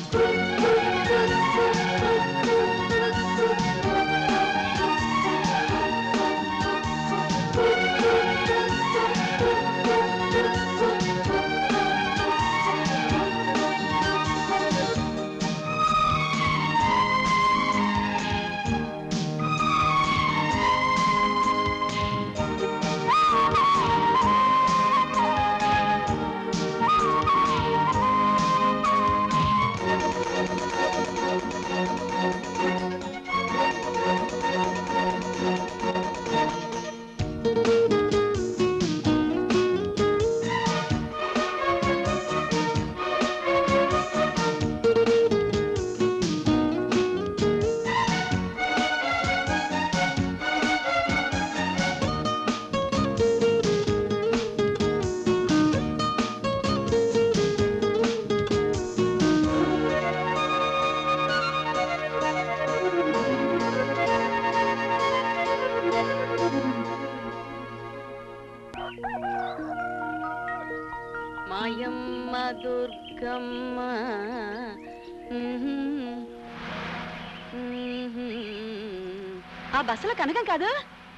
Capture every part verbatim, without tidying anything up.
ఆ బస్సులో కనకం కాదు.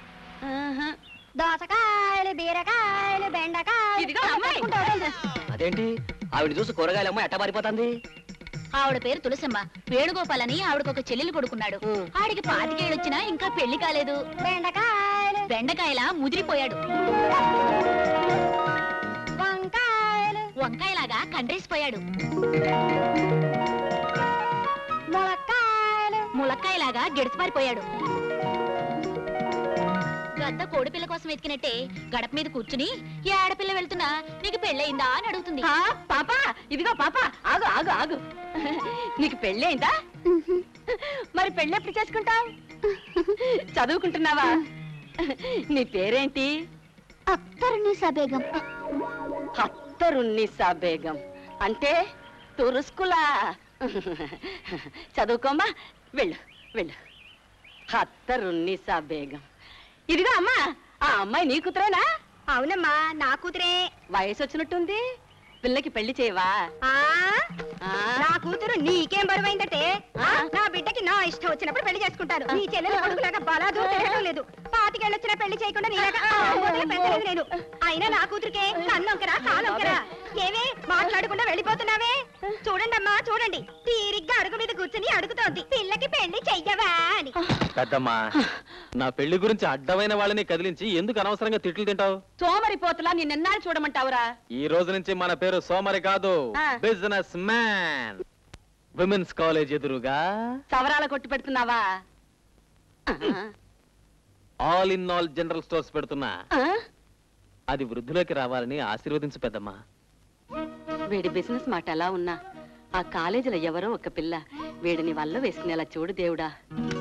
దోసకాయలు, బీరకాయలు, బెండకాయలు. అదేంటి ఆవిడ చూసి కూరగాయలమ్మ ఎట్ట మారిపోతుంది? ఆవిడ పేరు తులసమ్మ. వేణుగోపాల్ అని ఆవిడకు ఒక చెల్లెలు కొడుకున్నాడు. ఆడికి పాతికేళ్ళు వచ్చినా ఇంకా పెళ్లి కాలేదు. బెండకాయలు బెండకాయలా ముదిరిపోయాడు. వంకాయలు వంకాయలాగా కండ్రేసిపోయాడు. ములక్కాయలు ములక్కాయలాగా గిడసపారిపోయాడు. గద్ద కోడిపిల్ల కోసం ఎత్తికినట్టే గడప మీద కూర్చుని ఏ ఆడపిల్ల వెళ్తున్నా నీకు పెళ్ళయిందా అని అడుగుతుంది. పాపా ఇదిగో పాపా ఆగు ఆగు ఆగు నీకు పెళ్ళయిందా? మరి పెళ్ళి ఎప్పుడు చేసుకుంటావు? చదువుకుంటున్నావా? నీ పేరేంటి? అత్తరున్నీసా బేగం. అత్తరున్నీసా బేగం అంటే తురుస్కులా? చదువుకోమ్మా, వెళ్ళు వెళ్ళు. అత్తరున్నీసా బేగం. ఇదిగో అమ్మా, ఆ అమ్మాయి నీ కూతురేనా? అవునమ్మా, నా కూతురే. వయసు వచ్చినట్టుంది, పిల్లకి పెళ్లి చేయవా? నా కూతురు నీకేం బరువైందంటే నా బిడ్డకి నా ఇష్టం వచ్చినప్పుడు పెళ్లి చేసుకుంటారు. నీ చెల్లెలు కొడుకులాగా బలాదు తిరగడం లేదు. పాతికేళ్ళు వచ్చినా పెళ్లి చేయకుండా నీలాగా పెద్దలేదు నేను. అయినా నా కూతురికే కన్నొంకరా కాలొంకరా. ఏమే మాట్లాడకుండా వెళ్ళిపోతున్నావే? చూడండి అమ్మా చూడండి, తీరిగ్గా అడుగు మీద కూర్చుని అడుగుతోంది పిల్లకి పెళ్లి చెయ్యవా అని. పెద్దమ్మా, నా పెళ్లి గురించి అడ్డమైన వాళ్ళని కదిలించి ఎందుకు అనవసరంగా తిట్లు తింటావు? సోమరి పోతులా నిన్నెన్నాళ్ళు చూడమంటావురా? ఈ రోజు నుంచి మన పేరు సోమరి కాదు, బిజినెస్ మ్యాన్. విమెన్స్ కాలేజ్ ఎదురుగా సవరాల కొట్టు పెడుతున్నావా? All in all general stores పెడుతున్నా. అది వృద్ధిలోకి రావాలని ఆశీర్వదించు పెద్దమ్మా. వీడి బిజినెస్ మాట ఎలా ఉన్నా ఆ కాలేజీలో ఎవరో ఒక పిల్ల వీడిని వల్ల వేసుకునేలా చూడు దేవుడా.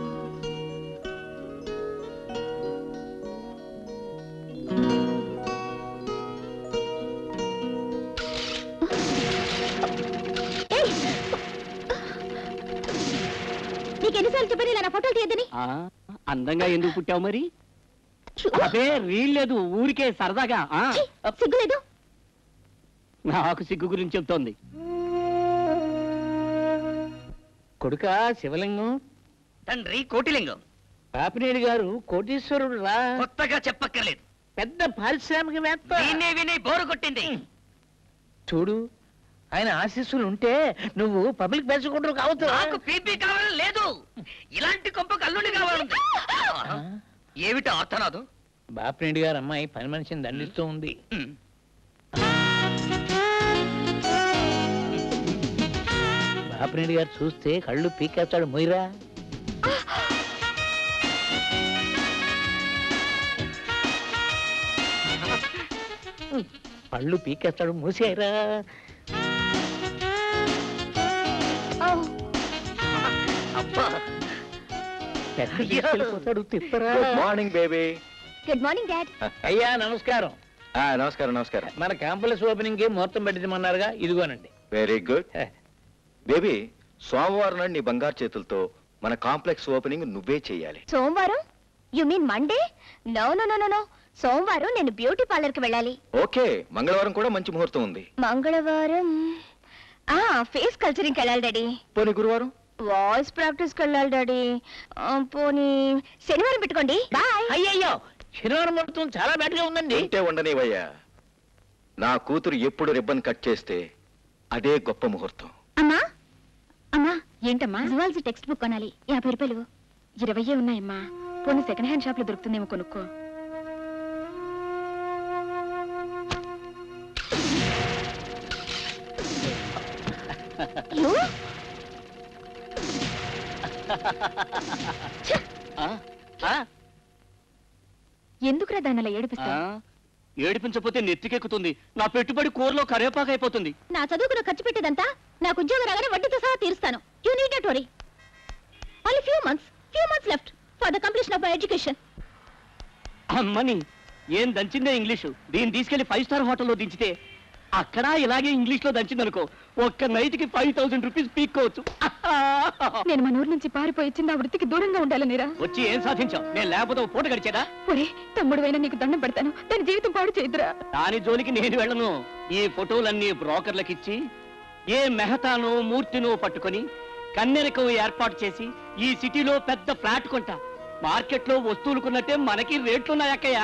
నీకెన్నిసార్లు చెప్పాను ఇలా నా ఫోటోలు తీయద్దని? అందంగా ఎందుకు పుట్టావు మరి? అదే రీల్ లేదు, ఊరికే సరదాగా. సిగ్గులేదు? నాకు సిగ్గు గురించి చెప్తోంది. కొడుక శివలింగం, తండ్రి కోటిలింగం. పాపినేడు గారు కోటీశ్వరుడు రా. కొత్తగా చెప్పక్కర్లేదు, పెద్ద పారిశ్రామికవేత్త. దీన్నే విని బోరు కొట్టింది. చూడు, ఆయన ఆశీస్సులు ఉంటే నువ్వు పబ్లిక్ పెంచుకుంటూ కావచ్చు. నాకు పీపీ కావాలని లేదు, ఇలాంటి కొంపకు అల్లుడి కావాలంది. ఏమిటో అర్థనాదు? బాపినేడు గారు అమ్మాయి పని మనిషిని దండిస్తూ ఉంది. బాపినేడు గారు చూస్తే కళ్ళు పీకేస్తాడు. మొయ్యరా, పళ్ళు పీకేస్తాడు. మూసేయరా. Morning baby. Good morning dad. అయ్యా నమస్కారం. నమస్కారం నమస్కారం. మన క్యాంపస్ ఓపెనింగ్ కి ముహూర్తం పెట్టిమన్నారుగా, ఇదిగోనండి. Very good baby. సోమవారం నాడు నీ బంగారు చేతులతో మన కాంప్లెక్స్ ఓపెనింగ్ నువ్వే చెయ్యాలి. సోమవారం? You mean Monday? No no no no సోమవారం నేను బ్యూటీ పార్లర్ కి వెళ్ళాలి. ఓకే, మంగళవారం కూడా మంచి ముహూర్తం ఉంది. మంగళవారం ఆ ఫేస్ కల్చరింగ్కి వెళ్ళాలి డాడీ. పోనీ గురువారం వాయిస్ ప్రాక్టీస్కి వెళ్ళాలి డాడీ. పోనీ శనివారం పెట్టుకోండి. బాయ్. అయ్యయ్యో శనివారం ముహూర్తం చాలా బెటర్గా ఉందండి. ఉంటే ఉండనివయ్యా. నా కూతురు ఎప్పుడు రిబ్బన్ కట్ చేస్తే అదే గొప్ప ముహూర్తం. అమ్మా అమ్మా ఏంటమ్మా? జువాలజీ టెక్స్ట్ బుక్ కొనాలి. యాభై రూపాయలు. ఇరవయే ఉన్నాయమ్మా. పోనీ సెకండ్ హ్యాండ్ షాప్ లో దొరుకుతుందేమో కొనుక్కో. ఎందుకురా దాన్ని అలా ఏడిపిస్తా? ఏడిపించకపోతే నెత్తికెక్కుతుంది. నా పెట్టుబడి కూరలో కరేపాకు అయిపోతుంది. నా చదువుకున్న ఖర్చు పెట్టేదంతా నాకు ఉద్యోగం రాగానే వడ్డీతో సహా తీరుస్తాను. You need not worry. Only few months few months left for the completion of my education. అమ్మని ఏం దంచిందే ఇంగ్లీషు. దీన్ని తీసుకెళ్లి ఫైవ్ స్టార్ హోటల్లో దించితే అక్కడ ఇలాగే ఇంగ్లీష్ లో దంచిందనుకో ఒక్క నైట్ కి ఫైవ్ థౌసండ్ రూపీస్ పీక్కోవచ్చు. నేను మన ఊరు నుంచి పారిపోయి వచ్చింది ఆ వృత్తికి దూరంగా ఉండాలనిరా. వచ్చి ఏం సాధించావు? నేను లేకపోతే పూట గడిచేదా? ఒరే తమ్ముడు అయినా నీకు దండం పెడతాను. దాని జీవితం పాడు చేయదురా. దాని జోలికి నేను వెళ్ళను. ఈ ఫోటోలన్నీ బ్రోకర్లకిచ్చి ఏ మెహతానో మూర్తినో పట్టుకొని కన్నెరకం ఏర్పాటు చేసి ఈ సిటీలో పెద్ద ఫ్లాట్ కొంటా. మార్కెట్ లో వస్తువులు కొన్నట్టే మనకి రేట్లున్నాయక్కయ్యా.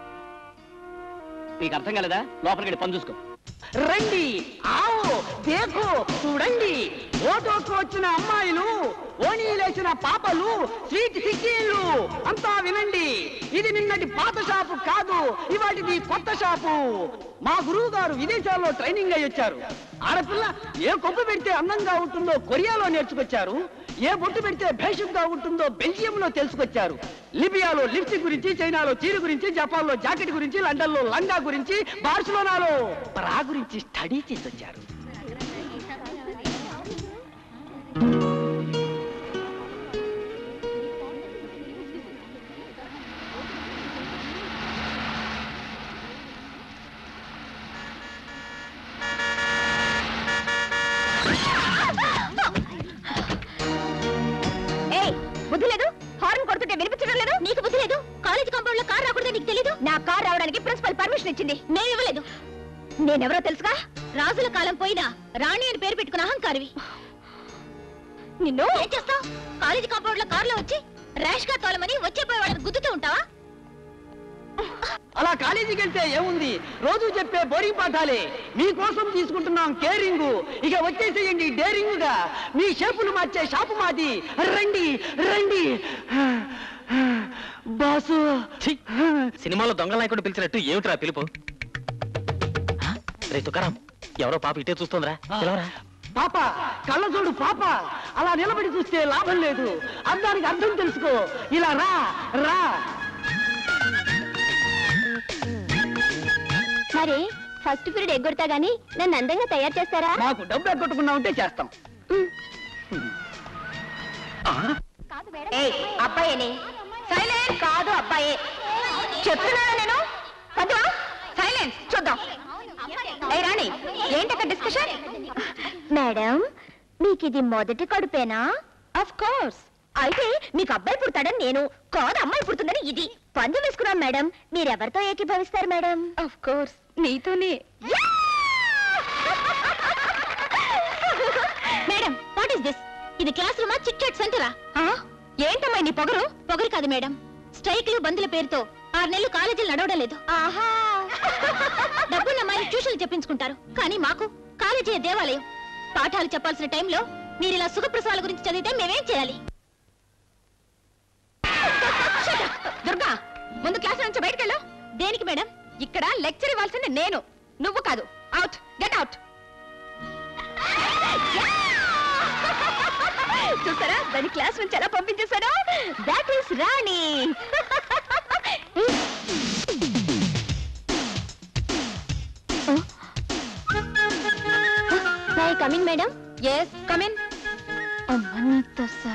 నీకు అర్థం కలదా? లోపలికి పని చూసుకో. రండి ఆవు దేకు చూడండి. ఓటోకు వచ్చిన అమ్మాయిలు, ఓణీలేసిన పాపలు, స్వీట్ సిక్కీలు అంతా వినండి. ఇది నిన్నటి పాత షాపు కాదు, ఇవాటిది కొత్త షాపు. మా గురువు గారు విదేశాల్లో ట్రైనింగ్ అయ్యి వచ్చారు. ఆడపిల్ల ఏ కొప్పు పెడితే అందంగా ఉంటుందో కొరియాలో నేర్చుకొచ్చారు. ఏ బొట్టు పెడితే భేషుగ్గా ఉంటుందో బెల్జియంలో తెలుసుకొచ్చారు. లిబియాలో లిప్స్టిక్ గురించి, చైనాలో చీర గురించి, జపాన్ లో జాకెట్ గురించి, లండన్ లో లంగా గురించి, బార్సిలోనాలో బ్రా గురించి స్టడీ చేసి వచ్చారు. బుద్ధి లేదు? హార్న్ కొడుతుంటే వినిపించడం లేదు? నీకు బుద్ధి లేదు? కాలేజ్ కాంపౌండ్ లో కార్ రాకూడదు నీకు తెలీదు? నా కార్ రావడానికి ప్రిన్సిపల్ పర్మిషన్ ఇచ్చింది. మేము ఇవ్వలేదు. నేనెవరో తెలుసుగా? రాజుల కాలం పోయినా రాణి అని పేరు పెట్టుకున్న అహంకారివి. నిన్ను ఏం చేస్తావు? కాలేజ్ కాంపౌండ్ లో కార్లో వచ్చి ర్యాష్ గా తోలమని వచ్చే పోయి వాళ్ళని గుద్దుతూ ఉంటావా? అలా కాలేజీకి వెళ్తే ఏముంది? రోజు చెప్పే బోరింగ్ పాఠాలే. మీకోసం తీసుకుంటున్నాం కేరింగ్. ఇక వచ్చేసేయండి డేరింగ్ గా. మీ షేపులు మార్చే షాపు మాది. రండి రండి బాసు. సినిమాలో దొంగ నాయకుడు పిలిచినట్టు ఏమిటిరా పిలుపు? రే తుకారం, ఎవరో పాప ఇటే చూస్తుందిరా. పాప కళ్ళజోడు పాప. అలా నిలబడి చూస్తే లాభం లేదు. అర్థానికి అర్థం తెలుసుకో. ఇలా రా రా. మరి ఫస్ట్ పీరియడ్ ఎగ్గొడతా గానీ నన్ను అందంగా తయారు చేస్తారా? మాకు డబ్బు ఎగ్గొట్టుకున్నా ఉంటే చేస్తాం. అబ్బాయిని సైలెన్స్ కాదు అబ్బాయి చెప్తున్నానా నేను? పద్దు సైలెన్స్. చూద్దాం. ఏ రాణి ఏంటక్క డిస్కషన్? మేడం మీకు ఇది మొదటి కడుపేనా? Of course. అయితే మీకు అబ్బాయి పుడతాడని నేను, కాదు అమ్మాయి పుడుతుందని ఇది. పందెం వేసుకున్నాం మేడం. మీరెవరితో ఏకీభవిస్తారు మేడం? ఆఫ్ కోర్స్ నీతోనే. Madam what is this? ఇది క్లాస్ రూమా చిట్ చాట్ సెంటరా? ఏంటమ్మా నీ పొగరు? పొగరు కాదు మేడం, స్ట్రైక్లు బంద్ల పేరుతో ఆరు నెలలు కాలేజీలు నడవడం లేదు. ఆహా డబ్బున్న అమ్మాయిలు ట్యూషన్లు చెప్పించుకుంటారు, కానీ మాకు కాలేజీ దేవాలయం. పాఠాలు చెప్పాల్సిన టైంలో మీరు ఇలా సుఖప్రసవాల గురించి చదివితే మేమేం చేయాలి? దుర్గా ముందు క్లాస్ నుంచి బయటకెళ్ళు. దేనికి మేడం? ఇక్కడ లెక్చర్ ఇవ్వాల్సింది నేను, నువ్వు కాదు. Out, get out. చూసారా దాని క్లాస్ నుంచి ఎలా పంపించేశాడా? That is Rani. Coming madam. Yes come in. అమ్మా నీతో సా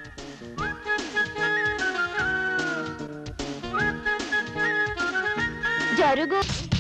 జరుగు.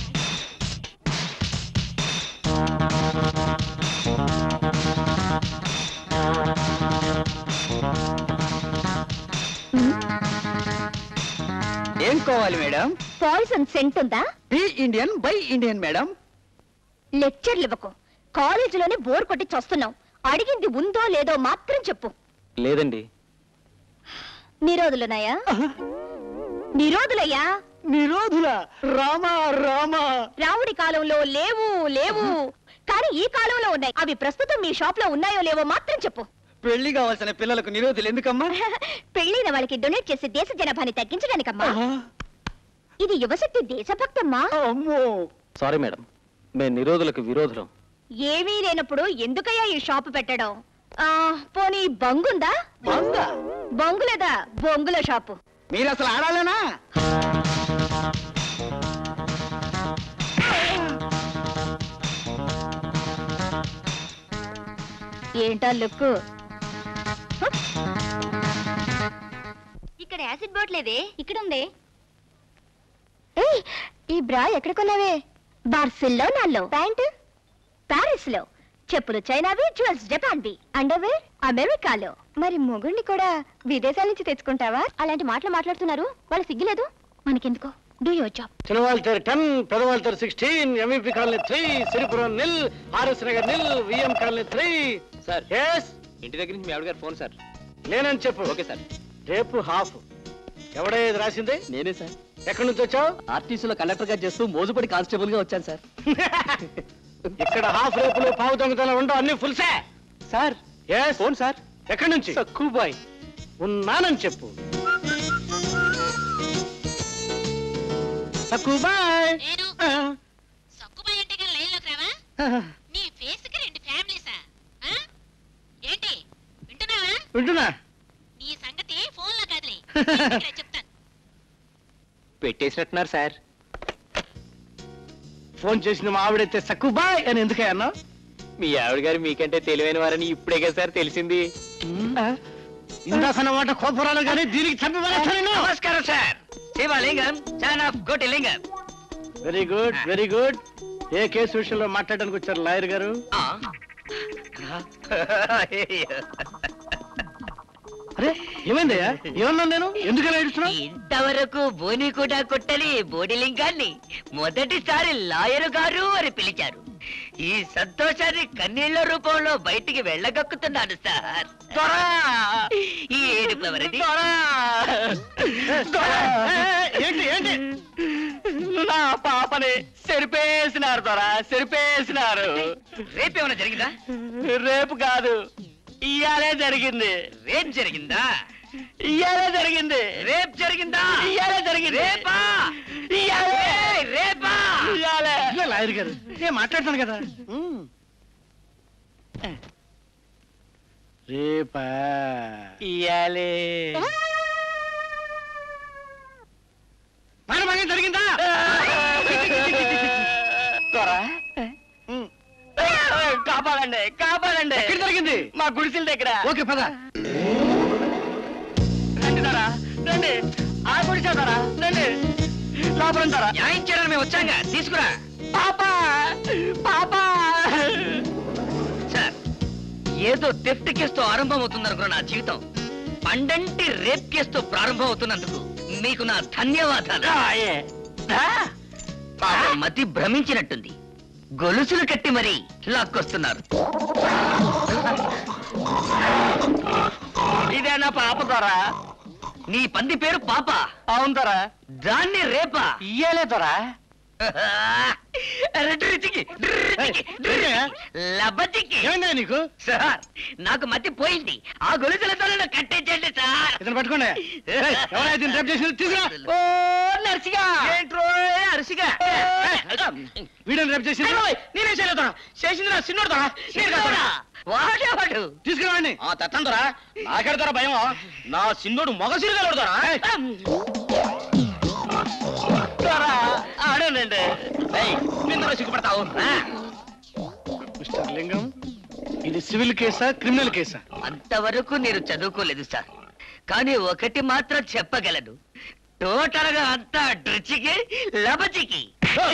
ఏం కావాలి మేడం? పాయిజన్ సెంట్ ఉందా? Be Indian buy Indian madam. లెక్చర్లు ఇవ్వకు. కాలేజీలోనే బోర్ కొట్టి చస్తున్నాం. అడిగింది ఉందో లేదో మాత్రం చెప్పు. లేదండి. నిరోధులున్నాయా? నిరోధులయ్యా. నిరోధుల రామా రామా రాముడి కాలంలో లేవు లేవు, కానీ ఈ కాలంలో ఉన్నాయి. అవి ప్రస్తుతం మీ షాప్ లో ఉన్నాయో లేవో మాత్రం చెప్పు. పెళ్లి కావాల్సిన పిల్లలకు నిరోధులు ఎందుకమ్మా? పెళ్లిన వాళ్ళకి డొనేట్ చేసే దేశ జనాభాని తగ్గించడానికమ్మా. ఇది యువశక్తి దేశభక్తమ్మా. సారీ మేడం, మేము నిరోధులకు విరోధులం. ఏమీ లేనప్పుడు ఎందుకయ్యా ఈ షాపు పెట్టడం? ఆ పోనీ బంగుందా? బంగా బంగులేదా? బొంగుల షాపు. మీరు అసలు ఆడాలేనా? ఏంటా లుక్? ఇక్కడ యాసిడ్ బాట్లేదే. ఇక్కడ ఉంది. ఏయ్, ఈ బ్రా ఎక్కడ కొన్నావే? బార్సిలోనాలో. ప్యాంట్ పారిస్ లో. చెప్పులు చైనావి, జ్యువెల్స్ జపాన్వి, అండర్వేర్ అమెరికాలో. మరి మొగుణ్ణి కూడా విదేశాల నుంచి తెచ్చుకుంటావా? అలాంటి మాటలు మాట్లాడుతున్నారు. వాళ్ళు సిగ్గులేదు. మనకెందుకో. Do your job. చిన్నవాళ్ళ టెన్, పెదవాళ్ళ sixteen, MEP colony three, Siripuram nil, RS Nagar nil, VM colony three. Sir yes, ఇంటి దగ్గర నుంచి మీ ఆవిడ గారు ఫోన్ సార్. నేనని చెప్పు. Okay sir. రేపు హాఫ్. ఎవడే ఇది రాసింది? నేనే సార్. ఎక్కడి నుంచి వచ్చావు? ఆర్టీసీలో కండక్టర్ గా చేస్తూ మోజుపడి కానిస్టేబుల్ గా వచ్చాను సార్. ఇక్కడ హాఫ్ రేపులు పావు దొంగతనం ఉండవు, అన్ని ఫుల్సే. Sir yes. Phone sir. ఎక్కడి నుంచి? సక్కుబాయ్. ఉన్నానని చెప్పు. సక్కుబాయ్. సక్కుబాయ్ అంటే కానీ లైన్ లోకి రావా? నీ ఫేస్ కి రెండు ఫ్యామిలీసా? ఏంటి వింటున్నావా? వింటున్నా. నీ సంగతి ఫోన్ లో కాదులే, చెప్తాను. పెట్టేసినట్టున్నారు సార్. ఫోన్ చేసిన మా ఆవిడైతే సక్కుబాయ్ అని ఎందుకే అన్నా? మీ ఆవిడ గారు మీకంటే తెలివైన వారని ఇప్పుడే కదా సార్ తెలిసింది. ఇందాకన్నమాట కోపరాలు కానీ దీనికి చంపి. నమస్కారం sir. Shivalingam, son of Kotilingam. Very good, very good. ఏ కేసు విషయంలో మాట్లాడడానికి వచ్చారు లాయర్ గారు? అరే ఏమైందయ్యా? ఏమన్నా నేను? ఎందుకలా ఏడుస్తున్నావు? ఇంతవరకు బోని కూడా కొట్టని బోడిలింగాన్ని మొదటిసారి లాయరు గారు అని పిలిచారు. ఈ సంతోషాన్ని కన్నీళ్ల రూపంలో బయటికి వెళ్ళగక్కుతున్నాను సార్. ఈ ఏడుపు ఎవరిది? ఏంటి ఏంటి? నా పాపని చెరిపేసినారు దొరా, చెరిపేసినారు. రేపేమైనా జరిగిందా? రేపు కాదు, ఇయ్యాలే జరిగింది. రేప్ జరిగిందా? ఇయ్యాలే జరిగింది. రేప్ జరిగిందా? ఇయ్యాలే జరిగింది. రేపా? ఇయ్యాలే. ఏయ్, రేపా? ఇయ్యాలే. ఇదిగో లాయర్ గారు, నేను మాట్లాడతాను కదా. రేపా? ఇయ్యాలే. మన మగం జరిగిందా? దొరా, కాపాడండి, కాపాడండి. ఎక్కడ జరిగింది? మా గుడిసెల దగ్గర. ఓకే పద. రండి దొరా, రండి. ఆ గుడిసె దొరా, రండి. లోపల దొరా. న్యాయం చేయడానికి మేము వచ్చాంగా, తీసుకురా. పాపా, పాపా. సార్, ఏదో థెఫ్ట్ కేసుతో ఆరంభం అవుతుందనుకున్న నా జీవితం పండంటి రేప్ కేసుతో ప్రారంభం అవుతున్నందుకు మీకు నా ధన్యవాదాలు. పాపం మతి భ్రమించినట్టుంది. గొలుసులు కట్టి మరీ లాక్కొస్తున్నారు. ఇదేనా పాప దొరా? నీ పంది పేరు పాప? అవును దొరా. దాన్ని రేపా? ఇయ్యాలే దొరా. లబతికి. ఏమైందా నీకు? సార్, నాకు మతి పోయింది. ఆ గొలుసులతో నన్ను కట్టించండి సార్. ఇతను పట్టుకోండి. ఎవరైతే రేపు చేసింది తీసుకురా. ఓ నర్సిగా. ఏంట్రో అరిసిగా? వీడిని రేపు చేసింది నేనే చేయలేదా? చేసింది నా సిన్నోడు దొరా. వాడేవాడు తీసుకురావండి. ఆ తత్తందరా నాకెడతారా భయం? నా సిన్నోడు మగ సిరిగలరా? ఆడానండి. నిన్ను సిగ్గుపడతావు. మిస్టర్ లింగం, ఇది సివిల్ కేసా క్రిమినల్ కేసా? అంతవరకు నేను చదువుకోలేదు సార్, కానీ ఒకటి మాత్రం చెప్పగలను. టోటల్ గా అంతా డ్రిచికి లబచికి.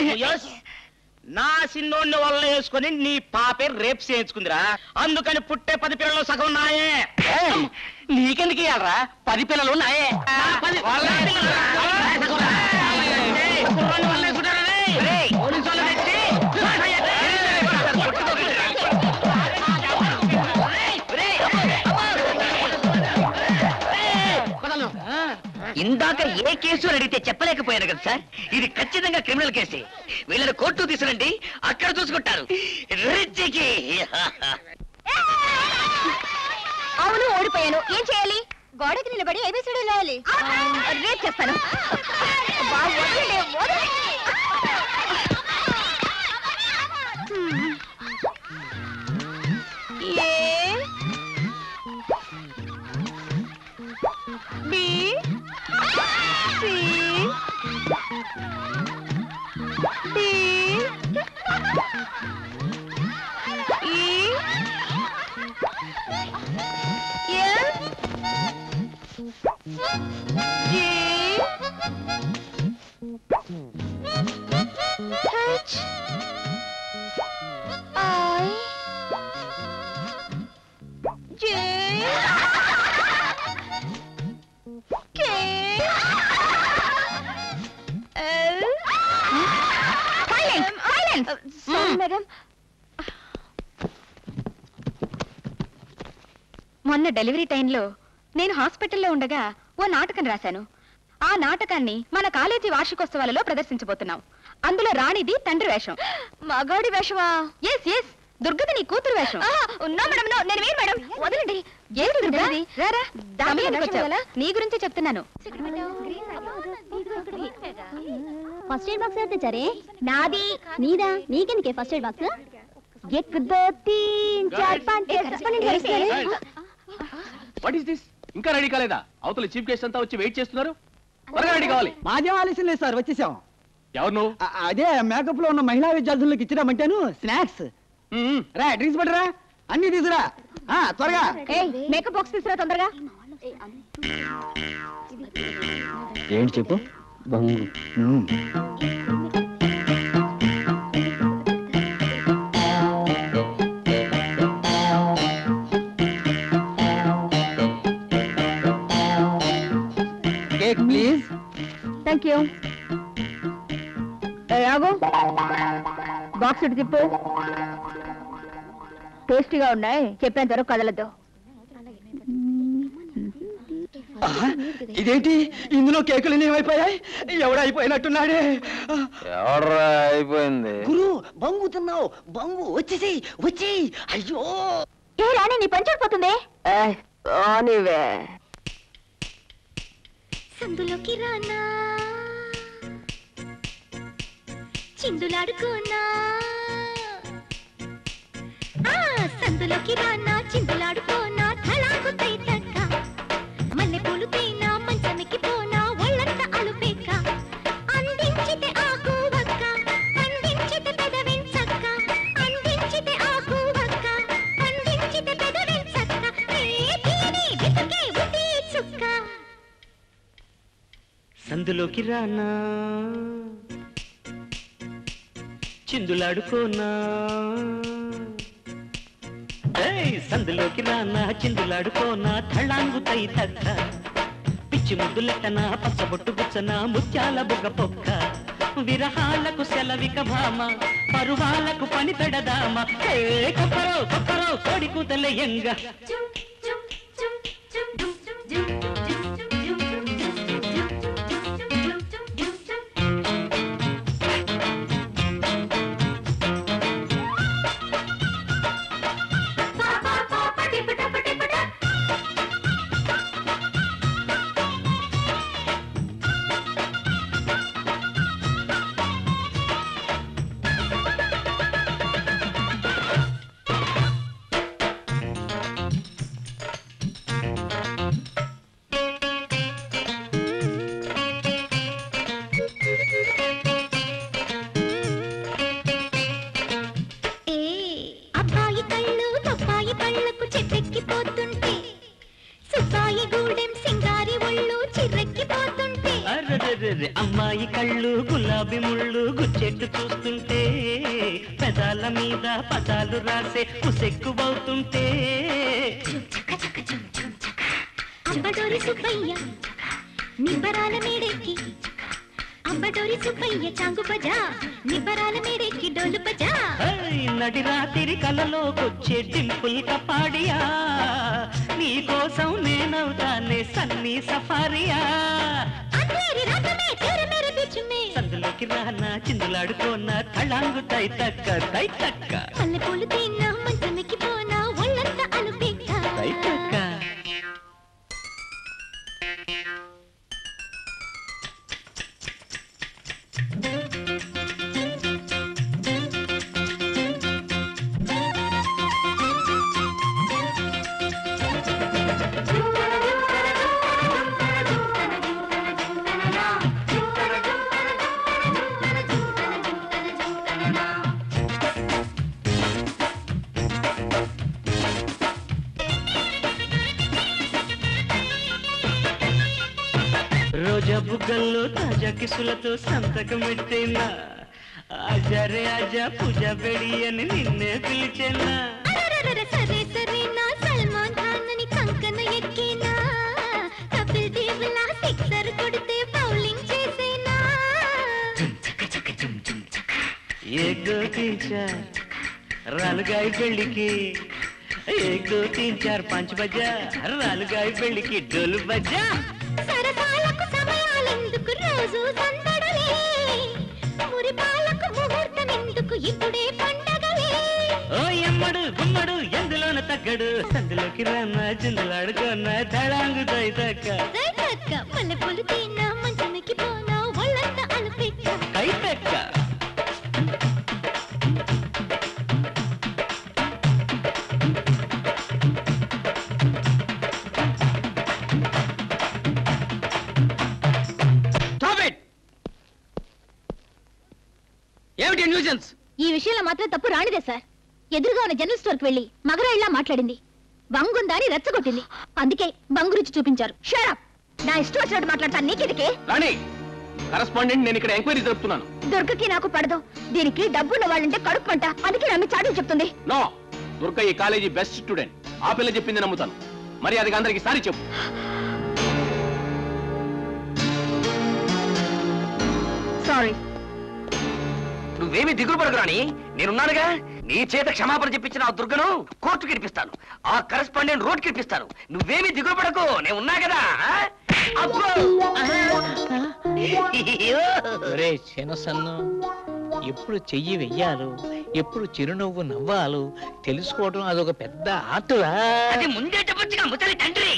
నా సిన్నోడిని వల్ల వేసుకుని నీ పాపే రేపు చేయించుకుందిరా. అందుకని పుట్టే పది పిల్లలు సగం నాయే. నీకెందుకు ఇయ్యాలరా? పది పిల్లలు నాయే. ఇందాక ఏ కేసు అని అడిగితే చెప్పలేకపోయాను కదా సార్. ఇది ఖచ్చితంగా క్రిమినల్ కేసే. వీళ్ళని కోర్టు తీసుకురండి, అక్కడ చూసుకుంటారు. రిజ్జికి. అవును, ఓడిపోయాను. ఏం చేయాలి? గోడకి నిలబడి ఏబిసిడి రాయాలి. రేపు చేస్తాను. మొన్న డెలివరీ టైంలో నేను హాస్పిటల్లో ఉండగా ఓ నాటకం రాశాను. ఆ నాటకాన్ని మన కాలేజీ వార్షికోత్సవాలలో ప్రదర్శించబోతున్నాం. అందులో రాణిది తండ్రి వేషం. మగాడి వేషమా? Yes yes. దుర్గది నీ కూతురు వేషం. ఉన్నా మేడం, నేను వేరు మేడం. వదలండి. ఏంటి దుర్గది? రారా, నీ గురించి చెప్తున్నాను. ఫస్ట్ ఎయిడ్ బాక్స్ అయితే సరే. నాది నీదా? నీకెందుకే first aid box? What is this? ఇంకా రెడీ కాలేదా? అవతల చీఫ్ గెస్ట్ అంతా వచ్చి వెయిట్ చేస్తున్నారు. త్వరగా రెడీ కావాలి. మాదేం ఆలస్యం లేదు సార్, వచ్చేసాం. ఎవరు నువ్వు? అదే మేకప్ లో ఉన్న మహిళా విద్యార్థులకు ఇచ్చిరామంటాను స్నాక్స్. రా, డ్రింక్స్ పట్టరా, అన్ని తీసురా. త్వరగా మేకప్ బాక్స్ తీసురా తొందరగా. ఏంటి చెప్పు. బంగు కేక్ ప్లీజ్. Thank you. ఆగు, బాక్స్ ఇటు తిప్పు. టేస్టీగా ఉన్నాయి, చెప్పేంత వరకు కదలద్దు. ఇదేంటి ఇందులో కేకులు ఏమైపోయాయి? ఎవడైపోయినట్టున్నాడే. ఎవడ్రా అయిపోయింది? గురు, బంగు తిన్నావు. బంగు వచ్చేసి వచ్చి. అయ్యో ఏ రాణి, నీ పని చూడిపోతుంది. సందులోకి రానా, చిందులాడుకోనా. సందులోకి రానా, చిందులాడుకోనా. థళాకు తైతక్క మల్లె పూలు తేనా, మంచమికి పోనా. ఒళ్ళంత అలుపేక అందించితే ఆకు వక్క, అందించితే పెదవించక్క. అందించితే ఆకు వక్క, అందించితే పెదవించక్క. ఏ తీయని బితుకే ఉట్టి చుక్క. సందులోకి రానా, చిందులాడుకోనా. సందులోకి రానా, చిందులాడుకోనా. థళాంగు తై తక్క పిచ్చి ముద్దులెట్టనా, పచ్చబొట్టు గుచ్చనా. ముత్యాల బుగ్గ పొక్క విరహాలకు సెలవిక భామ, పరువాలకు పని పెడదామ. కొక్కరో కొక్కరో కోడి కూతలే ఎంగ. అమ్మాయి కళ్ళు గులాబీ ముళ్ళు గుచ్చెట్టు చూస్తుంటే, పెదాల మీద పదాలు రాసే ఉసెక్కువవుతుంటే. అంబడోరి సుబ్బయ్య నిబ్బరాల మేడెక్కి, అంబడోరి సుబ్బయ్య చాంగు బజా. నిబ్బరాల మేడెక్కి డోలు బజా. నడి రాత్రి కలలోకొచ్చే డింపుల్ కపాడియా, నీ కోసం నేనవుతానే సన్నీ సఫారియా సందులోకి రానా చిందులాడుకోనా తళాంగు తై తక్క తై తక్క మల్లెపూలు తిన్నా మంచమెక్కి పోనా ఒళ్ళంతా అలుపెక్క తై తక్క రోజా బుగ్గల్లో తాజా కిసులతో సంతకం పెట్టేనా ఆజారే ఆజా పూజా బెడి అని నిన్నే పిలిచేనా సరే సరే నా సల్మాన్ ఖాన్ అని కంకన ఎక్కేనా కపిల్ దేవ్ లా సిక్సర్ కొడితే బౌలింగ్ చేసేనా ఏక్ దో తీన్ చార్ రాలుగాయి పెళ్ళికి ఏక్ దో తీన్ చార్ పంచ్ బజా రాలుగాయి పెళ్ళికి డోలు బజా సరసాలకు సమయాలెందుకు రోజు సందడలే మురిపాలకు ముహూర్తం ఎందుకు ఇప్పుడే పండగలే ఓ ఎమ్మడు గుమ్మడు ఎందులోన తగ్గడు సందులోకి రానా చిందులాడుకోనా తళాంగు తై తక్క తై తక్క మల్లెపూలు తిన్నా మంచమెక్కి పోనా ఒళ్ళంతా అలుపెక్క తై తక్క ఏమిటి న్యూజెన్స్? ఈ విషయంలో మాత్రం తప్పు రానిదే సార్. ఎదురుగా ఉన్న జనరల్ స్టోర్కి వెళ్ళి మగరాయిలా మాట్లాడింది, బంగుందా అని రెచ్చగొట్టింది. అందుకే బంగు రుచి చూపించారు. షడప్! నా ఇష్టం వచ్చినట్టు మాట్లాడతాను. నీకెదికే రాణి కరెస్పాండెంట్, నేను ఇక్కడ ఎంక్వైరీ జరుపుతున్నాను. దుర్గకి నాకు పడదు. దీనికి డబ్బున్న వాళ్ళంటే కడుపుమంట. అందుకే నమ్మి చాటులు చెప్తుంది. నో, దుర్గ ఈ కాలేజీ బెస్ట్ స్టూడెంట్. ఆ పిల్ల చెప్పింది నమ్ముతాను. మరి అది అందరికి సారి చెప్పు. సారీ. నువ్వేమి దిగులు పడకు రాణి, నేనున్నానుగా. నీ చేత క్షమాపణ చెప్పించిన ఆ దుర్గను కోర్టుకి ఇడిపిస్తాను, ఆ కరెస్పాండెంట్ రోడ్కి ఇడిపిస్తాను. నువ్వేమి దిగులు పడకు, నేను ఉన్నా కదా. ఒరే చిన్నసన్ను, ఎప్పుడు చెయ్యి వెయ్యాలు, ఎప్పుడు చిరునవ్వు నవ్వాలు తెలుసుకోవడం అదొక పెద్ద ఆర్టురా. అది ముందే చెప్పొచ్చుగా ముసలి తండ్రి.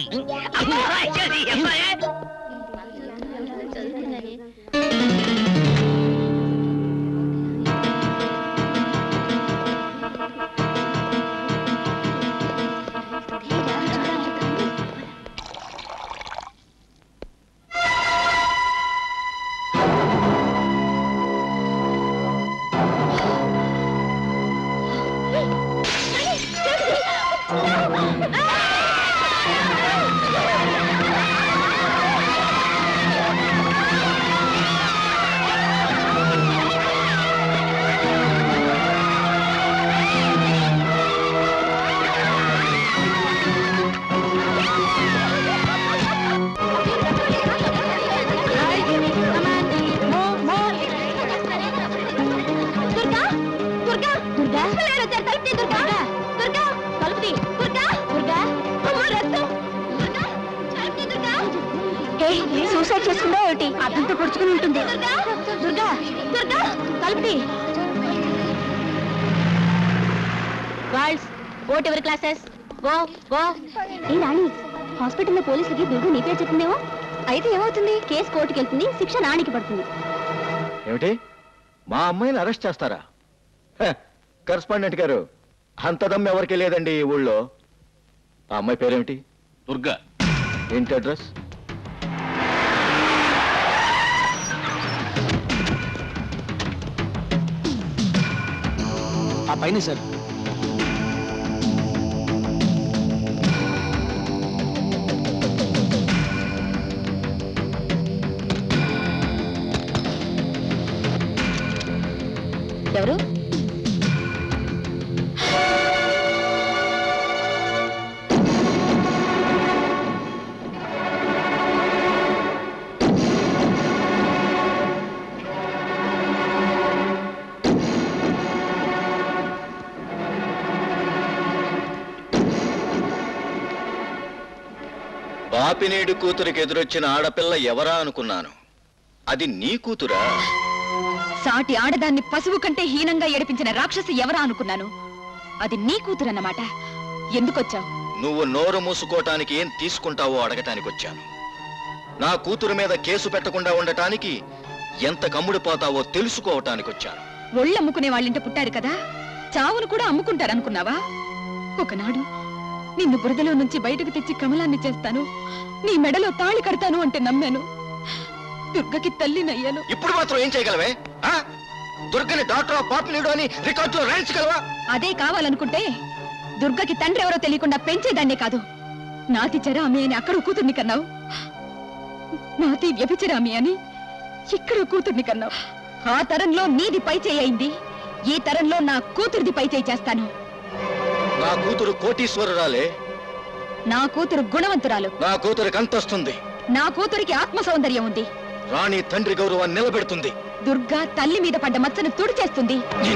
సూసైడ్ చేసుకుందా ఏమిటి? అర్థంతో పొడుచుకుని ఉంటుంది. దుర్గా, దుర్గా, తలుపుతి. Girls, go to your classes. Go go. ఏ రాణి, హాస్పిటల్లో పోలీసులకి దుర్గా నీ పేరు చెప్పిందేమో. అయితే ఏమవుతుంది? కేసు కోర్టుకి వెళ్తుంది, శిక్ష నానికి పడుతుంది. ఏమిటి, మా అమ్మాయిని అరెస్ట్ చేస్తారా? కరెస్పాండెంట్ గారు, అంత దమ్ ఎవరికి లేదండి ఈ ఊళ్ళో. ఆ అమ్మాయి పేరేమిటి? దుర్గా. ఏంటి అడ్రస్? ఆ పైన సార్. ఎవరు? బాపినేడు కూతురికి ఎదురొచ్చిన ఆడపిల్ల ఎవరా అనుకున్నాను. అది నీ కూతురా? సాటి ఆడదాన్ని పశువు కంటే హీనంగా ఏడిపించిన రాక్షసి ఎవరా అనుకున్నాను. అది నీ కూతురన్నమాట. ఎందుకొచ్చావు? నువ్వు నోరు మూసుకోవటానికి ఏం తీసుకుంటావో అడగటానికి వచ్చాను. నా కూతురు మీద కేసు పెట్టకుండా ఉండటానికి ఎంత కమ్ముడిపోతావో తెలుసుకోవటానికి వచ్చాను. ఒళ్ళమ్ముకునే వాళ్ళింట పుట్టారు కదా, చావును కూడా అమ్ముకుంటారనుకున్నావా? ఒకనాడు నిన్ను బురదలో నుంచి బయటకు తెచ్చి కమలాన్ని చేస్తాను, నీ మెడలో తాళి కడతాను అంటే నమ్మాను. దుర్గకి తల్లినయ్యాను. ఇప్పుడు మాత్రం ఏం చేయగలవే? దుర్గని డాక్టర్ ఆఫ్ పాపినేడు అని రికార్డులో రాయించగలవా? అదే కావాలనుకుంటే దుర్గకి తండ్రి ఎవరో తెలియకుండా పెంచేదాన్నే కాదు, నాతి చరామి అని అక్కడ కూతుర్ని కన్నావు, నాతి వ్యభిచరామి అని ఇక్కడ కూతుర్ని కన్నావు. ఆ తరంలో నీది పై చేయింది, ఈ తరంలో నా కూతురిది పై చేయి చేస్తాను. నా కూతురు కోటీశ్వరురాలే. నా కూతురు గుణవంతురాలు. నా కూతురికి అంతొస్తుంది. నా కూతురికి ఆత్మ సౌందర్యం ఉంది. రాణి తండ్రి గౌరవాన్ని నిలబెడుతుంది. దుర్గా తల్లి మీద పడ్డ మచ్చను తుడి చేస్తుంది.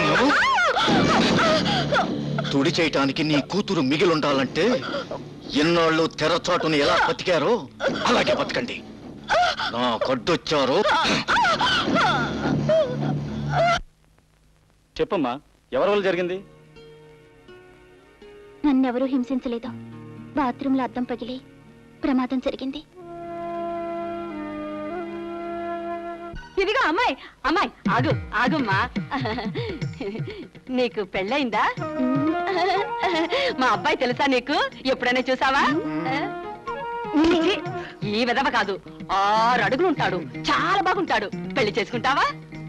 తుడి చేయటానికి నీ కూతురు మిగిలుండాలంటే ఎన్నాళ్ళు తెరచాటును ఎలా బతికారో అలాగే బతకండి. నా కొడ్డొచ్చారో. చెప్పమ్మా, ఎవరి వల్ల జరిగింది? నన్నెవరూ హింసించలేదు. బాత్రూంలో అద్దం పగిలి ప్రమాదం జరిగింది. ఇదిగో అమ్మాయి, అమ్మాయి ఆగు ఆగుమ్మా. నీకు పెళ్ళయిందా? మా అబ్బాయి తెలుసా నీకు? ఎప్పుడైనా చూసావా? ఈ విధవ కాదు, ఆరు అడుగులు ఉంటాడు, చాలా బాగుంటాడు. పెళ్లి చేసుకుంటావా?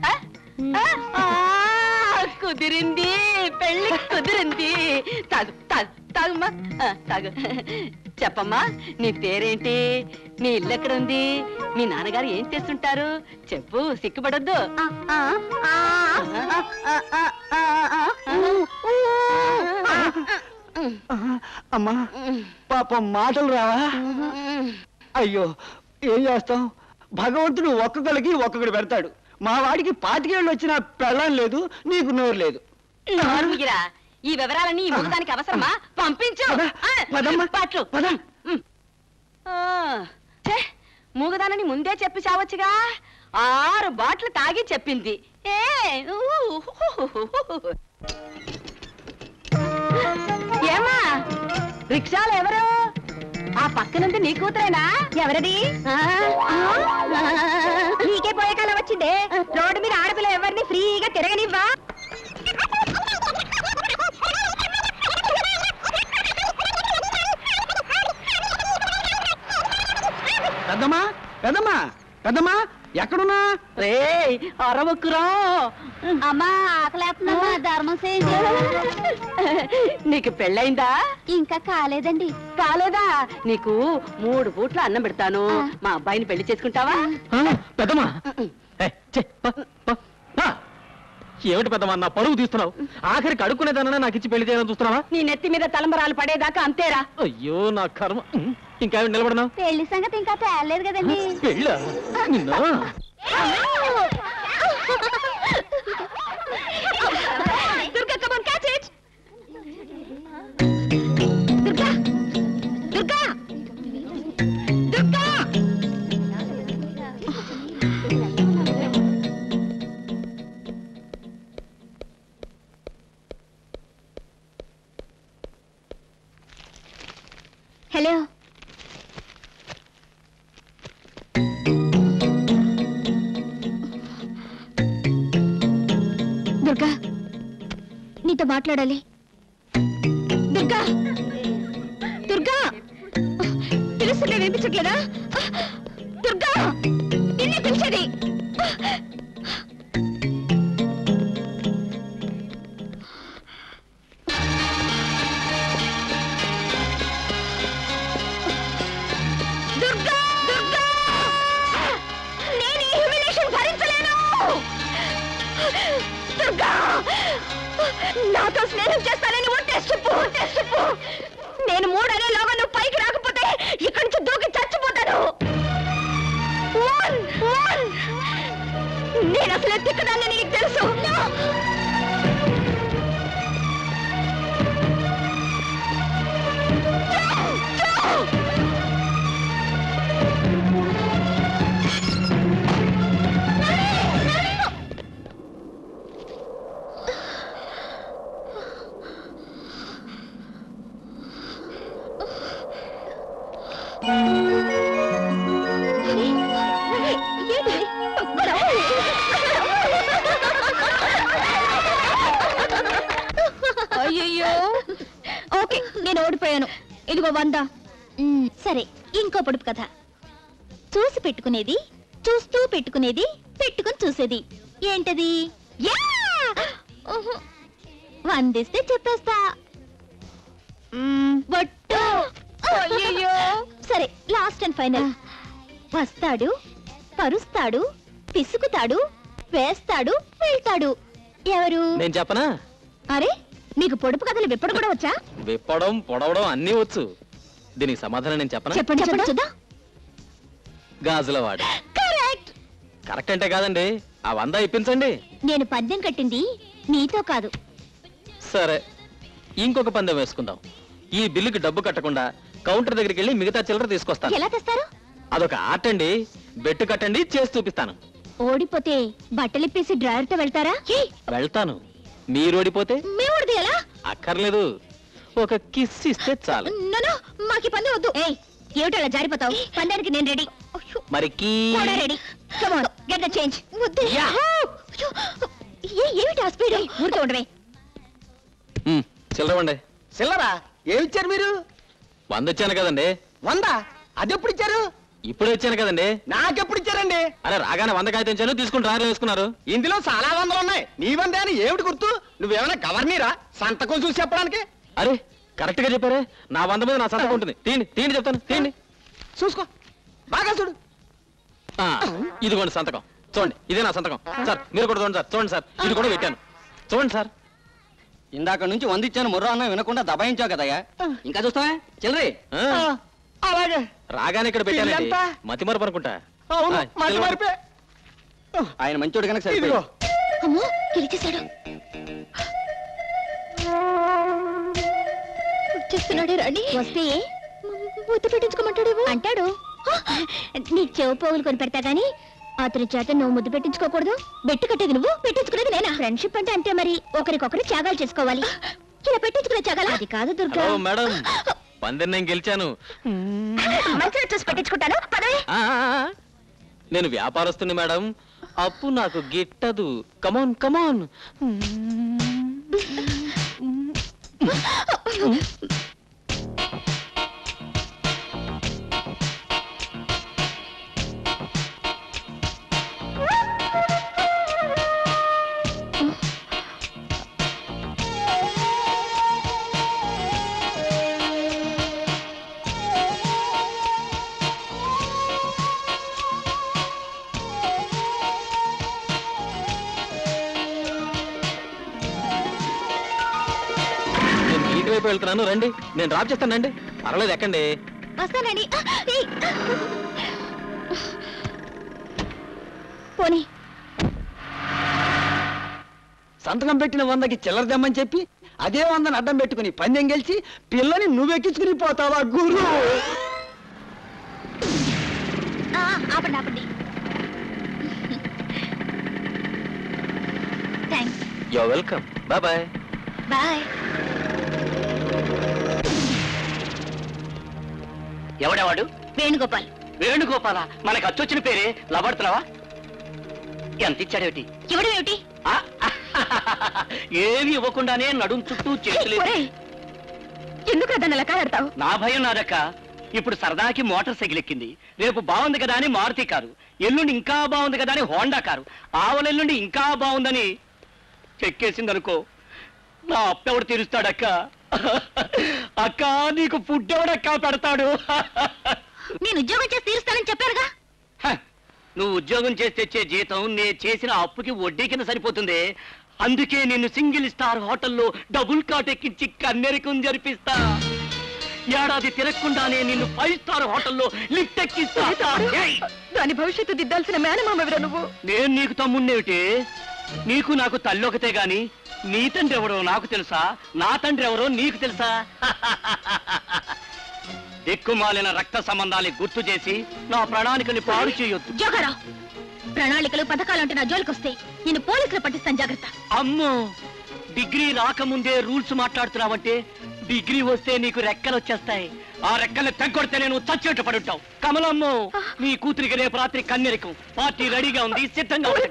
కుదిరింది, పెళ్లి కుదిరింది. తాగు తాగు తాగుమ్మా, తాగు. చెప్పమ్మా, నీ పేరేంటి? నీ ఇల్లు ఎక్కడుంది? మీ నాన్నగారు ఏం చేస్తుంటారు? చెప్పు, సిగ్గుపడొద్దు. అమ్మా పాపం మాటలు రావా? అయ్యో ఏం చేస్తాం, భగవంతుడు ఒక్కొక్కరికి ఒక్కొక్కడు పెడతాడు. మా వాడికి పాతికేళ్ళు వచ్చిన పెళ్ళం లేదు, నీకు నోరు లేదు. ఈ వివరాలన్నీ ఈ ముఖానికి అవసరమా? పంపించు. పాటలు మూగదానని ముందే చెప్పి చావచ్చుగా. ఆరు బాట్లు తాగి చెప్పింది. ఏ ఏమా రిక్షాలు ఎవరు? ఆ పక్కనుంది నీ కూతురేనా? ఎవరది? నీకే పోయే కాలం వచ్చిందే. రోడ్డు మీద ఆడపిల్ల ఎవరిని ఫ్రీగా తిరగనివ్వా? పెద్దమ్మా పెద్దమ్మా పెద్దమ్మా ఎక్కడున్నా? రే అరవకురా. అమ్మా ఆకలేస్తుందమ్మా, ధర్మం చేయండి. నీకు పెళ్ళైందా? ఇంకా కాలేదండి. కాలేదా? నీకు మూడు పూట్ల అన్నం పెడతాను. మా అబ్బాయిని పెళ్లి చేసుకుంటావా? పెద్దమ్మా ఏమిటి పెద్దమ్మా, నా పరువు తీస్తున్నావు? ఆఖరికి అడుక్కునేదానన్నా నాకు ఇచ్చి పెళ్లి చేయాలని చూస్తున్నావా? నీ నెత్తి మీద తలంబరాలు పడేదాకా అంతేరా. అయ్యో నా కర్మ. ఇంకా నిలబడినావు? పెళ్లి సంగతి ఇంకా తేలేదు కదండి. పెళ్ళ నిన్న Durga, come on, catch it. Durga, Durga, Durga. Hello, Durga, నీతో మాట్లాడాలి. దుర్గా, దుర్గా, పిలుస్తుంటే వినిపించట్లేదా? దుర్గా, నిన్నే పిలిచేది. దుర్గా, దుర్గా, నేను ఈ హ్యూమిలేషన్ భరించలేను. దుర్గా, నాతో స్నేహం చేస్తానని ఒట్టేసి చెప్పు, ఒట్టేసి చెప్పు. నేను మూడనే లోగా నువ్వు పైకి రాకపోతే ఇక్కడి నుంచి దూకి చచ్చిపోతాను. నేను అసలు తిక్కదాన్ని నీకు తెలుసు. ఇదిగో వంద. మ్, సరే ఇంకో పొడుపు కథ. చూసి పెట్టుకునేది, చూస్తూ పెట్టుకునేది, పెట్టుకుని చూసేది ఏంటది? యా! ఉహు. వందిస్తే చెప్పేస్తా. మ్, బొట్టు. అయ్యయ్యో. సరే లాస్ట్ అండ్ ఫైనల్. వస్తాడు, పరుస్తాడు, పిసుకుతాడు, వేస్తాడు, వెళ్తాడు. ఎవరు? నేను చెప్పనా? అరే నీకు పొడుపు కథలు విప్పడం కూడా వచ్చా? విప్పడం పొడవడం అన్నీ వచ్చు. దీనికి సమాధానం నేను చెప్పనా? చెప్పండి చెప్పండి చూద్దాం. గాజులవాడు. కరెక్ట్. కరెక్ట్ అంటే కాదండి, ఆ వంద ఇప్పించండి. నేను పందెం కట్టింది నీతో కాదు. సరే ఇంకొక పందెం వేసుకుందాం. ఈ బిల్లుకి డబ్బు కట్టకుండా కౌంటర్ దగ్గరికి వెళ్ళి మిగతా చిల్లర తీసుకొస్తాను. ఎలా తెస్తారు? అదొక ఆర్ట్ అండి. బెట్టు కట్టండి, చేసి చూపిస్తాను. ఓడిపోతే బట్టలిప్పేసి డ్రైవర్ తో వెళ్తారా? వెళ్తాను. మీరు ఓడిపోతే? మేముడిది ఎలా? అక్కర్లేదు, ఒక కిస్ ఇస్తే చాలు. నో మాకి పందెం వద్దు. ఏయ్ ఏమిటి అలా జారిపోతావు? పందానికి నేను రెడీ. మరి కీ ready. Come on get the change. వద్దు. ఏ ఏమిటి ఆ స్పీడ్? ఊరికే ఉండవే. చిల్లరవండి. చిల్లరా ఏమిచ్చారు మీరు? వంద ఇచ్చాను కదండి. వంద? అదెప్పుడు ఇచ్చారు? ఇప్పుడే ఇచ్చాను కదండి. నాకెప్పుడు ఇచ్చారండి? అరే రాగానే వంద కాగితం ఇచ్చాను, తీసుకుని రారు వేసుకున్నారు. ఇందులో చాలా వందలు ఉన్నాయి. నీ వందే అని ఏమిటి గుర్తు? నువ్వేమైనా గవర్నీరా సంతకం చూసి చెప్పడానికి? అరే కరెక్ట్ గా చెప్పారే, నా వంద మీద నా సంతకం ఉంటుంది. తీయండి తీయండి చెప్తాను, తీయండి. చూసుకో బాగా చూడు. ఆ, ఇదిగోండి సంతకం. చూడండి, ఇదే నా సంతకం. సార్ మీరు కూడా చూడండి సార్. చూడండి సార్, ఇది కూడా పెట్టాను. చూడండి సార్. ఇందాక నుంచి వంద ఇచ్చాను ముర్రా అన్న వినకుండా దబాయించావు కదయ్యా. ఇంకా చూస్తావా చిల్లరి? అలాగే రాగానే ఇక్కడ పెట్టానండి. ఎంత? మతిమరపు అనుకుంటా. అవును, ఆ, మతి చిల్లర. మరిపే. ఆయన మంచోడు కనుక ఇదిగో. సరిపోయి అమ్మో గెలిచేశాడు. వచ్చేస్తున్నాడే రాణి. వస్తే ముద్దు పెట్టించుకోమంటాడేమో. అంటాడు. నీకు చెవు పోగులు కొని పెడతా గానీ అతని చేత నువ్వు ముద్దు పెట్టించుకోకూడదు. బెట్టు కట్టేది నువ్వు, పెట్టించుకునేది నేనా? ఫ్రెండ్షిప్ అంటే అంతే మరి. ఒకరికొకరు త్యాగాలు చేసుకోవాలి. ఇలా పెట్టించుకునే త్యాగాలు అది కాదు దుర్గా. హలో మేడం, పందెం నేను గెలిచాను. మంచిగా చూసి పెట్టించుకుంటాను. పదవి. ఆ, ఆ, ఆ. నేను వ్యాపారస్తుని మేడం, అప్పు నాకు గిట్టదు. కమాన్ కమాన్. వైపు వెళ్తున్నాను, రండి. నేను డ్రాప్ చేస్తాను, రండి. పర్వాలేదు, ఎక్కండి. వస్తానండి. పోనీ సంతకం పెట్టిన వందకి చిల్లర దమ్మని చెప్పి అదే వందని అడ్డం పెట్టుకుని పందెం గెలిచి పిల్లని నువ్వెక్కించుకుని పోతావా గురు? ఆపండి ఆపండి. Thanks. You are welcome. Bye bye. Bye. ఎవడేవాడు? వేణుగోపాల్. వేణుగోపాల? మనకు అచ్చొచ్చిన పేరే లబడుతున్నావా? ఎంత ఇచ్చాడేమిటి? ఎవడేమిటి? ఏమి ఇవ్వకుండానే నడుం చుట్టూ చేతులు. ఎందుకు అదన్న లెక్కడతావు? నా భయం నాదక్క. ఇప్పుడు సరదాకి మోటార్ సైకిల్ ఎక్కింది, రేపు బాగుంది కదా అని మారుతి కారు, ఎల్లుండి ఇంకా బాగుంది కదా అని హోండా కారు, ఆవలెల్లుండి ఇంకా బాగుందని చెక్కేసింది అనుకో, నా అప్పెవడు తీరుస్తాడక్క? అక్క నీకు ఫుడ్ ఎవడక్క పెడతాడు? నేను ఉద్యోగం చేసి తీరుస్తానని చెప్పారుగా. నువ్వు ఉద్యోగం చేసి తెచ్చే జీతం నే చేసిన అప్పుకి వడ్డీ కింద సరిపోతుంది. అందుకే నిన్ను సింగిల్ స్టార్ హోటల్లో డబుల్ కాట్ ఎక్కించి కన్నెరికం జరిపిస్తా. ఏడాది తిరగకుండానే నిన్ను ఫైవ్ స్టార్ హోటల్లో లిఫ్ట్ ఎక్కిస్తా. దాని భవిష్యత్తు దిద్దాల్సిన మేనమామవిరా నువ్వు. నేను నీకు తమ్ముణ్ణేమిటి? నీకు నాకు తల్లి ఒకతే గాని నీ తండ్రి ఎవరో నాకు తెలుసా? నా తండ్రి ఎవరో నీకు తెలుసా? దిక్కుమాలిన రక్త సంబంధాన్ని గుర్తు చేసి నా ప్రణాళికని పాడు చేయొద్దు. జోగారా, ప్రణాళికలు పథకాలు అంటే నా జోలికొస్తే నేను పోలీసులు పట్టిస్తాను, జాగ్రత్త. అమ్మో, డిగ్రీ రాకముందే రూల్స్ మాట్లాడుతున్నావంటే డిగ్రీ వస్తే నీకు రెక్కలు వచ్చేస్తాయి. ఆ రెక్కలు తగ్గొడితే నేను చచ్చేట పడుంటావు. కమలమ్మో, నీ కూతురికి రేపు రాత్రి కన్నెరికం పార్టీ రెడీగా ఉంది, సిద్ధంగా ఉంది.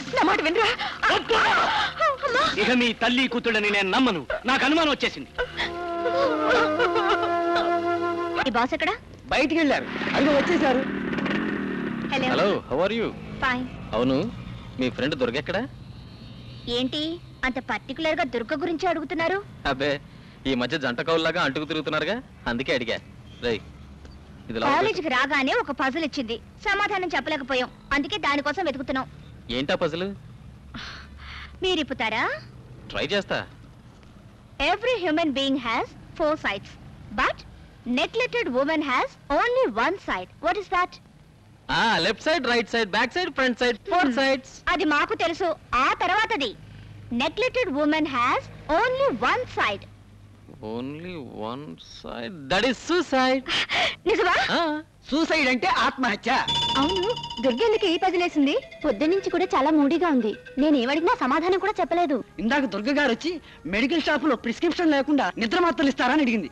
ఇక మీ తల్లి కూతుళ్ళని నేను నమ్మను, నాకు అనుమానం వచ్చేసింది. ఈ బాస్ ఎక్కడ? బయటికి వెళ్ళారు. అదిగో వచ్చేసారు. Hello. Hello, how are you? Fine. అవును, మీ ఫ్రెండ్ దుర్గెక్కడా? ఏంటి అంత పర్టికులర్ గా దుర్గ గురించి అడుగుతున్నారు? అబ్బే, ఈ మధ్య జంట కౌల్లాగా అంటుకు తిరుగుతున్నారుగా, అందుకే అడిగా. రై, ఇది లోపలికి. కాలేజీకి రాగానే ఒక పజిల్ ఇచ్చింది, సమాధానం చెప్పలేకపోయాం, అందుకే దానికోసం వెతుకుతున్నాం. ఏంటా పజిల్? మీరిప్పుతారా? ట్రై చేస్తా. Every human being has four sides, but neglected women has only one side. What is that? ఆ left side, right side, back side, front side, four sides. అది మాకు తెలుసు. ఆ తర్వాతది neglected women has only one side. Only one side, that is suicide. నిజమా? Suicide అంటే ఆత్మహత్య. అవును, దుర్గెందుకు ఈ పజిలేసింది? పొద్దున్నుంచి కూడా చాలా మూడీగా ఉంది. నేను ఏమడిగినా సమాధానం కూడా చెప్పలేదు. ఇందాక దుర్గ గారు వచ్చి మెడికల్ షాప్ లో ప్రిస్క్రిప్షన్ లేకుండా నిద్ర మాత్రలు ఇస్తారని అడిగింది.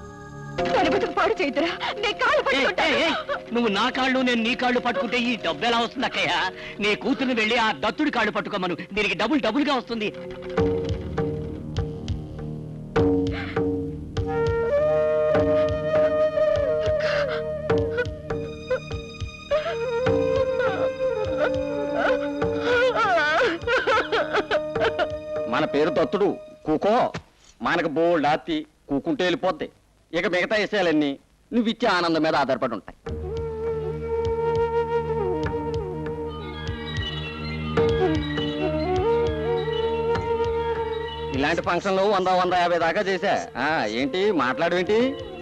నువ్వు నా కాళ్ళు నేను నీ కాళ్ళు పట్టుకుంటే ఈ డబ్బు ఎలా వస్తుంది అక్కయ్య? నీ కూతుర్ని వెళ్ళి ఆ దత్తుడి కాళ్ళు పట్టుకోమను, దీనికి డబుల్ డబుల్ గా వస్తుంది. మన పేరు దత్తుడు, కూకో. మనకు బోల్డ్ ఆస్తి, కూకుంటే వెళ్ళిపోద్ది. ఇక మిగతా విషయాలన్నీ నువ్విచ్చే ఆనందం మీద ఆధారపడి ఉంటాయి. ఇలాంటి ఫంక్షన్లు వంద వంద యాభై దాకా చేశా. ఆ, ఏంటి మాట్లాడేంటి?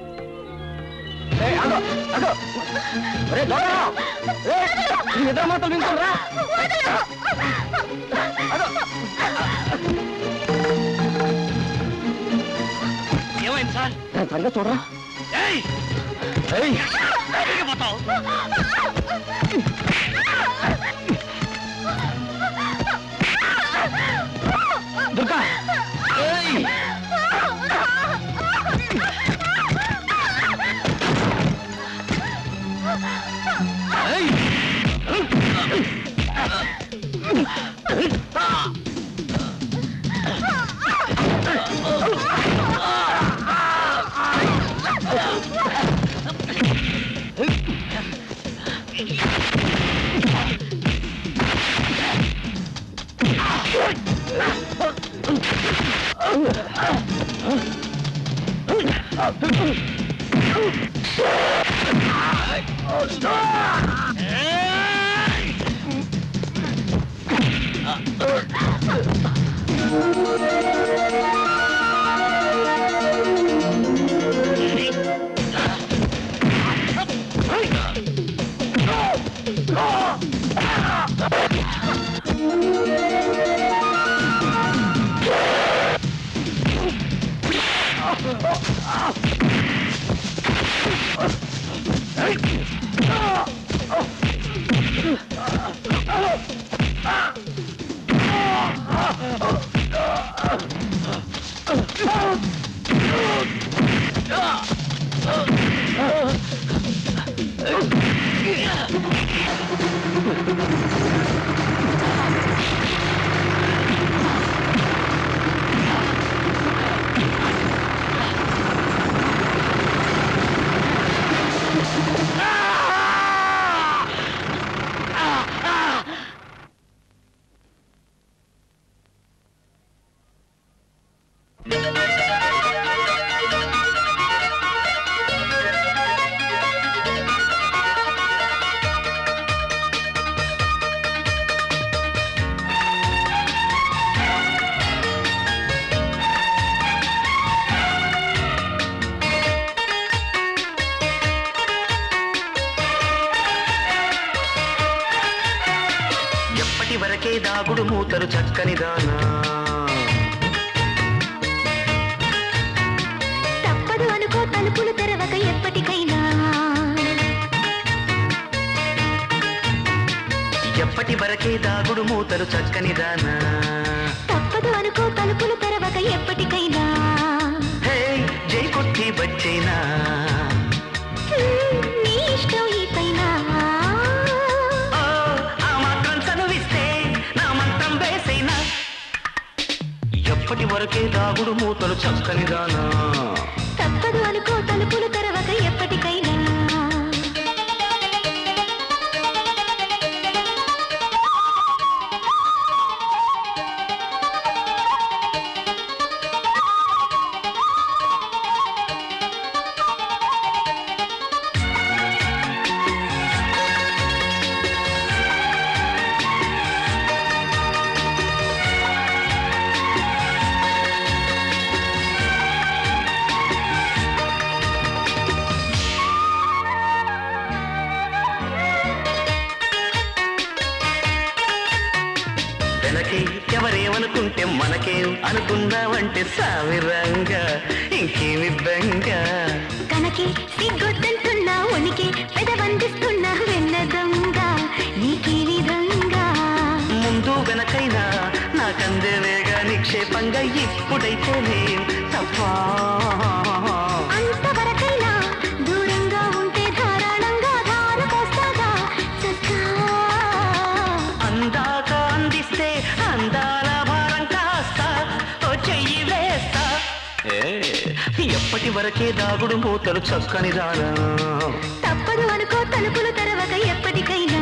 నిద్ర మాటలు వింటురా. ఏమైంది సార్? త్వరగా చూడరా. దుర్గా, దాగుడు మూతరు చక్కని దానా తప్పదు అనుకో తలుపులు తెరవక ఎప్పటికైనా ఎప్పటి వరకే దాగుడు మూతరు చక్కని దానా తప్పదు అనుకో తలుపులు తెరవక ఎప్పటికైనా హే జై కొట్టి బచ్చైనా నీ ఇష్టం ఈ పైన ఎప్పటి వరకే దాగుడు మూతలు చక్కని దానా తప్పదు అనుకో తలుపులు తెరవక ఎప్పటికైనా ఎవరేమనుకుంటే మనకేం అనుకుందామంటే సావిరంగా ఇంకేమి బెంగ కనకి సిగ్గొద్దంటున్నా ఉనికి పెదవందిస్తున్నా వెన్నదంగా నీకీ విధంగా ముందు వెనకైనా నాకందేవేగా నిక్షేపంగా ఇప్పుడైతేనే తప్ప అంతవరకైనా దూరంగా ఉంటే ధారాళంగా ధారకొస్తాగా చక్కా అందాక అందిస్తే అందాల భారం కాస్త ఓ చెయ్యి వేస్తా ఎప్పటి వరకే దాగుడు మూతలు చక్కని దానా తప్పదు అనుకో తలుపులు తెరవక ఎప్పటికైనా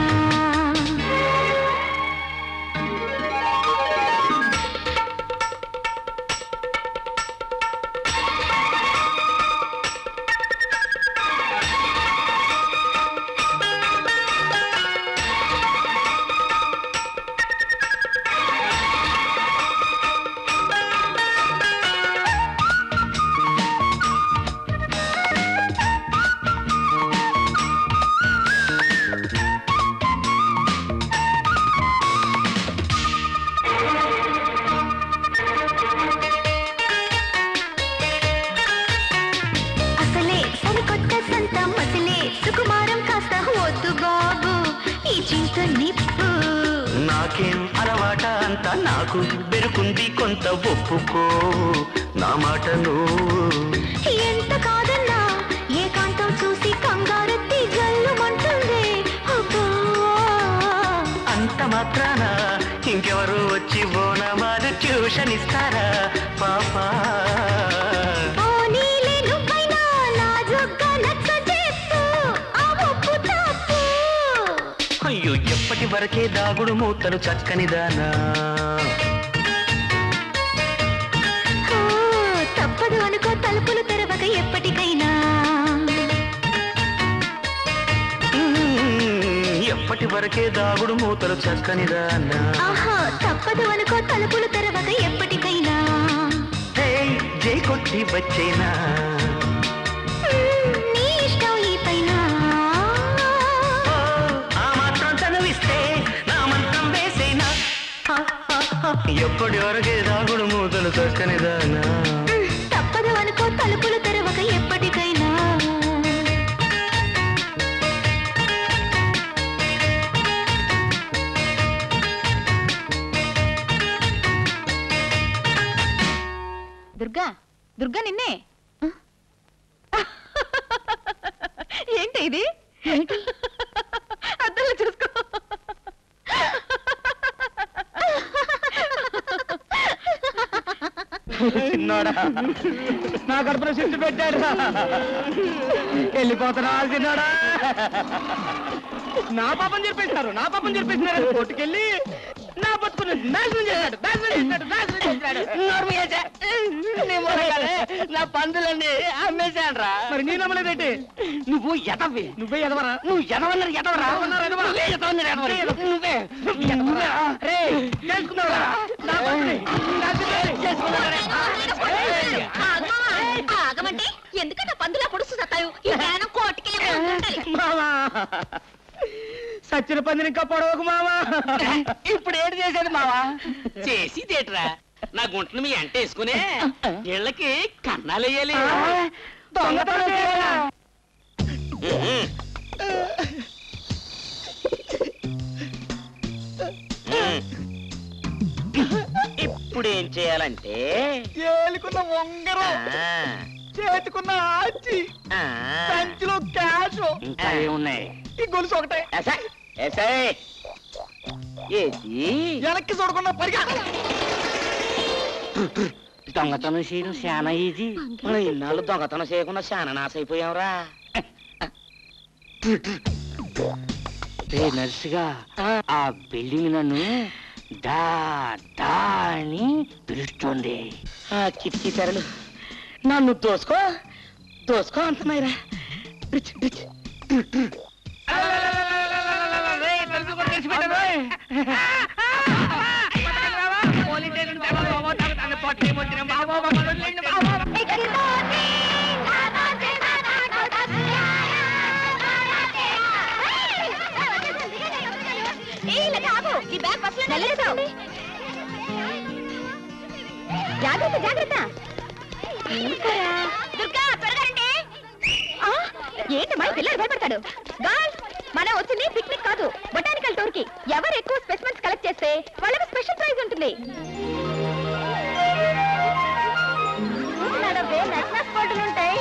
నాకేం అలవాట అంత నాకు బెరుకుంది కొంత ఒప్పుకో నా మాట నువ్వు ఎంత కాదన్నా ఏకాంతం చూసి కంగారెత్తి జల్లుమంటుంది అంత మాత్రాన ఇంకెవరు వచ్చి బోనమాలు ట్యూషన్ ఇస్తారా పాపా అయ్యో ఎప్పటి వరకే దాగుడు మూతలు చక్కని దానా తప్పదు అనుకో తలుపులు తెరవక ఎప్పటికైనా ఎప్పటి వరకే దాగుడు మూతలు చక్కని దానా ఆహా తప్పదు అనుకో తలుపులు తెరవక ఎప్పటికైనా జై కొట్టి వచ్చేనా నీ ఇష్టం ఈ పైన ఎప్పటి వరకే దాగుడు మూతలు చక్కని దానా తప్పదు అనుకో తలుపులు తెరవక ఎప్పటికైనా దుర్గా దుర్గా నిన్నే ఏంటి ఇది అద్దంలో చూసుకో చిన్నోడా నా కడుపులో సిట్టు పెట్టాడు వెళ్ళిపోతున్నా చిన్నోడా నా పాపం చెప్పేసినారు నా పాపం చెప్పేసినారు కోర్టుకెళ్ళి నా బతుకుని నాశనం చేశాడు నాశనం చేశాడు నాశనం చేశాడు నా పందులన్నీ అమ్మేశాడు రా మరి నీ నమ్మలేదేంటి నువ్వు ఎదవి నువ్వే ఎదవరా నువ్వు ఎదవన్నారు ఎదవరా నువ్వే ఎదవన్నారు నువ్వే రే చేసుకున్నావురా నా పందుని ఆగమంటే ఎందుకన్నా పందులా పొడుస్తూ సత్తావు కోటికి సచ్చిన పందిని ఇంకా పొడవకు మావా ఇప్పుడు ఏడు చేశాడు మావా చేసి తేట్రా నా గుంటను మీ అంట వేసుకునే ఇళ్ళకి కన్నాలేయాలి దొంగతనం ఇప్పుడు ఏం చేయాలంటే ఏలుకున్న ఉంగరం చేతుకున్న ఆచి సంచిలో క్యాష్ ఇంకా ఏమున్నాయి ఈ గొలుసు ఒకటే ఏది వెనక్కి చూడకుండా పరిగా దొంగతనం చేయడం చాలా ఈజీ మనం ఇన్నాళ్ళు దొంగతనం చేయకుండా చాలా నాశ అయిపోయాంరా నర్సుగా ఆ బిల్డింగ్ నన్ను డా డా అని పిలుస్తోంది ఆ కిటికీ తెరలు నన్ను దోసుకో దోసుకో అంటున్నాయిరా ఈ బ్యాగ్ బస్సులో జాగ్రత్త జాగ్రత్త. దుర్గా త్వరగా రండి. ఏంటమ్మా పిల్లలు భయపడతాడు. గర్ల్స్, మనం వచ్చింది పిక్నిక్ కాదు, బొటానికల్ టూర్ కి. ఎవరు ఎక్కువ స్పెసిమెన్స్ కలెక్ట్ చేస్తే వాళ్ళకి స్పెషల్ ప్రైజ్ ఉంటుంది. ఉంటాయి.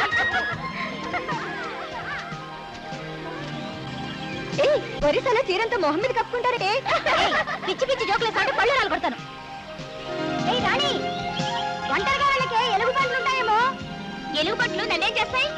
ఒరిస్సాలో చీరంతో మొహం మీద కప్పుకుంటారే. పిచ్చి పిచ్చి జోకులు సాగు పళ్ళు రాలగొడతాను. ఏ రాణి, ఒంటరిగా వాళ్ళకే ఎలుగు పండ్లు ఉంటాయేమో. ఎలుగు పండ్లు నన్నేం చేస్తాయి?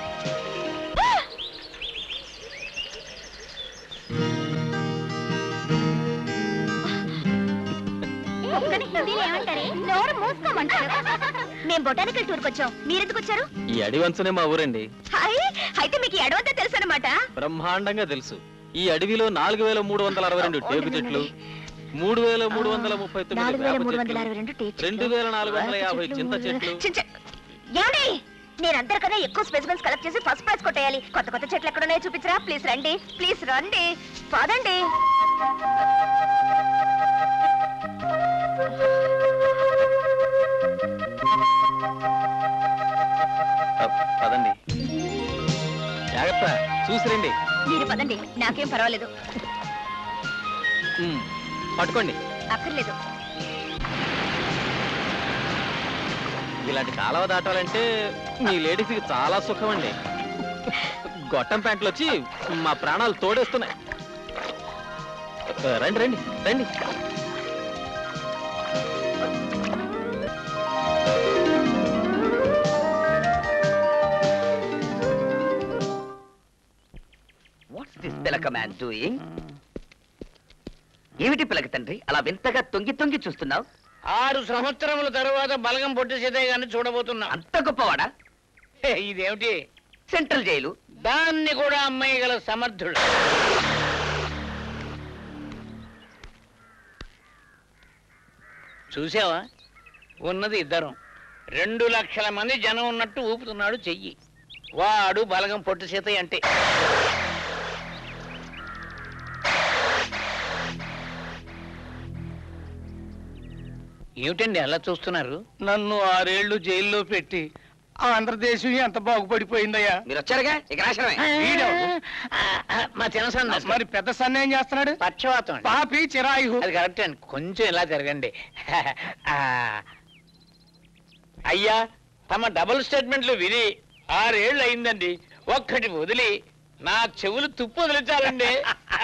ఏమంటారే? నోరు మూసుకోమంటారు. మేము బొటానికల్ టూర్కి వచ్చాం, మీరెందుకు వచ్చారు? ఈ అడివంచనే మా ఊరండి. అయితే మీకు ఈ అడవంతా తెలుసు అనమాట. బ్రహ్మాండంగా తెలుసు. ఈ అడవిలో నాలుగు వేల మూడు వందల అరవై రెండు టేకు చెట్లు, మూడు వేల మూడు వందల ముప్పై తొమ్మిది రెండు వేల నాలుగు వందల యాభై చింత చెట్లు. నేను అందరికన్నా ఎక్కువ స్పెసిమెన్స్ కలెక్ట్ చేసి ఫస్ట్ ప్రైజ్ కొట్టేయాలి. కొత్త కొత్త చెట్లు ఎక్కడున్నాయో చూపించరా. ప్లీజ్ రండి, ప్లీజ్ రండి, పదండి. పదండి, జాగ్రత్త, చూసి రండి. మీరు పదండి, నాకేం పర్వాలేదు. పట్టుకోండి. అక్కర్లేదు. ఇలాంటి కాలువ దాటాలంటే మీ లేడీస్కి చాలా సుఖం అండి. గొట్టం ప్యాంట్లు వచ్చి మా ప్రాణాలు తోడేస్తున్నాయి. రండి రండి రండి. వాట్స్ దిస్ పిలక మ్యాన్ డూయింగ్? ఏమిటి పిలక తండ్రి అలా వింతగా తొంగి తొంగి చూస్తున్నావు? ఆరు సంవత్సరముల తరువాత బలగం పొట్టి సీతయ్య గారిని చూడబోతున్నా. అంత గొప్పవాడా? ఇదేమిటి? Central jail. దాన్ని కూడా అమ్మాయి గల సమర్థుడు. చూసావా, ఉన్నది ఇద్దరం. రెండు లక్షల మంది జనం ఉన్నట్టు ఊపుతున్నాడు చెయ్యి. వాడు బలగం పొట్టి సీతయ్య అంటే. ఏమిటండి అలా చూస్తున్నారు? నన్ను ఆరేళ్లు జైల్లో పెట్టి ఆంధ్రదేశం ఎంత బాగుపడిపోయిందయ్యా. మీరు వచ్చారుగా, ఇక రాశనమే. మా చిన్న సన్న మరి పెద్ద సన్న ఏం చేస్తున్నాడు? పక్షవాతం. పాపి చిరాయు. అది కరెక్ట్ అండి, కొంచెం ఇలా తిరగండి. అయ్యా, తమ డబుల్ స్టేట్మెంట్లు విని ఆరేళ్లు అయిందండి. ఒక్కటి వదిలి నా చెవులు తుప్పు వదిలించాలండి.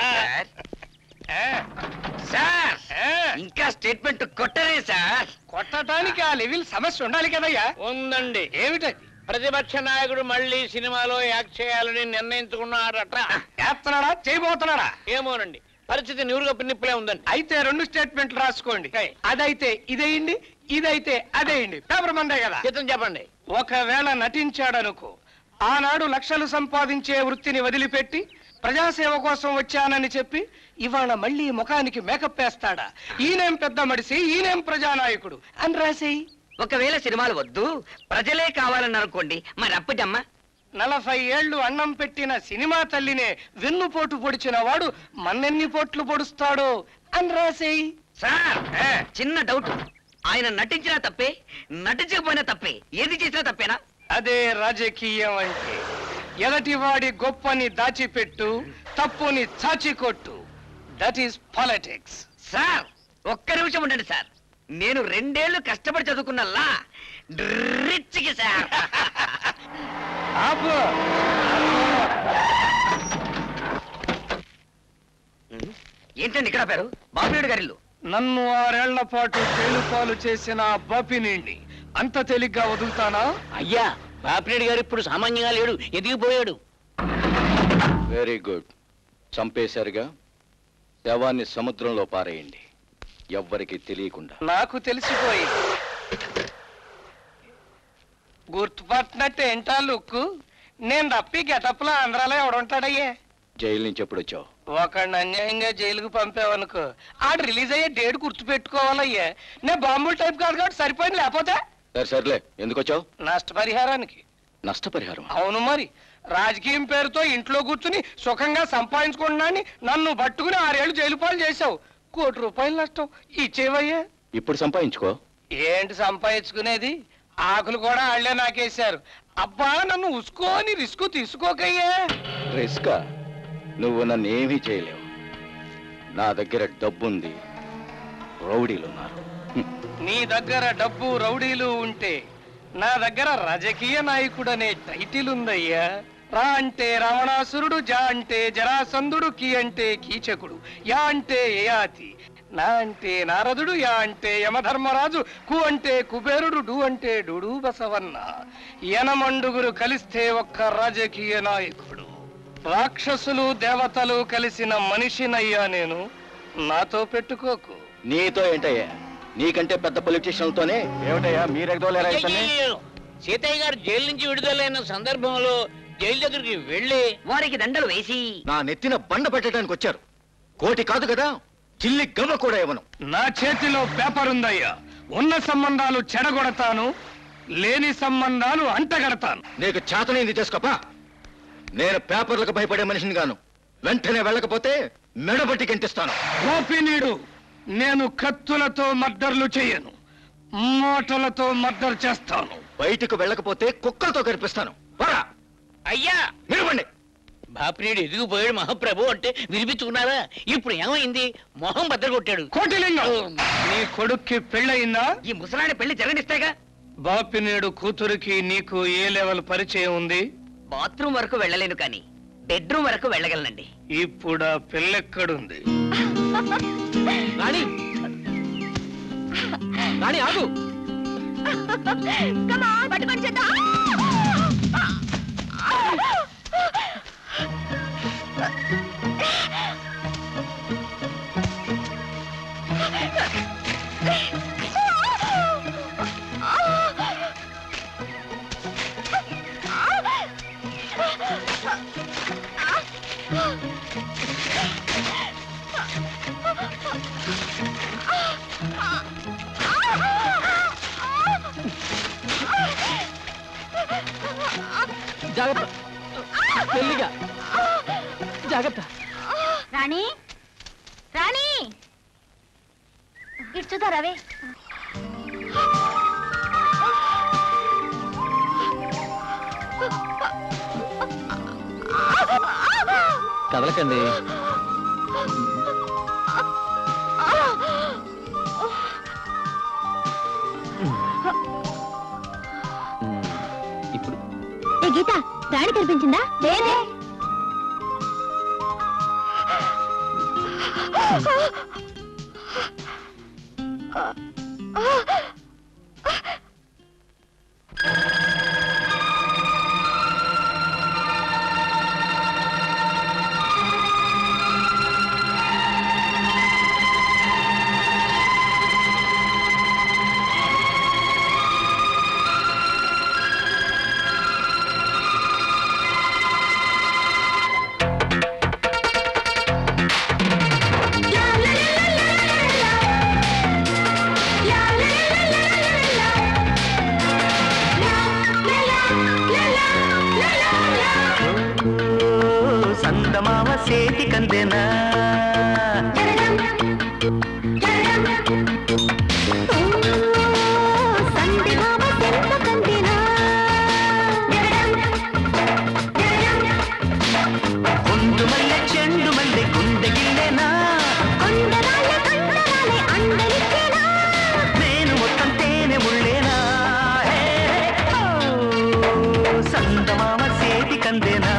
సార్, ఇంకా స్టేట్మెంట్ కొట్టరే సార్. కొట్టడానికి ఆ లెవెల్ సమస్య ఉండాలి కదయ్యా. ఉందండి. ఏమిటది? ప్రతిపక్ష నాయకుడు మళ్ళీ సినిమాలో యాక్ట్ చేయాలని నిర్ణయించుకున్నారట. చేస్తున్నాడా, చేయబోతున్నాడా? ఏమోనండి, పరిస్థితి నివురుగా పిన్నిప్పులే ఉందండి. అయితే రెండు స్టేట్మెంట్లు రాసుకోండి. అదైతే ఇదేయండి, ఇదైతే అదేయండి. పేపర్ మందే కదా. చిత్రం చెప్పండి. ఒకవేళ నటించాడనుకో, ఆనాడు లక్షలు సంపాదించే వృత్తిని వదిలిపెట్టి ప్రజాసేవ కోసం వచ్చానని చెప్పి ఇవాళ మళ్ళీ ముఖానికి మేకప్ వేస్తాడా? ఈయనేం పెద్ద మడిసి, ఈయనేం ప్రజానాయకుడు అని రాసేయి. ఒకవేళ సినిమాలు వద్దు, ప్రజలే కావాలని అనుకోండి, మరి అప్పటమ్మా. నలభై ఏళ్లు అన్నం పెట్టిన సినిమా తల్లినే వెన్నుపోటు పొడిచిన వాడు మన్నెన్ని పోట్లు పొడుస్తాడో అని రాసేయి. సార్, చిన్న డౌట్. ఆయన నటించినా తప్పే, నటించకపోయినా తప్పే, ఏది చేసినా తప్పేనా? అదే రాజకీయం అంటే. ఎదటివాడి గొప్పని దాచిపెట్టు, తప్పుని చాచికొట్టు. That is politics. సార్, ఒక్క నిమిషం ఉండండి సార్. నేను రెండేళ్లు కష్టపడి చదువుకున్న లా రిచ్కి సార్. ఏంటండి ఇక్కడ పేరు? బాబునాయుడు గారిల్లు. నన్ను ఆరేళ్ల పాటు జైలు పాలు చేసిన బాపినండి అంత తేలిగ్గా వదులుతానా? అయ్యా, బాపిరెడ్డి గారు ఇప్పుడు సామాన్యంగా లేడు, ఎదిగిపోయాడు. Very good. చంపేశారుగా, శవాన్ని సముద్రంలో పారేయండి, ఎవ్వరికి తెలియకుండా. నాకు తెలిసిపోయింది. గుర్తుపట్టినట్టు ఏంటా లుక్కు? నేను తప్పి గెటప్లో ఆంధ్రాలో ఎవడుంటాడయ్యే? జైలు నుంచి ఎప్పుడు వచ్చావు? ఒకడిని అన్యాయంగా జైలుకు పంపావనుకో, ఆడు రిలీజ్ అయ్యే డేట్ గుర్తు పెట్టుకోవాలయ్యే. నేను బాంబుల్ టైప్ కాదు కాబట్టి సరిపోయింది. లేకపోతే సరే సర్లే, ఎందుకు వచ్చావు? నష్టపరిహారానికి. నష్టపరిహారం? అవును మరి. రాజకీయం పేరుతో ఇంట్లో కూర్చుని సుఖంగా సంపాదించుకుంటున్నాని నన్ను పట్టుకుని ఆరేళ్లు జైలు పాలు చేశావు. కోటి రూపాయలు నష్టం ఇచ్చేవయ్యా. ఇప్పుడు సంపాదించుకో. ఏంటి సంపాదించుకునేది? ఆకులు కూడా ఆళ్లే నాకేశారు. అబ్బా నన్ను ఉసుకోని రిస్క్ తీసుకోకయ్యా. రిస్క్? నువ్వు నన్ను ఏమీ చేయలేవు. నా దగ్గర డబ్బుంది, రౌడీలు ఉన్నారు. నీ దగ్గర డబ్బు రౌడీలు ఉంటే నా దగ్గర రాజకీయ నాయకుడు అనే టైటిల్ ఉందయ్యా. రా అంటే రావణాసురుడు, జా అంటే జరాసంధుడు, కి అంటే కీచకుడు, యా అంటే యయాతి, నా అంటే నారదుడు, యా అంటే యమధర్మరాజు, కు అంటే కుబేరుడు, డు అంటే డుడు బసవన్న. యనమండుగురు కలిస్తే ఒక్క రాజకీయ నాయకుడు. రాక్షసులు దేవతలు కలిసిన మనిషినయ్యా నేను. నాతో పెట్టుకోకు. నీతో ఏంటయ్యా? నీకంటే పెద్ద పొలిటీషియన్లతోనే ఏమిటయ్యా మీరెగదోలేరా? సీతయ్య గారు జైలు నుంచి విడుదలైన సందర్భంలో జైలు దగ్గరికి వెళ్ళి వారికి దండలు వేసి నా నెత్తిన బండ పెట్టడానికి వచ్చారు. కోటి కాదు కదా, చిల్లి గవ్వ కూడా ఇవ్వను. నా చేతిలో పేపర్ ఉందయ్యా. ఉన్న సంబంధాలు చెడగొడతాను, లేని సంబంధాలు అంటగడతాను. నీకు చేతనైంది చేసుకోపా. నేను పేపర్లకు భయపడే మనిషిని గాను. వెంటనే వెళ్ళకపోతే మెడబట్టి గెంటిస్తాను. గోపినీడు, నేను కత్తులతో మర్డర్లు చేయను, మోటలతో మర్డర్ చేస్తాను. బయటకు వెళ్ళకపోతే కుక్కలతో కనిపిస్తాను. అయ్యా నిలవండి. బాపినీడు ఎదిగిపోయాడు మహాప్రభు అంటే వినిపించుకున్నారా? ఇప్పుడు ఏమైంది? మొహం బద్దలు కొట్టాడు. కోటిలింగం, నీ కొడుక్కి పెళ్ళయిందా? ఈ ముసలాడి పెళ్లి జరగనిస్తాగా. బాపినేడు కూతురికి నీకు ఏ లెవెల్ పరిచయం ఉంది? బాత్రూమ్ వరకు వెళ్ళలేను కానీ బెడ్రూమ్ వరకు వెళ్ళగలనండి. ఇప్పుడు ఆ పెళ్ళెక్కడుంది? రాణి, రాణి ఆగు. పట్టుకొని చేద్దాం. జాగ్రత్త, మెల్లిగా జాగ్రత్త. రాణి, రాణి, ఇటు చూద్దా రవి. కదలకండి. ఇప్పుడు ఏ గీత, రాణి కనిపించిందా? లేదే. సందమామ సేతి కందెనా కొండు మల్లె చెండు మల్లె గుండె గిల్లెనా నేను మొత్తం తేనె ముళ్ళేనా సందమామ సేతి కందెనా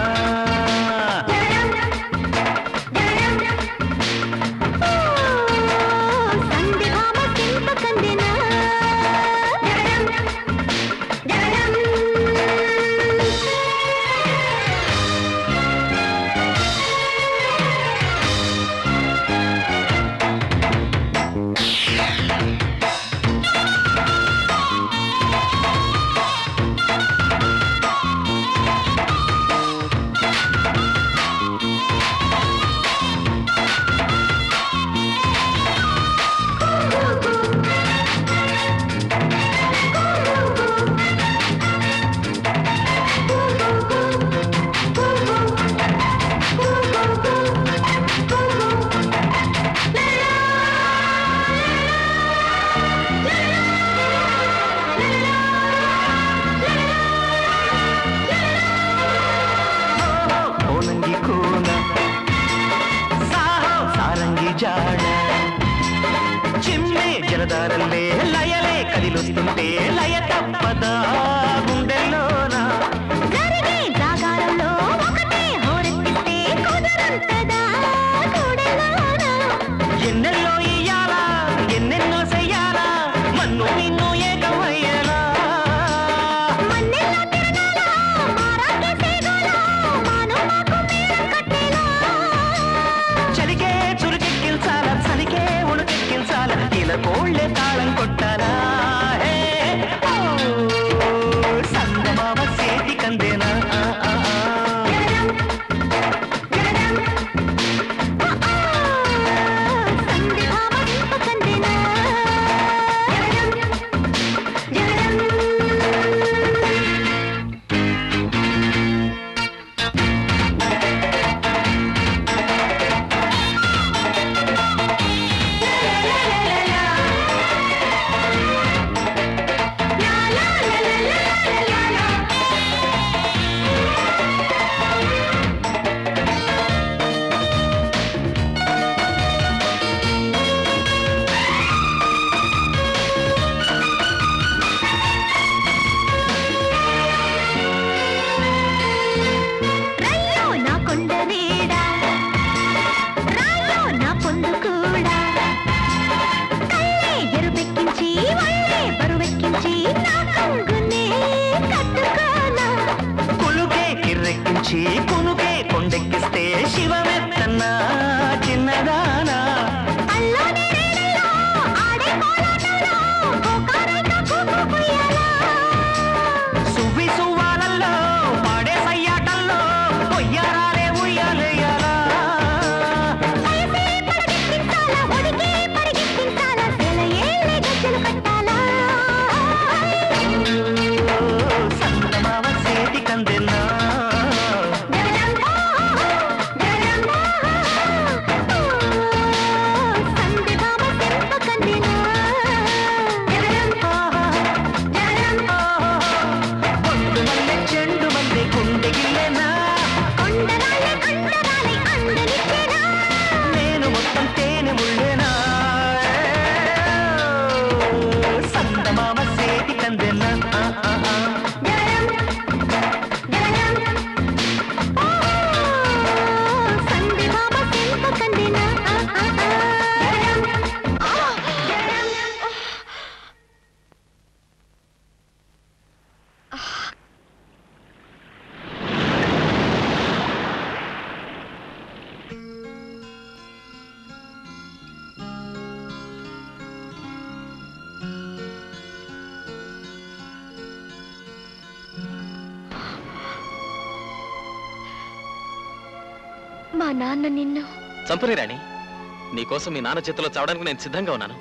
మా నాన్న నిన్ను చంపని రాణి, నీకోసం మీ నాన్న చేతిలో చావడానికి నేను సిద్ధంగా ఉన్నాను.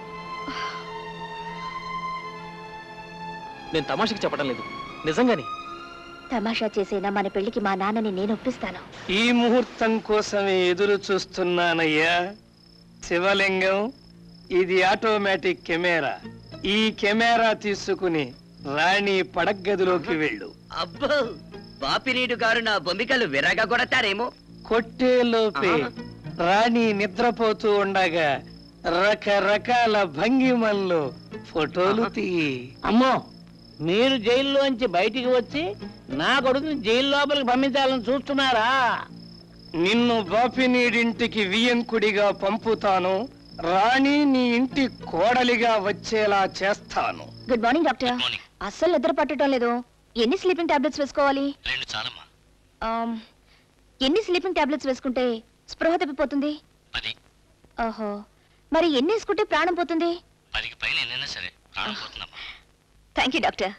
నేను తమాషకి చెప్పడం లేదు, నిజంగానే. తమాషా చేసేనా మన పెళ్లికి మా నాన్నని నేను ఒప్పిస్తాను. ఈ ముహూర్తం కోసమే ఎదురు చూస్తున్నానయ్యా. శివలింగం, ఇది ఆటోమేటిక్ కెమెరా. ఈ కెమెరా తీసుకుని రాణి పడగదిలోకి వెళ్ళు. అబ్బో, బాపినీడు గారు నా బొమ్మికలు విరగా కొడతారేమో. కొట్టేలోపే రాణి నిద్రపోతూ ఉండగా రకరకాల భంగిమల్లో ఫోటోలు తీయి. అమ్మో, మీరు జైల్లోంచి బయటికి వచ్చి నా కొడుకుని జైలు లోపలికి పంపించాలని చూస్తున్నారా? నిన్ను బాపినీడింటికి వియంకుడిగా పంపుతాను. రాణి నీ ఇంటి కోడలిగా వచ్చేలా చేస్తాను. Good morning doctor. అస్సలు నిద్ర పట్టడం లేదు. ఎన్ని స్లీపింగ్ టాబ్లెట్స్ వేసుకోవాలి? రెండు చాలమ్మా. ఆమ్, ఎన్ని స్లీపింగ్ టాబ్లెట్స్ వేసుకుంటే స్పృహ తప్పిపోతుంది? పది. ఓహో, మరి ఎన్ని వేసుకుంటే ప్రాణం పోతుంది? పదికి పైన ఎన్నైనా సరే ప్రాణం పోతుందమ్మా. Thank you doctor.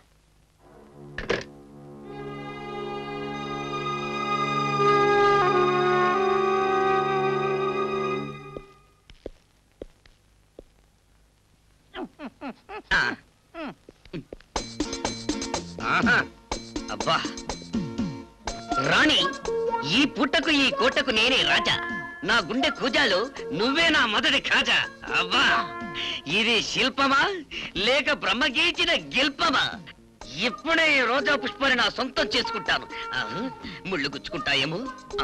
అబ్బా రాణి, ఈ పుట్టకు ఈ కోటకు నేనే రాజా. నా గుండె కూజాలు నువ్వే నా మొదటి ఖాజా. అబ్బా, ఇది శిల్పమా లేక బ్రహ్మగీచిన గిల్పమా? ఇప్పుడే ఈ రోజా పుష్పాన్ని నా సొంతం చేసుకుంటాను. ఆ, ముళ్ళు గుచ్చుకుంటాయేమో. ఆ.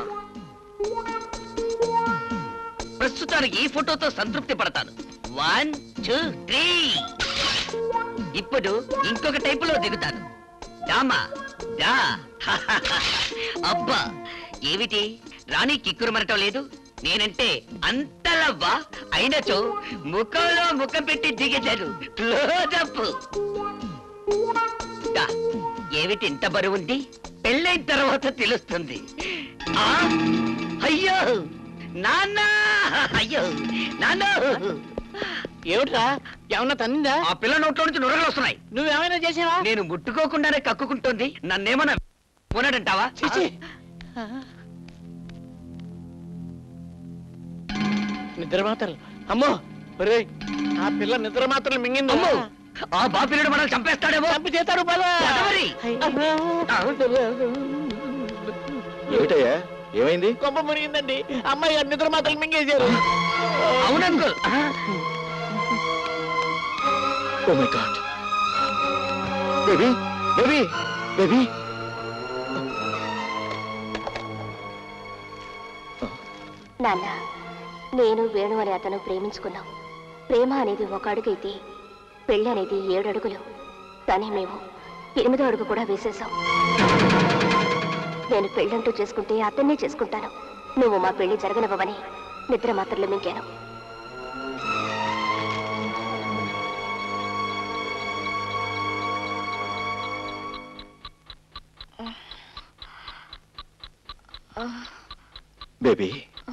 ప్రస్తుతానికి ఈ ఫోటోతో సంతృప్తి పడతాను. One two three. ఇప్పుడు ఇంకొక టైపులో దిగుతాను. డామా డా. అబ్బా, ఏమిటి రాణి కిక్కురు మరటం లేదు? నేనంటే అంతలవ్వా అయినచో ముఖంలో ముఖం పెట్టి దిగేశాను. క్లోజప్. ఏమిటి ఇంత బరువుంది? పెళ్ళైన తర్వాత తెలుస్తుంది. ఆ, అయ్యో నాన్న, అయ్యో నాన్న. ఏమిట్రా, ఏమన్నా తన్నిందా? ఆ పిల్ల నోట్లో నుంచి నురగలు వస్తున్నాయి. నువ్వేమైనా చేసావా? నేను ముట్టుకోకుండానే కక్కుకుంటోంది. నన్నేమన్నా పోనాడంటావా? నిద్ర మాత్రలు. అమ్మో, ఒరే, ఆ పిల్ల నిద్ర మాత్రలు మింగింది. అమ్మో, ఆ బాపిలుడు మనల్ని చంపేస్తాడేమో. చంపి చేస్తాడు బాబా. ఏమిటయ్యా, ఏమైంది? కొంప మునిగిందండి. అమ్మాయి నిద్ర మాత్రలు మింగేశారు. అవునంకుల్. Oh my god. Baby, baby, baby. నాన్న, నేను వేణు అనే అతను ప్రేమించుకున్నాం. ప్రేమ అనేది ఒక అడుగైతే పెళ్లి అనేది ఏడు అడుగులు. కానీ మేము ఎనిమిదో అడుగు కూడా వేసేసాం. నేను పెళ్ళంటూ చేసుకుంటే అతన్నే చేసుకుంటాను. నువ్వు మా పెళ్లి జరగనివ్వవని నిద్ర మాత్రలు మింగాను. బేబీ,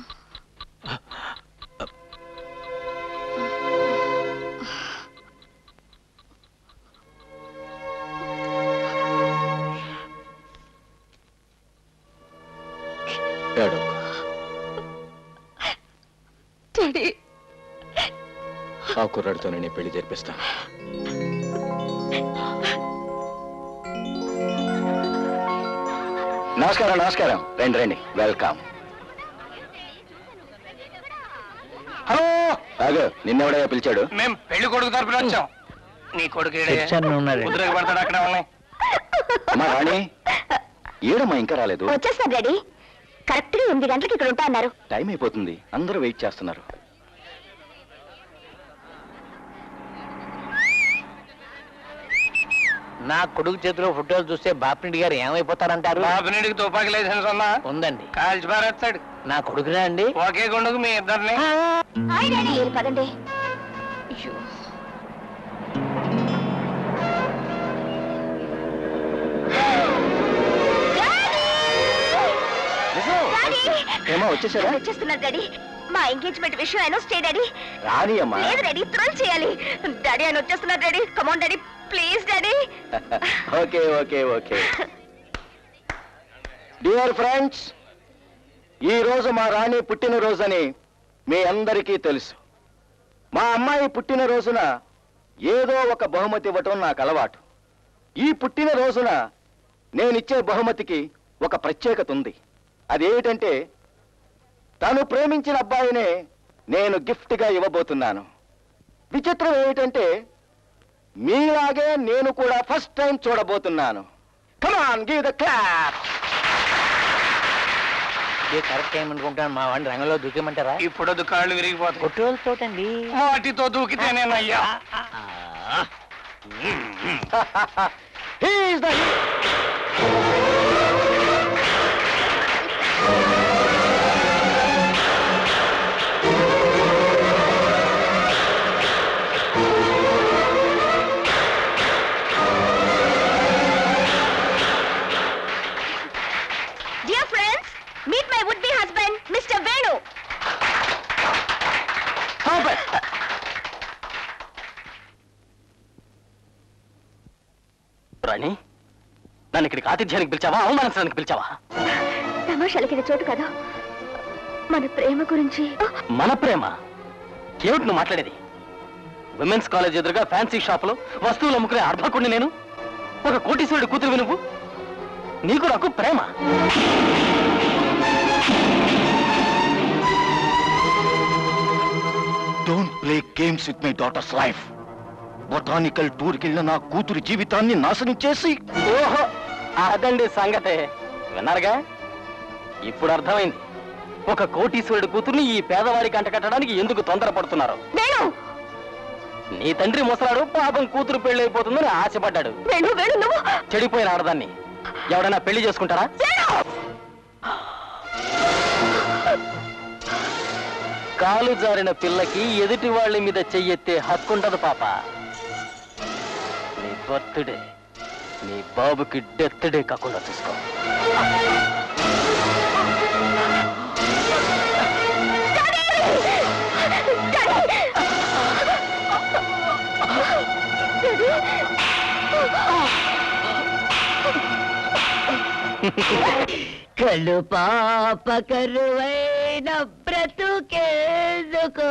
ఆ కుర్రాడితోనే నేను పెళ్లి జరిపిస్తాను. నమస్కారం, నమస్కారం. రండి రండి, వెల్కమ్. హలో, ఆగు, నిన్నెవడయ్యా పిలిచాడు? మేము పెళ్లి కొడుకు తరపున వచ్చాం. నీ కొడుకు ముద్రకు పడతాడు అక్కడ. అమ్మా రాణి, ఏడమ్మా ఇంకా రాలేదు? వచ్చేస్తాను డాడీ. కరెక్ట్ గా ఎనిమిది గంటలకు ఇక్కడ ఉంటా అన్నారు. టైం అయిపోతుంది, అందరూ వెయిట్ చేస్తున్నారు. నా కొడుకు చేతిలో ఫోటోలు చూస్తే బాపిరెడ్డి గారు ఏమైపోతారంటారు? బాపిరెడ్డికి తుపాకి లైసెన్స్ ఉందా? ఉందండి. కాల్చి పారేస్తాడు. నా కొడుకునే అండి. ఒకే గుండుకు మీ ఇద్దరిని. పదండి. ఏమో వచ్చేసారా? వచ్చేస్తున్నారు డాడీ. మా ఎంగేజ్మెంట్ విషయం అయినా స్టే డాడీ. రాని అమ్మా. లేదు డాడీ, థ్రిల్ చేయాలి. డాడీ ఆయన వచ్చేస్తున్నారు daddy. Come on daddy, please daddy. Okay okay okay. Dear friends, ఈ రోజు మా రాణి పుట్టినరోజని మీ అందరికీ తెలుసు. మా అమ్మాయి పుట్టినరోజున ఏదో ఒక బహుమతి ఇవ్వటం నాకు అలవాటు. ఈ పుట్టినరోజున నేనిచ్చే బహుమతికి ఒక ప్రత్యేకత ఉంది. అదేమిటంటే తను ప్రేమించిన అబ్బాయినే నేను గిఫ్ట్గా ఇవ్వబోతున్నాను. విచిత్రం ఏమిటంటే మీలాగే నేను కూడా ఫస్ట్ టైం చూడబోతున్నాను. Come on, give the clap. Correct time అనుకుంటాను. మా వాడిని రంగంలో దూకేమంటారా? ఇప్పుడు కాళ్ళు విరిగిపోతాయి. కొట్టులతోటండి. వాటితో దూకితేనేనయ్యా. He is the Dear friends, meet my would-be husband, Mister Venu. రాణి, నన్ను ఇక్కడికి ఆతిథ్యానికి పిలిచావా, అవమానించడానికి పిలిచావా? తమాషాలకి ఇది చోటు కదా. మన ప్రేమ గురించి. మన ప్రేమ ఏమిటి నువ్వు మాట్లాడేది? విమెన్స్ కాలేజ్ ఎదురుగా ఫ్యాన్సీ షాపులో వస్తువులు అమ్ముకునే అర్భకుడిని నేను. ఒక కోటీశ్వరుడి కూతురు నువ్వు. నీకు నాకు ప్రేమ. Don't play games with my daughter's life. Botanical టూర్కి వెళ్ళిన నా కూతురు జీవితాన్ని నాశనం చేసి. ఓహో, అదండి సంగతే. విన్నారుగా? ఇప్పుడు అర్థమైంది ఒక కోటీశ్వరుడి కూతుర్ని ఈ పేదవాడికి అంట కట్టడానికి ఎందుకు తొందరపడుతున్నారు. నీ తండ్రి ముసలాడు, పాపం కూతురు పెళ్లి అయిపోతుందని ఆశపడ్డాడు. చెడిపోయిన ఆడదాన్ని ఎవడైనా పెళ్లి చేసుకుంటారా? కాలు జారిన పిల్లకి ఎదుటి వాళ్ళ మీద చెయ్యెత్తే హక్కుండదు పాప. నీ బర్త్డే నీ బాబుకి డెత్ డే కాకుండా చూసుకో. కళ్ళు పాప కరువైన బ్రతుకేసుకో.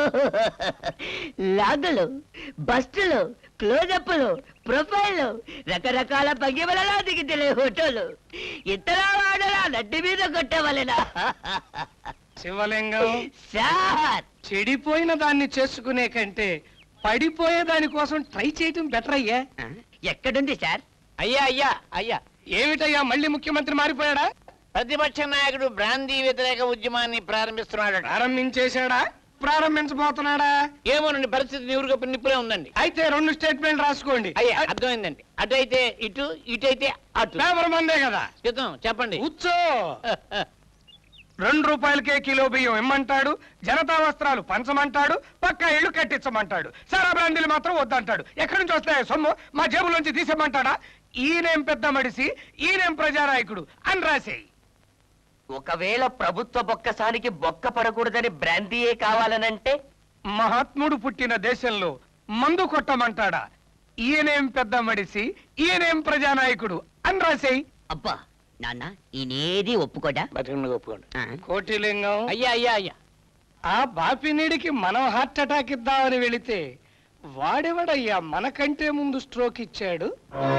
లాగులు, బస్టులు, క్లోజప్లు, ప్రొఫైల్, రకరకాల భంగిమలలో దిగితేలే ఫోటోలు. ఇతర వాడలా నడ్డి మీద కొట్టవలెనా? శివలింగం సార్, చెడిపోయిన దాన్ని చేసుకునే కంటే పడిపోయే దాని కోసం ట్రై చేయటం బెటర్ అయ్యా. ఎక్కడుంది సార్? అయ్యా అయ్యా అయ్యా ఏమిటయ్యా, మళ్ళీ ముఖ్యమంత్రి మారిపోయాడా? ప్రతిపక్ష నాయకుడు బ్రాందీ వ్యతిరేక ఉద్యమాన్ని ప్రారంభిస్తున్నాడు. ప్రారంభించేశాడా, ప్రారంభించబోతున్నాడా? ఏమోనండి, పరిస్థితి నివురుగా నిప్పులే ఉందండి. అయితే రెండు స్టేట్మెంట్ రాసుకోండి. అయ్యా, అర్థమైందండి. అటు అయితే ఇటు, ఇటు అయితే అటు. పేపర్ మందే కదా. చిత్తం చెప్పండి. కూర్చో. రెండు రూపాయలకే కిలో బియ్యం ఇమ్మంటాడు, జనతా వస్త్రాలు పంచమంటాడు, పక్క ఇళ్ళు కట్టించమంటాడు, సారా బ్రాండీలు మాత్రం వద్దంటాడు. ఎక్కడి నుంచి వస్తాయి సొమ్ము? మా జేబులోంచి తీసేమంటాడా? ఈయనేం పెద్ద మడిసి, ఈయనేం ప్రజానాయకుడు అని రాసేయి. ఒకవేళ ప్రభుత్వ బొక్కసానికి బొక్క పడకూడదని బ్రాందీయే కావాలనంటే? మహాత్ముడు పుట్టిన దేశంలో మందు కొట్టమంటాడా? ఈయనేం పెద్ద మడిసి, ఈయనేం ప్రజానాయకుడు అని రాసేయి. అబ్బా నాన్న, ఈయనేది ఒప్పుకోడా? ఒప్పుకోండి. కోటిలింగం అయ్యా అయ్యా అయ్యా ఆ బాపినీడికి మనం హార్ట్ అటాక్ ఇద్దామని వెళితే వాడెవడయ్యా మనకంటే ముందు స్ట్రోక్ ఇచ్చాడు?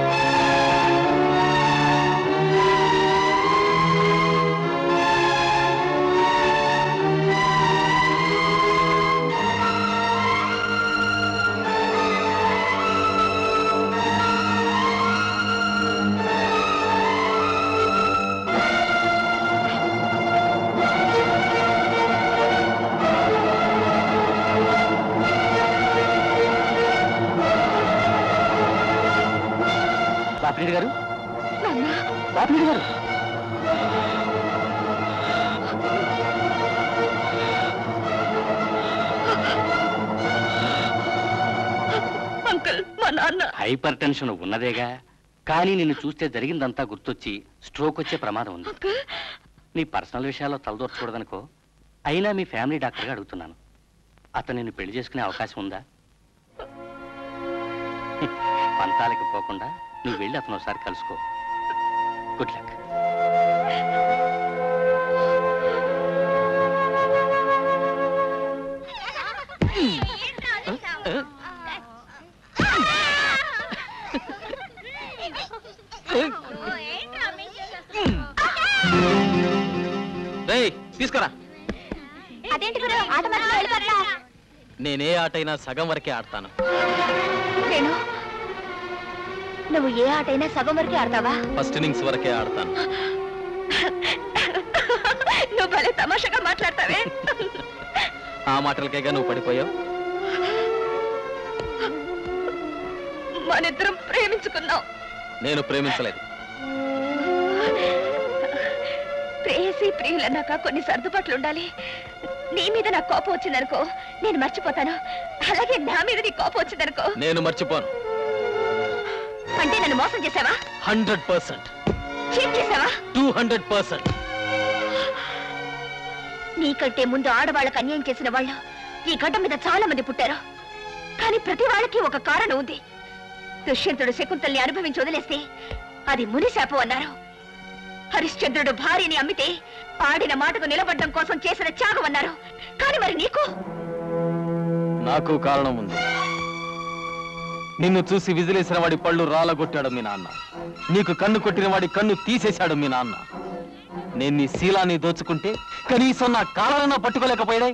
బాపిరెడ్డి గారు, బాపిరెడ్డి గారు, అంకుల్, మా నాన్న. హైపర్ టెన్షన్ ఉన్నదేగా, కానీ నిన్ను చూస్తే జరిగిందంతా గుర్తొచ్చి స్ట్రోక్ వచ్చే ప్రమాదం ఉంది. నీ పర్సనల్ విషయాల్లో తలదూర్చకూడదనుకో. అయినా మీ ఫ్యామిలీ డాక్టర్గా అడుగుతున్నాను, అతను నిన్ను పెళ్లి చేసుకునే అవకాశం ఉందా? పంతాలకి పోకుండా నువ్వు వెళ్ళి అతను ఒకసారి కలుసుకో. Good luck. తీసుకురా. అదేంటి గురు ఆట మధ్యలో వెళ్ళిపోతా? నేనే ఆటైనా సగం వరకే ఆడతాను. నేను నువ్వు ఏ ఆటైనా సగం వరకే ఆడతావా? ఫస్ట్ ఇన్నింగ్స్ వరకే ఆడతాను. నువ్వు భలే తమాషాగా మాట్లాడతావే. ఆ మాటలకేగా నువ్వు పడిపోయావు. మనిద్దరం ప్రేమించుకున్నావు. నేను ప్రేమించలేదు. ప్రేయసి ప్రియులన్నాక కొన్ని సర్దుబాట్లు ఉండాలి. నీ మీద నాకు కోపం వచ్చిందనుకో నేను మర్చిపోతాను. అలాగే నా మీద నీ కోపం వచ్చిందనుకో నేను మర్చిపోను. అంటే నన్ను మోసం చేసావా? Hundred percent. చీట్ చేసావా? Two hundred percent. నీకంటే ముందు ఆడవాళ్ళకు అన్యాయం చేసిన వాళ్ళు ఈ గడ్డ మీద చాలా మంది పుట్టారు. కానీ ప్రతి వాళ్ళకి ఒక కారణం ఉంది. దుష్యంతుడు శకుంతల్ని అనుభవించి వదిలేస్తే అది మునిశాపం అన్నారు. హరిశ్చంద్రుడు భార్యని అమ్మితే ఆడిన మాటకు నిలబడ్డం కోసం చేసిన త్యాగం అన్నారు. కానీ మరి నీకు? నాకు కారణం ఉంది. నిన్ను చూసి విజిలేసిన వాడి పళ్ళు రాలగొట్టాడు మీ నాన్న. నీకు కన్ను కొట్టిన వాడి కన్ను తీసేశాడు మీ నాన్న. నేను నీ శీలాన్ని దోచుకుంటే కనీసం నా కాలాలన్నా పట్టుకోలేకపోయాడే.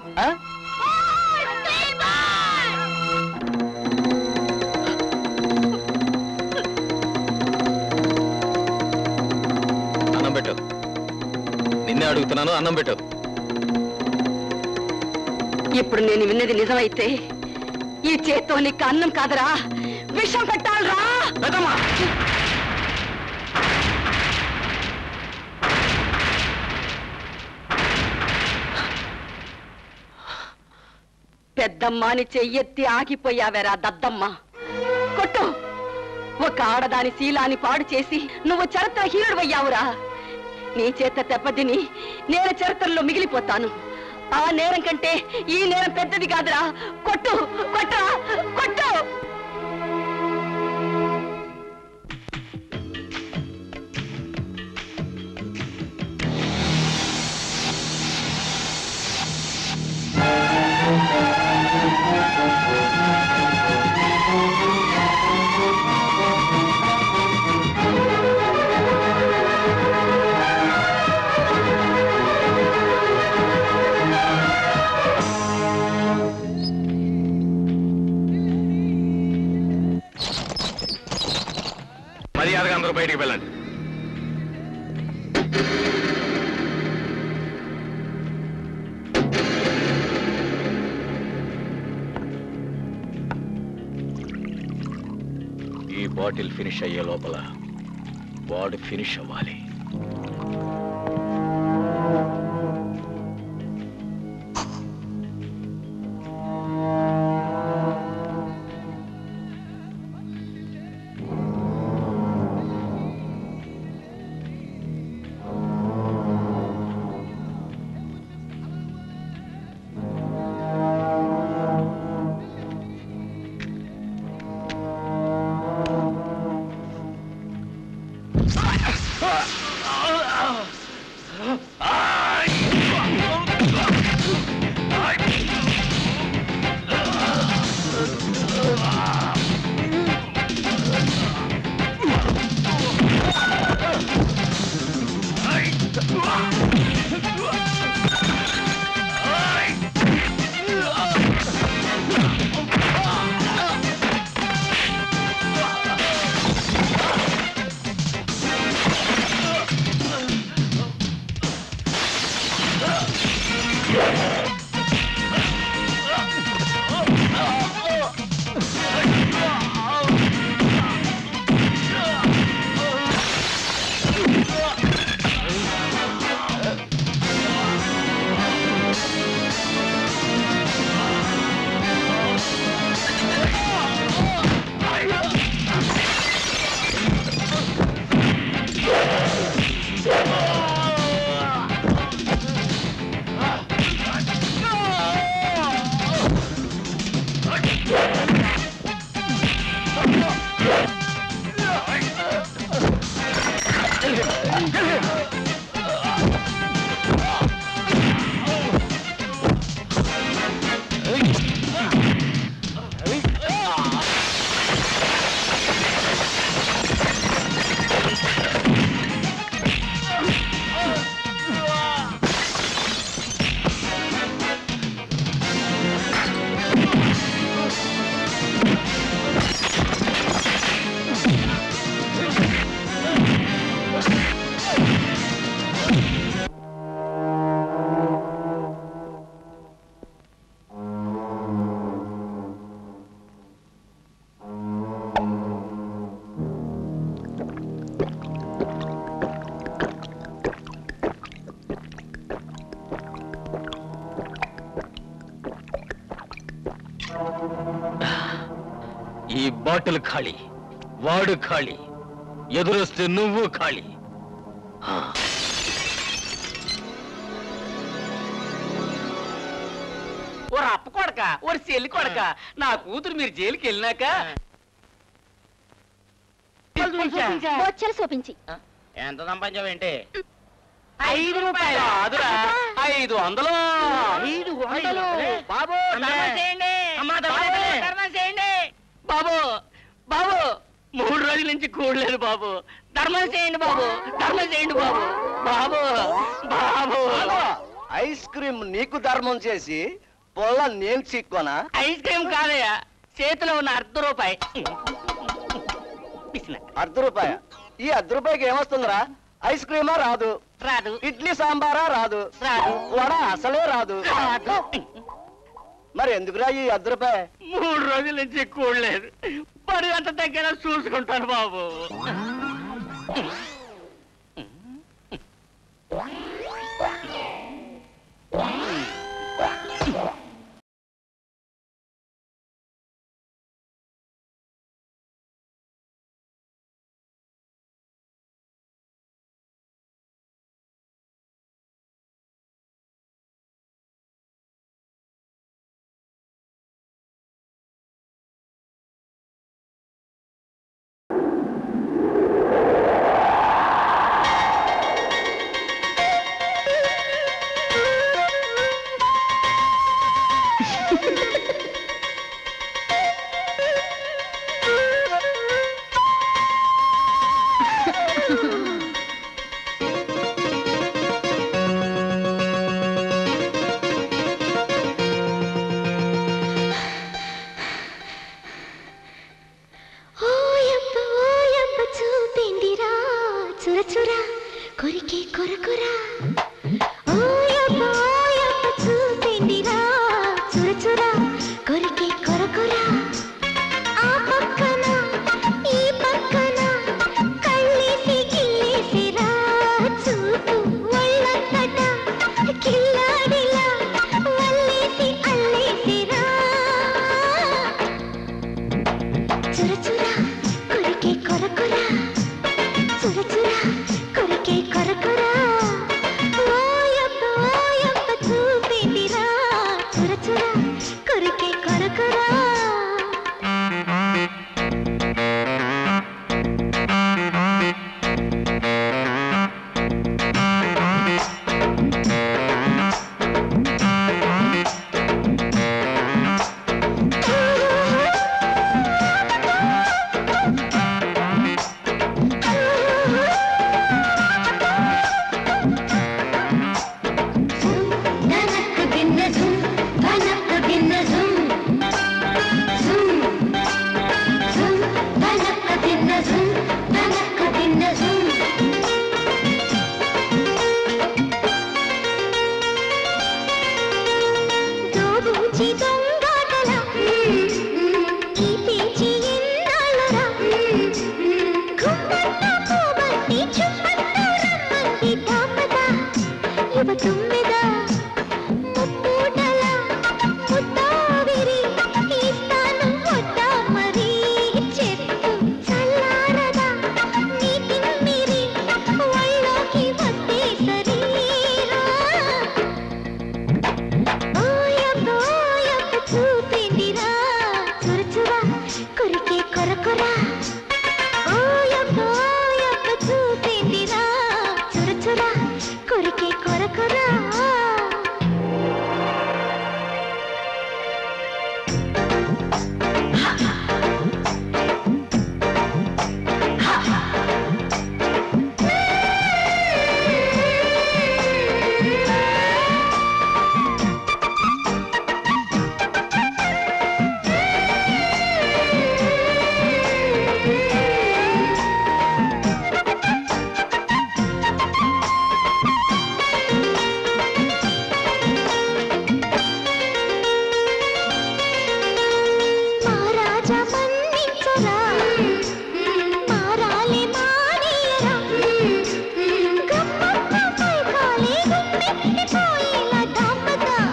అన్నం పెట్టు. నిన్నే అడుగుతున్నాను, అన్నం పెట్టు. ఇప్పుడు నేను విన్నది నిజమైతే ఈ చేత్తో నీకు అన్నం కాదరా విషం పెట్టాలరా. పెద్దమ్మాని చెయ్యెత్తి ఆగిపోయావేరా దద్దమ్మ. కొట్టు. ఒక ఆడదాని శీలాన్ని పాడు చేసి నువ్వు చరిత్ర హీరుడవయ్యావురా. నీ చేత దెబ్బతిని నేను చరిత్రలో మిగిలిపోతాను. ఆ నేరం కంటే ఈ నేరం పెద్దది కాదురా. కొట్టు కొట్టరా కొట్టు. మర్యాదగా అందరూ బయటికి వెళ్ళండి. ఈ బాటిల్ ఫినిష్ అయ్యే లోపల వాడు ఫినిష్ అవ్వాలి. Ah! బాటిల్ ఖాళీ, వాడు ఖాళీ, ఎదురొస్తే నువ్వు ఖాళీ. ఓ అప్ప కొడక ఓ చెల్లి కొడక నా కూతురు మీరు జైలుకి వెళ్ళినాక బొచ్చలు చూపించి ఎంత సంపాదించావేంటి? ఐదు రూపాయలు కాదురా ఐదు వందలు. ఐదు వందలు బాబు ధర్మం చేయండి. ధర్మం చేయండి బాబు బాబు మూడు రోజుల నుంచి కూడలేదు బాబు. ధర్మం చేయండి బాబు, ధర్మం చేయండి బాబు. బాబు బాబు ఐస్ క్రీమ్ నీకు ధర్మం చేసి పొల్ల నేను చిక్కోనా? ఐస్ క్రీమ్ కాదయ్యా, చేతిలో ఉన్న అర్ధ రూపాయి. అర్ధ రూపాయ? ఈ అర్ధ రూపాయికి ఏమొస్తుందిరా? ఐస్ క్రీమా రాదు, రాదు. ఇడ్లీ సాంబారా రాదు, రాదు. వడ అసలే రాదు. మరి ఎందుకురా ఈ అర్ధ రూపాయి? మూడు రోజుల నుంచి కూడలేదు, పని అంత దగ్గర చూసుకుంటాను బాబు. కొరికే కొరకురా ఓయమ్మ ఓయమ్మ చూపిండిరా చురచురా కొరికే కొరకురా ఆ పక్కన ఈ పక్కన కళ్ళేసి గిల్లేసిరా చూపు ఒళ్ళంతట కిల్లాడిలా వల్లేసి అల్లేసిరా చురచురా కొరికే కొరకురా చురచురా కొరికే కొరకురా ఓయప్ప ఓయప్ప చూపిండిరా చురచురా కొరికే కొరకురా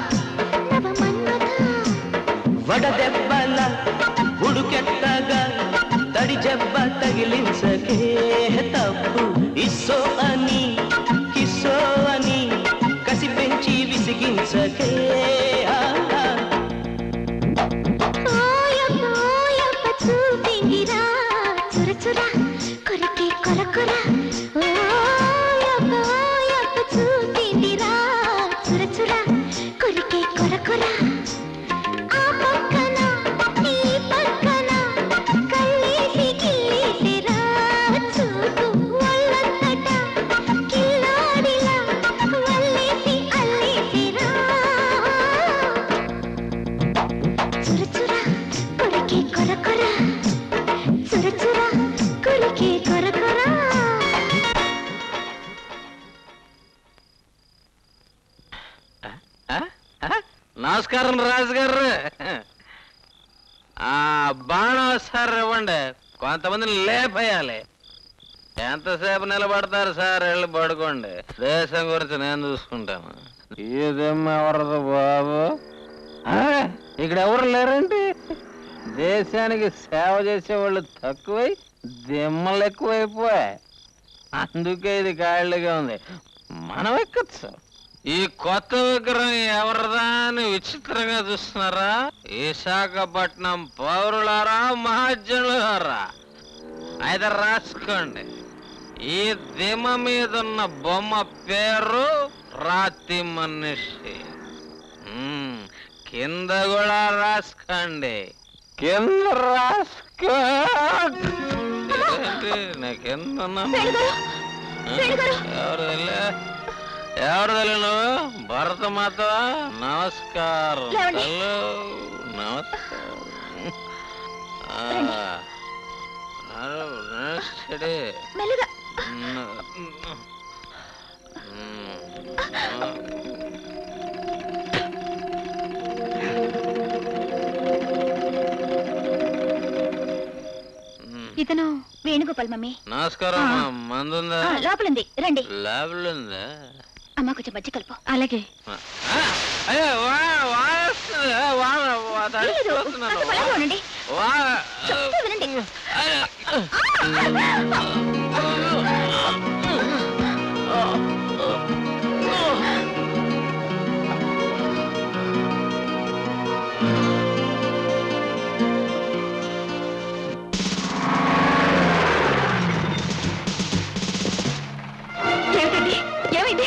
వడదెబ్బల ఉడుకెత్తగా తగిలించకే తప్పు ఇస్సో అని కిస్సో అని కసి పెంచి విసిగించకే చూపిందిరా చురచురా కొరకే కొరకొర చూపిందిరా చురచురా కొరకే కొరకొర ఆ పక్కన ఈ పక్కన కళ్ళేసి గిల్లేసిరా చూపు వల్లంతట కిల్లాడిలా వల్లేసి అల్లేసిరా చురచురా కొరకే కొరకొర చురచురా కొరకే కొరకొర నమస్కారం రాజు గారు. ఆ బాణం సార్ ఇవ్వండి, కొంతమందిని లేపేయాలి. ఎంతసేపు నిలబడతారు సార్? వెళ్ళి పడుకోండి, దేశం గురించి నేను చూసుకుంటాను. ఇదేం ఎవరదు బాబు? ఇక్కడ ఎవరు లేరండి? దేశానికి సేవ చేసేవాళ్ళు తక్కువై దిమ్మలు ఎక్కువైపోయాయి, అందుకే ఇది ఖాళీగా ఉంది. మనం ఎక్కచ్చు. ఈ కొత్త విగ్రహం ఎవరిదా అని విచిత్రంగా చూస్తున్నారా? విశాఖపట్నం పౌరులారా మహాజనులారా, అయితే రాసుకోండి. ఈ దిమ్మ మీద ఉన్న బొమ్మ పేరు రాతి మనిషి. కింద కూడా రాసుకోండి, కింద రాసుకో. నా కింద ఎవరు ఎవరు తెలియను? భరతమాత నమస్కారం. హలో నమస్కారం. నమస్తే. ఇతను వేణుగోపాల్ మమ్మీ. నమస్కారం. మందుందా? లోపలుంది, రండి. లోపలుందా? అమ్మ కొంచెం మజ్జి కలుపు. అలాగే. ఉండండి. ఏమిటండి? ఏమైంది?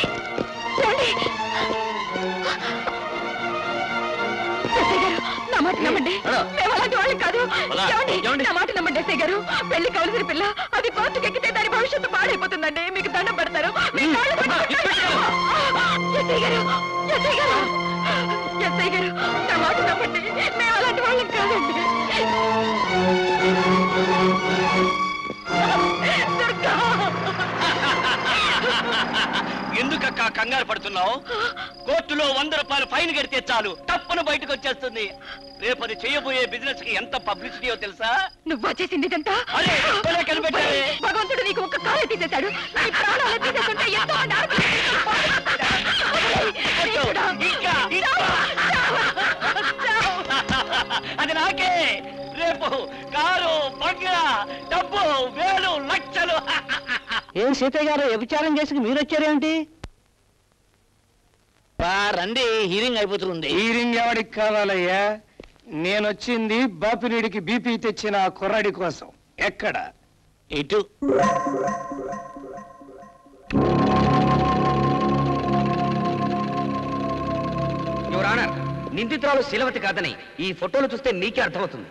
నా మాట నమ్మండి, మేము అలాంటి వాళ్ళం కాదు. నా మాట నమ్మండి ఎస్ఐ గారు. పెళ్లి కావలసిన పిల్ల అది కోర్టుకు ఎక్కితే దాని భవిష్యత్తు పాడైపోతుందండి. మీకు దండం పెడతారు. ఎస్ఐ గారు, ఎస్ఐ గారు, ఎస్ఐ గారు, నా మాట నమ్మండి, మేము అలాంటి వాళ్ళం కాదండి. ఎందుకక్క కంగారు పడుతున్నావు? కోర్టులో వంద రూపాయలు ఫైన్ కడితే చాలు, తప్పను బయటకు వచ్చేస్తుంది. రేపు అది చేయబోయే బిజినెస్ కి ఎంత పబ్లిసిటీయో తెలుసా? నువ్వు చేసింది ఇదంతా కనిపెట్టావే. భగవంతుడు నీకు ఒక కాలే తీసేశాడు. నీ ప్రాణాలు తీసేస్తుంటే ఎంతో మంది అది నాకే. రేపు కారు, బంగ్లా, డబ్బు, వేలు, లక్షలు. ఏం సీతయ్య గారు వ్యభిచారం చేసి మీరు వచ్చారేంటి? రండి, హీరింగ్ అయిపోతుంది. హీరింగ్ ఎవడికి కావాలయ్యా? నేనొచ్చింది బాపినీడికి బీపీ తెచ్చిన ఆ కుర్రాడి కోసం. ఎక్కడ? ఇటు. యువర్ ఆనర్, నిందితురాలు శీలవతి కాదని ఈ ఫోటోలు చూస్తే మీకే అర్థమవుతుంది.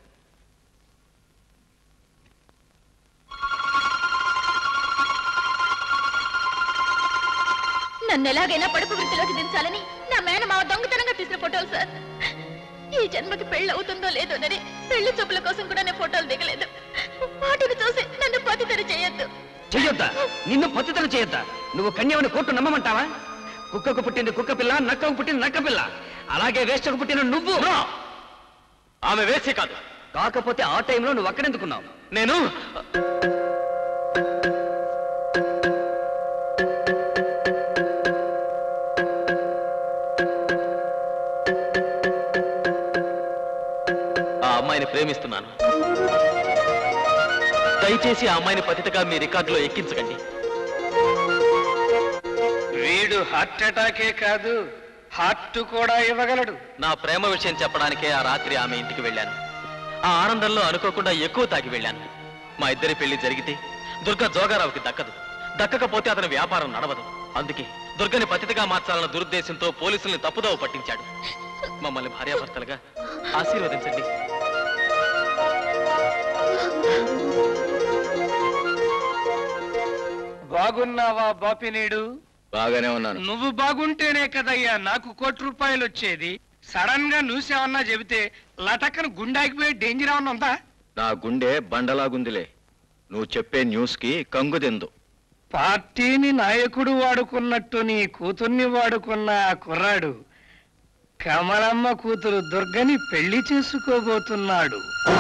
నన్ను ఎలాగైనా పడుపు వృత్తిలోకి దించాలని నా మేనమావ దొంగతనంగా తీసిన ఫోటోలు సార్. ఈ జన్మకి పెళ్లి అవుతుందో లేదోనని పెళ్లి చూపుల కోసం కూడా నేను ఫోటోలు దిగలేదు. వాటిని చూసి నన్ను పతితని చేయొద్దు. చెయ్యొద్దా? నిన్ను పతితను చేయొద్దా? నువ్వు కన్యవని కోర్టు నమ్మమంటావా? కుక్కకు పుట్టింది కుక్క పిల్ల, నక్కకు పుట్టింది నక్క పిల్ల. అలాగే వేశ్యకు పుట్టిన నువ్వు. ఆమె వేశ్య కాదు. కాకపోతే ఆ టైంలో నువ్వు అక్కడెందుకున్నావు? నేను ఆ అమ్మాయిని ప్రేమిస్తున్నాను. దయచేసి ఆ అమ్మాయిని పతితగా మీ రికార్డులో ఎక్కించకండి. వీడు హార్ట్ అటాకే కాదు, హార్ట్ కూడా ఇవ్వగలడు. నా ప్రేమ విషయం చెప్పడానికే ఆ రాత్రి ఆమె ఇంటికి వెళ్ళాను. ఆ ఆనందంలో అనుకోకుండా ఎక్కువ తాగి వెళ్ళాను. మా ఇద్దరి పెళ్లి జరిగితే దుర్గ జోగారావుకి దక్కదు, దక్కకపోతే అతని వ్యాపారం నడవదు. అందుకే దుర్గని పతితగా మార్చాలన్న దురుద్దేశంతో పోలీసుల్ని తప్పుదోవ పట్టించాడు. మమ్మల్ని భార్యాభర్తలుగా ఆశీర్వదించండి. బాగున్నావా బాపినీడు? బాగానే ఉన్నాను. నువ్వు బాగుంటేనే కదయ్యా నాకు కోటి రూపాయలు వచ్చేది. సడన్ గా న్యూస్ ఏమన్నా చెబితే లటక్కను గుండాకిపోయి డేంజర్ ఏమన్నా ఉందా? నా గుండె బండలాగుందిలే. నువ్వు చెప్పే న్యూస్ కి కంగుదెందు. పార్టీని నాయకుడు వాడుకున్నట్టు నీ కూతుర్ని వాడుకున్న ఆ కుర్రాడు కమలమ్మ కూతురు దుర్గని పెళ్లి చేసుకోబోతున్నాడు.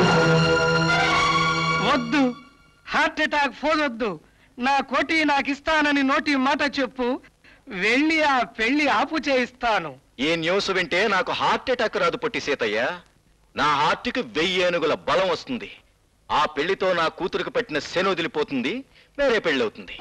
వద్దు, హార్ట్ అటాక్ పోదొద్దు. నా కోటి నాకిస్తానని నోటి మాట చెప్పు, వెళ్ళి ఆ పెళ్లి ఆపు చేయిస్తాను. ఈ న్యూస్ వింటే నాకు హార్ట్ అటాక్ రాదు పొట్టి సీతయ్య. నా హార్ట్కి వెయ్యి ఏనుగుల బలం వస్తుంది. ఆ పెళ్లితో నా కూతురికి పట్టిన శని వదిలిపోతుంది, వేరే పెళ్లి అవుతుంది.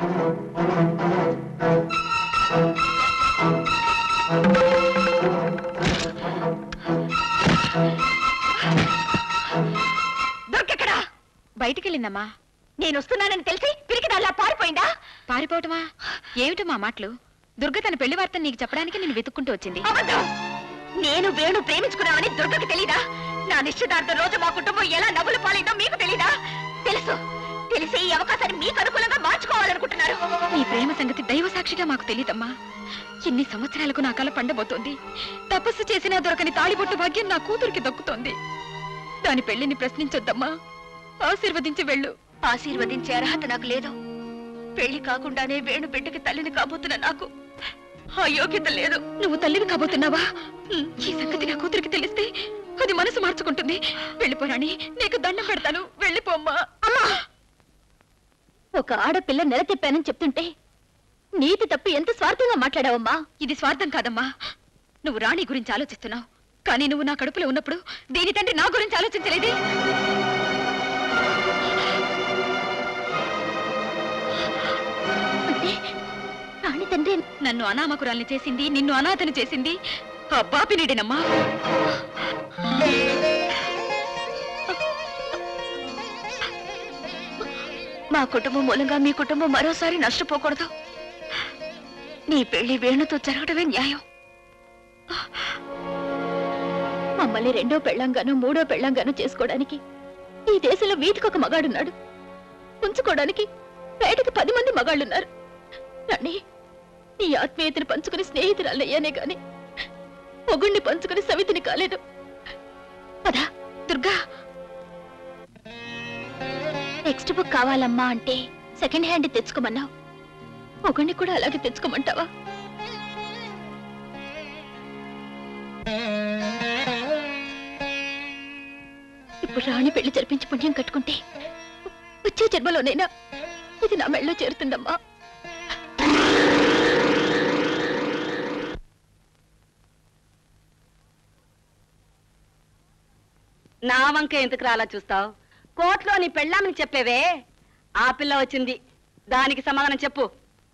దొరికెక్కడా? బయటికెళ్ళిందమ్మా. నేను వస్తున్నానని తెలిసి పిరికి అలా పారిపోయిందా? పారిపోవటమా? ఏమిటమ్మా మాటలు? దుర్గ తన పెళ్లి వార్త నీకు చెప్పడానికి నేను వెతుక్కుంటూ వచ్చింది. నేను వేణు ప్రేమించుకున్నామని దుర్గకి తెలీదా? నా నిశ్చితార్థం రోజు మా కుటుంబం ఎలా నవ్వులు పాలైందో మీకు తెలీదా? తెలుసు. తెలిసే ఈ అవకాశాన్ని మీకు అనుకూలంగా మార్చుకోవాలనుకుంటున్నారు. నీ ప్రేమ సంగతి దైవ సాక్షిగా మాకు తెలీదమ్మా. ఇన్ని సంవత్సరాలకు నా కల పండబోతోంది. తపస్సు చేసినా దొరకని తాళిబొట్టు భాగ్యం నా కూతురికి దక్కుతోంది. దాని పెళ్లిని ప్రశ్నించొద్దమ్మా. ఆశీర్వదించి వెళ్ళు. ఆశీర్వదించే అర్హత నాకు లేదు. పెళ్లి కాకుండానే వేణు బిడ్డకి తల్లిని కాబోతున్నా నాకు ఆ యోగ్యత లేదు. నువ్వు తల్లివి కాబోతున్నావా? ఈ సంగతి నా కూతురికి తెలిస్తే అది మనసు మార్చుకుంటుంది. వెళ్ళిపోరాని, నీకు దండం పెడతాను. వెళ్ళిపోమ్మా. అమ్మా, ఒక ఆడపిల్ల నెల తిప్పానని చెప్తుంటే నీతి తప్పి ఎంత స్వార్థంగా మాట్లాడావమ్మా. ఇది స్వార్థం కాదమ్మా. నువ్వు రాణి గురించి ఆలోచిస్తున్నావు, కానీ నువ్వు నా కడుపులో ఉన్నప్పుడు దీని తండ్రి నా గురించి ఆలోచించలేదే. రాణి తండ్రి నన్ను అనామకురాల్ని చేసింది, నిన్ను అనాథను చేసింది ఆ బాపినీడేనమ్మా. మా కుటుంబం మూలంగా మీ కుటుంబం మరోసారి నష్టపోకూడదు. నీ పెళ్లి వేణుతో జరగడమే న్యాయం. మమ్మల్ని రెండో పెళ్ళంగానో మూడో పెళ్ళంగానో చేసుకోవడానికి ఈ దేశంలో వీధికి ఒక మగాడున్నాడు. ఉంచుకోవడానికి బయటకు పది మంది మగాళ్ళున్నారు. రాణి, నీ ఆత్మీయతను పంచుకుని స్నేహితురాలయ్యానే గాని మొగుణ్ణి పంచుకుని సవితిని కాలేదు. పదా దుర్గా. టెక్స్ట్ బుక్ కావాలమ్మా అంటే సెకండ్ హ్యాండ్ తెచ్చుకోమన్నావు. మొగుణ్ణి కూడా అలాగే తెచ్చుకోమంటావా? ఇప్పుడు రాణి పెళ్లి జరిపించి పుణ్యం కట్టుకుంటే వచ్చే జన్మలోనైనా ఇది నా మెళ్ళలో చేరుతుందమ్మా. నా వంక ఎందుకు రాలా చూస్తావు? కోర్టులో నీ పెళ్ళామని చెప్పేవే, ఆ పిల్ల వచ్చింది. దానికి సమాధానం చెప్పు.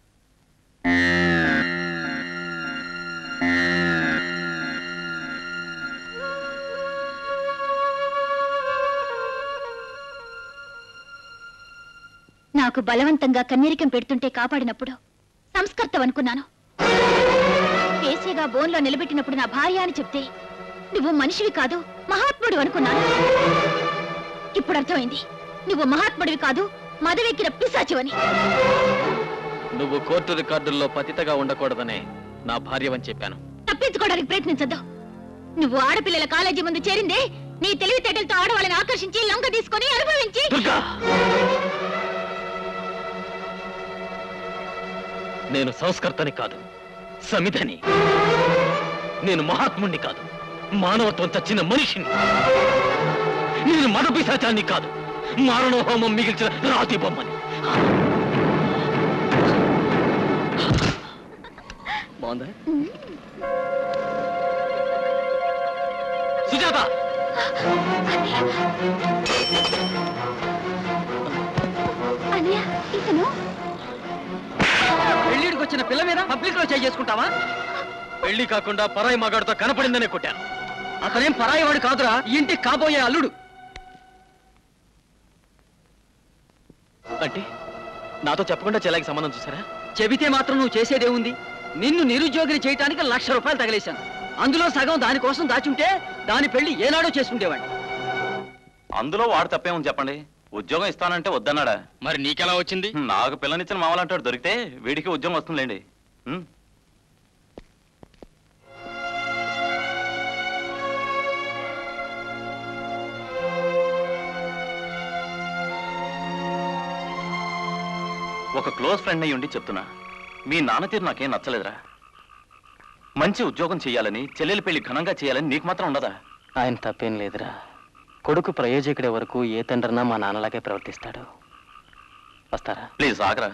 నాకు బలవంతంగా కన్నీరికం పెడుతుంటే కాపాడినప్పుడు సంస్కర్తవనుకున్నాను. కేసీగా బోన్లో నిలబెట్టినప్పుడు నా భార్య అని చెప్తే నువ్వు మనిషివి కాదు మహాత్ముడు అనుకున్నాను. ఇప్పుడు అర్థమైంది, నువ్వు మహాత్ముడివి కాదు మదవెక్కిన పిశాచివని. నువ్వు కోర్టు రికార్డుల్లో పతితగా ఉండకూడదనే నా భార్యవని చెప్పాను. తప్పించుకోవడానికి ప్రయత్నించద్దు. నువ్వు ఆడపిల్లల కాలేజీ ముందు చేరిందే నీ తెలివితేటలతో ఆడవాళ్ళని ఆకర్షించి లంక తీసుకొని అనుభవించి. నేను సంస్కర్తని కాదు, సమిధని. నేను మహాత్ముణ్ణి కాదు, మానవత్వం చచ్చిన మనిషిని. నేను మద పిశాచాన్ని కాదు, మారణోహోమం మిగిల్చిన రాతి బొమ్మని. బాగుందా సుజాత? ఎవరతను? పెళ్లిడికి వచ్చిన పిల్ల మీద పబ్లిక్ లో చేయి చేసుకుంటావా? పెళ్లి కాకుండా పరాయి మగాడితో కనపడిందనే కొట్టాను. అతనేం పరాయి వాడు కాదురా, ఇంటికి కాబోయే అల్లుడు. అంటే నాతో చెప్పకుండా చెల్లాకి సంబంధం చూసారా? చెబితే మాత్రం నువ్వు చేసేదేముంది? నిన్ను నిరుద్యోగిని చేయటానికి లక్ష రూపాయలు తగిలేశాను. అందులో సగం దానికోసం దాచుంటే దాని పెళ్లి ఏనాడో చేసుకుంటేవాడిని. అందులో వాడు తప్పేమని చెప్పండి. ఉద్యోగం ఇస్తానంటే వద్దన్నాడా? మరి నీకెలా వచ్చింది? నాకు పిల్లనిచ్చిన మామలంటాడు దొరికితే వీడికి ఉద్యోగం వస్తుందిలేండి. ఒక క్లోజ్ ఫ్రెండ్ అయ్యి ఉండి చెప్తున్నా, మీ నాన్న తీరు నాకేం నచ్చలేదురా. మంచి ఉద్యోగం చేయాలని, చెల్లెలి పెళ్లి ఘనంగా చేయాలని నీకు మాత్రం ఉండదా? ఆయన తప్పేం లేదురా. కొడుకు ప్రయోజకుడే వరకు ఏ తండ్రినా మా నాన్నలాగే ప్రవర్తిస్తాడు. వస్తారా? ప్లీజ్ ఆగరా.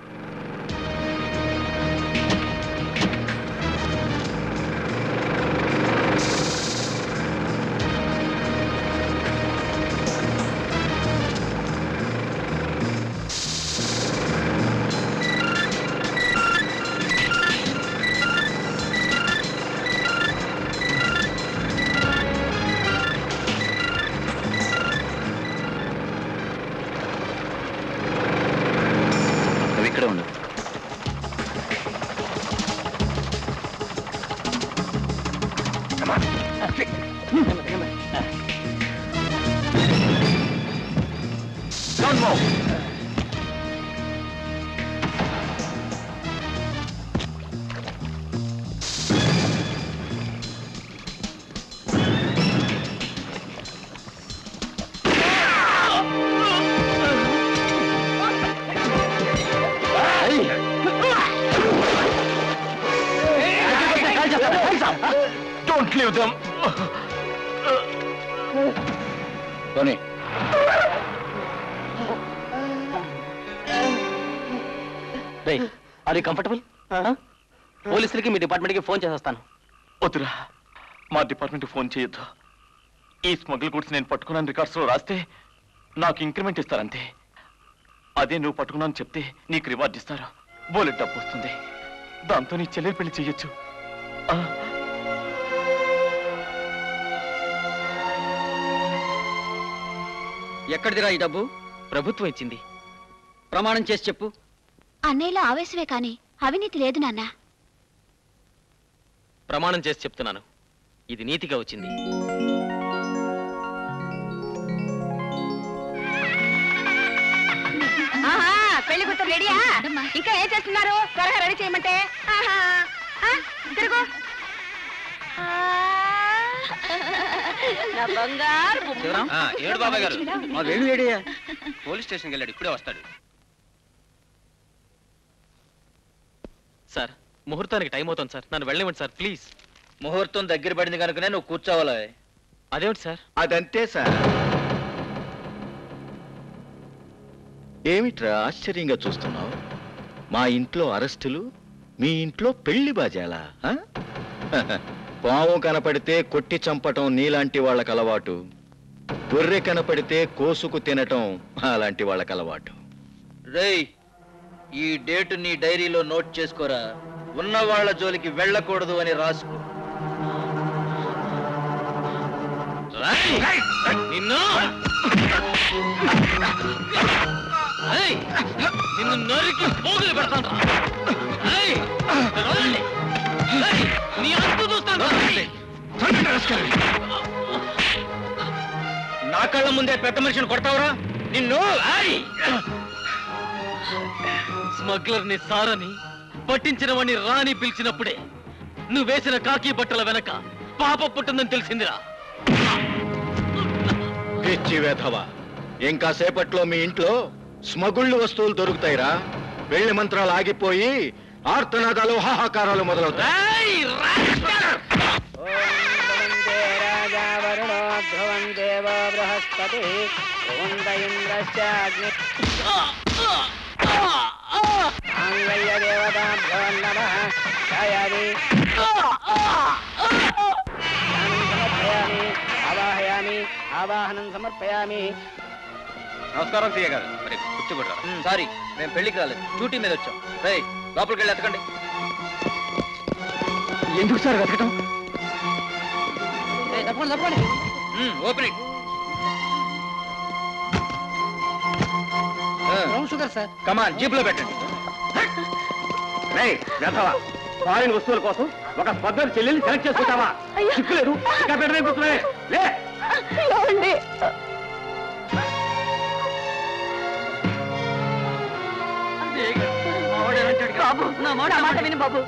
ఇక్కడే ఉండు. Don't move. Don't leave them. Tony. రేయ్, ఆర్ యు కంఫర్టబుల్? పోలీసులకి మీ డిపార్ట్మెంట్కి ఫోన్ చేసేస్తాను. వద్దురా, మా డిపార్ట్మెంట్ ఫోన్ చేయొద్దు. ఈ స్మగ్ల్ గుడ్స్ నేను పట్టుకున్నాను రికార్డ్స్ లో రాస్తే నాకు ఇంక్రిమెంట్ ఇస్తారంతే. అదే నువ్వు పట్టుకున్నాను చెప్తే నీకు రివార్డ్ ఇస్తారు. బోలెట్ డబ్బు వస్తుంది. దాంతో నీ చెల్లెలు పెళ్లి చెయ్యొచ్చు. ఎక్కడిదిరా ఈ డబ్బు? ప్రభుత్వం ఇచ్చింది. ప్రమాణం చేసి చెప్పు. అన్నయ్యలో ఆవేశమే కాని అవినీతి లేదు నాన్న. ప్రమాణం చేసి చెప్తున్నాను, ఇది నీతిగా వచ్చింది. ఆహా, పెళ్లి కూతురు రెడీయా? ఇంకా ఏం చేస్తున్నారు? త్వరగా రెడీ చేయమంటే. ఆహా, ఆ, తిరుగు. నా బంగారు ఏడు బాబాయ్ గారు, మా వేణు ఏడియా? పోలీస్ స్టేషన్కి వెళ్ళాడు, ఇప్పుడే వస్తాడు. సార్, ముహూర్తానికి టైం అవుతుంది సార్, నన్ను వెళ్ళనివ్వండి సార్ ప్లీజ్. ముహూర్తం దగ్గర పడింది కనుకనే నువ్వు కూర్చోవాలా? అదేమిటి సార్? అదంతే సార్. ఏమిట్రా ఆశ్చర్యంగా చూస్తున్నావు? మా ఇంట్లో అరెస్టులు, మీ ఇంట్లో పెళ్లి బాజాలా? ఆ? పాము కనపడితే కొట్టి చంపటం నీలాంటి వాళ్ళకి అలవాటు. గొర్రె కనపడితే కోసుకు తినటం అలాంటి వాళ్ళకి అలవాటు. రేయ్, ఈ డేటు నీ డైరీలో నోట్ చేసుకోరా. ఉన్న వాళ్ళ జోలికి వెళ్ళకూడదు అని రాసుకో. నిన్ను నిన్ను నరికి పోగులు పెడతాను. నీ అంతు చూస్తాను. నా కళ్ళ ముందే పెద్ద మనిషిని కొడతావురా నిన్ను? స్మగ్లర్ ని సారని పట్టించిన వాణ్ణి రాని పిలిచినప్పుడే నువ్వు వేసిన కాకి బట్టల వెనక పాప పుట్టిందని తెలిసిందిరా. పిచ్చి వేధవా, ఇంకా సేపట్లో మీ ఇంట్లో స్మగుళ్ళు వస్తువులు దొరుకుతాయిరా. పెళ్లి మంత్రాలు ఆగిపోయి ఆర్తనాదాలు హాహాకారాలు మొదలవుతాయి. బృహస్పతి దేవతాభ్యో నమః. సమర్పయామి, ఆవాహయామి, ఆవాహనం సమర్పయామి. నమస్కారం సీఏ గారు. మరి కూర్చోబడ్డా. సారీ, మేము పెళ్లికి రాలేదు, డ్యూటీ మీద వచ్చాం. రేయ్, లోపలికి వెళ్ళి ఎత్తకండి. ఎందుకు సార్ వెతకటం? తప్పండి తప్పండి. Open it. Brown sugar sir. Come on, jeep లో పెట్టండి. ఫారిన్ వస్తువుల కోసం ఒక స్పర్ధ చెల్లెల్ని సెలెక్ట్ చేసుకుంటావా? చిక్కులేదు, ఇంకా పెట్టలేకపోతున్నాయి. లే బాబు, నా మాట విను బాబు.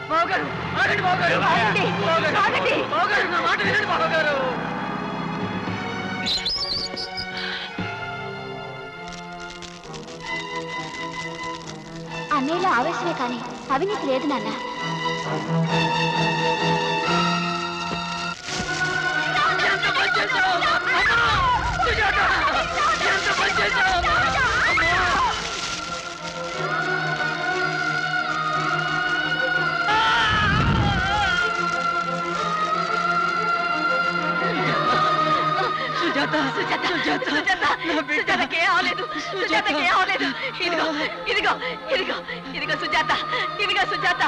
అన్నయ్యలో ఆవేశమే కానీ అవినీతి లేదు నాన్న. సుజాత, సుజాత, సుజాత, సుజాతకే అవలేదు, సుజాతకే అవలేదు. ఇదిగో ఇదిగో ఇదిగో ఇదిగో సుజాత, ఇదిగో సుజాత.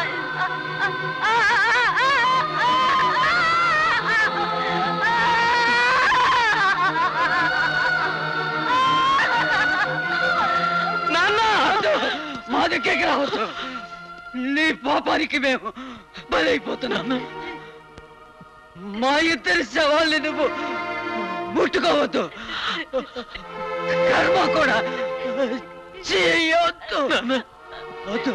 నాన్న, మా దగ్గరికి రావద్దు. నీ పాపానికి మేము బలైపోతున్నాము. మా ఇద్దరి శవాల్ని నువ్వు ముట్టుకోవద్దు, కర్మ కూడా చేయొద్దు. వద్దు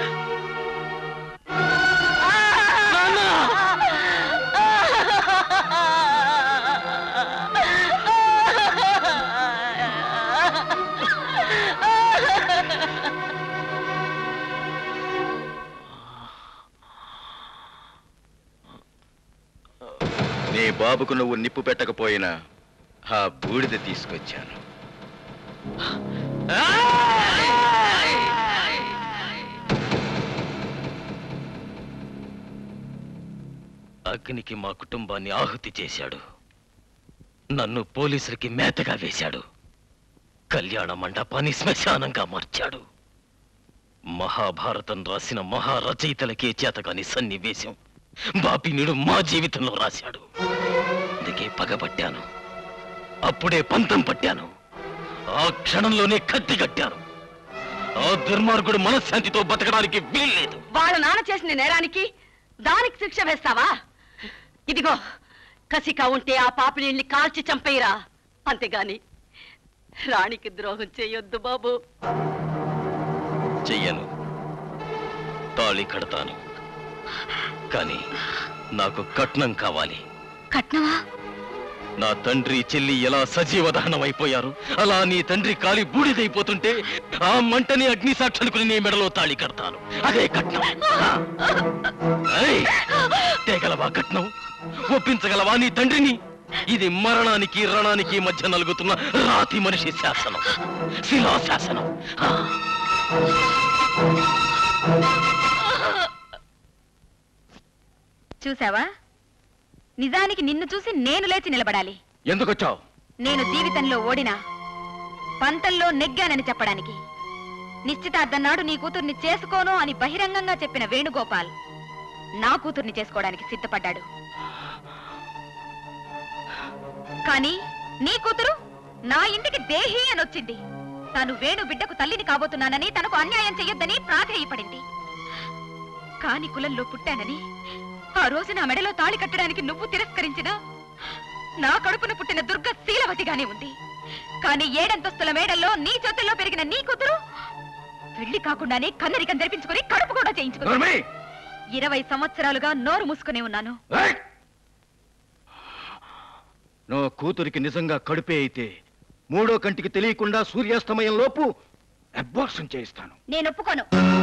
నీ బాబుకు నువ్వు నిప్పు పెట్టకపోయినా ఆ బూడిద తీసుకొచ్చాను. అగ్నికి మా కుటుంబాన్ని ఆహుతి చేశాడు. నన్ను పోలీసులకి మేతగా వేశాడు. కళ్యాణ మండపాన్ని శ్మశానంగా మార్చాడు. మహాభారతం రాసిన మహారచయితలకే చేతగాని సన్నివేశం బాపినుడు మా జీవితంలో రాశాడు. అందుకే పగబట్టాను, అప్పుడే పంతం పట్టాను, ఆ క్షణంలోనే కత్తి కట్టాను. ఆ దుర్మార్గుడు మనశ్శాంతితో బతకడానికి వీల్లేదు. వాళ్ళ నాన్న చేసిన నేరానికి దానికి శిక్ష వేస్తావా? ఇదిగో, కసిగా ఉంటే ఆ పాపిని కాల్చి చంపేయరా, అంతేగాని రాణికి ద్రోహం చేయొద్దు బాబు. చెయ్యను, తాళి కడతాను, కానీ నాకు కట్నం కావాలి. కట్నమా? నా తండ్రి చెల్లి ఎలా సజీవ దహనం అయిపోయారు, అలా నీ తండ్రి కాలి బూడిదైపోతుంటే ఆ మంటని అగ్ని సాక్షులకు నీ మెడలో తాళి కడతాను. అదే కట్నం. తేగలవా కట్నం? ఒప్పించగలవా నీ తండ్రిని? ఇది మరణానికి రణానికి మధ్య నలుగుతున్న రాతి మనిషి శాసనం, శిలా శాసనం. చూసావా, నిజానికి నిన్ను చూసి నేను లేచి నిలబడాలి. ఎందుకొచ్చావు? నేను జీవితంలో ఓడినా పంతంలో నెగ్గానని చెప్పడానికి. నిశ్చితార్థం నాడు నీ కూతుర్ని చేసుకోను అని బహిరంగంగా చెప్పిన వేణుగోపాల్ నా కూతుర్ని చేసుకోవడానికి సిద్ధపడ్డాడు. కానీ నీ కూతురు నా ఇంటికి దేహి అని వచ్చింది. తాను వేణు బిడ్డకు తల్లిని కాబోతున్నానని, తనకు అన్యాయం చెయ్యొద్దని ప్రాధేయపడింది. కాని కులంలో పుట్టానని ఆ రోజు నా మెడలో తాళి కట్టడానికి నువ్వు తిరస్కరించినా నా కడుపున పుట్టిన దుర్గ శీలవతిగానే ఉంది. కానీ ఏడంతస్తుల మేడల్లో నీ చేతుల్లో పెరిగిన నీ కూతురు పెళ్లి కాకుండానే కన్నరికం జరిపించుకుని కడుపు కూడా చేయించుకుని ఇరవై సంవత్సరాలుగా నోరు మూసుకునే ఉన్నాను. నో కూతురికి నిజంగా కడుపే అయితే మూడో కంటికి తెలియకుండా సూర్యాస్తమయం లోపు అబార్షన్ చేయిస్తాను. నేను ఒప్పుకోను.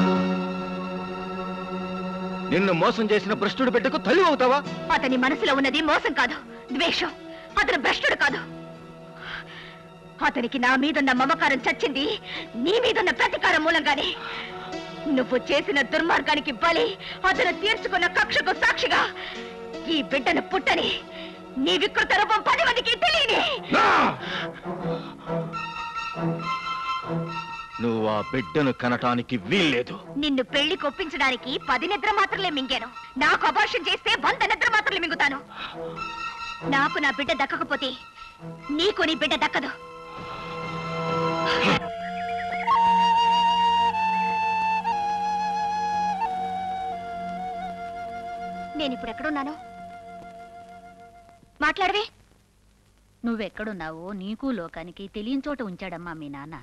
నిన్ను మోసం చేసిన భ్రష్టుడి బిడ్డకు తల్లి అవుతావా? అతని మనసులో ఉన్నది మోసం కాదు, ద్వేషం. అతను భ్రష్టుడు కాదు. అతనికి నా మీదున్న మమకారం చచ్చింది నీ మీదున్న ప్రతీకారం మూలంగానే. నువ్వు చేసిన దుర్మార్గానికి బలి అతను తీర్చుకున్న కక్షకు సాక్షిగా ఈ బిడ్డను పుట్టని నీ వికృత రూపం పది మందికి తెలియని. నువ్వు ఆ బిడ్డను కనటానికి వీల్లేదు. నిన్ను పెళ్లి కొప్పించడానికి పది నిద్ర మాత్రలే మింగాను. నాకు అబార్షన్ చేస్తే వంద నిద్ర మాత్రలే మింగుతాను. నాకు నా బిడ్డ దక్కకపోతే నీకు నీ బిడ్డ దక్కదు. నేను ఇప్పుడు ఎక్కడున్నాను? మాట్లాడవే. నువ్వెక్కడున్నావో నీకు లోకానికి తెలియని చోట ఉంచాడమ్మా మీ నాన్న.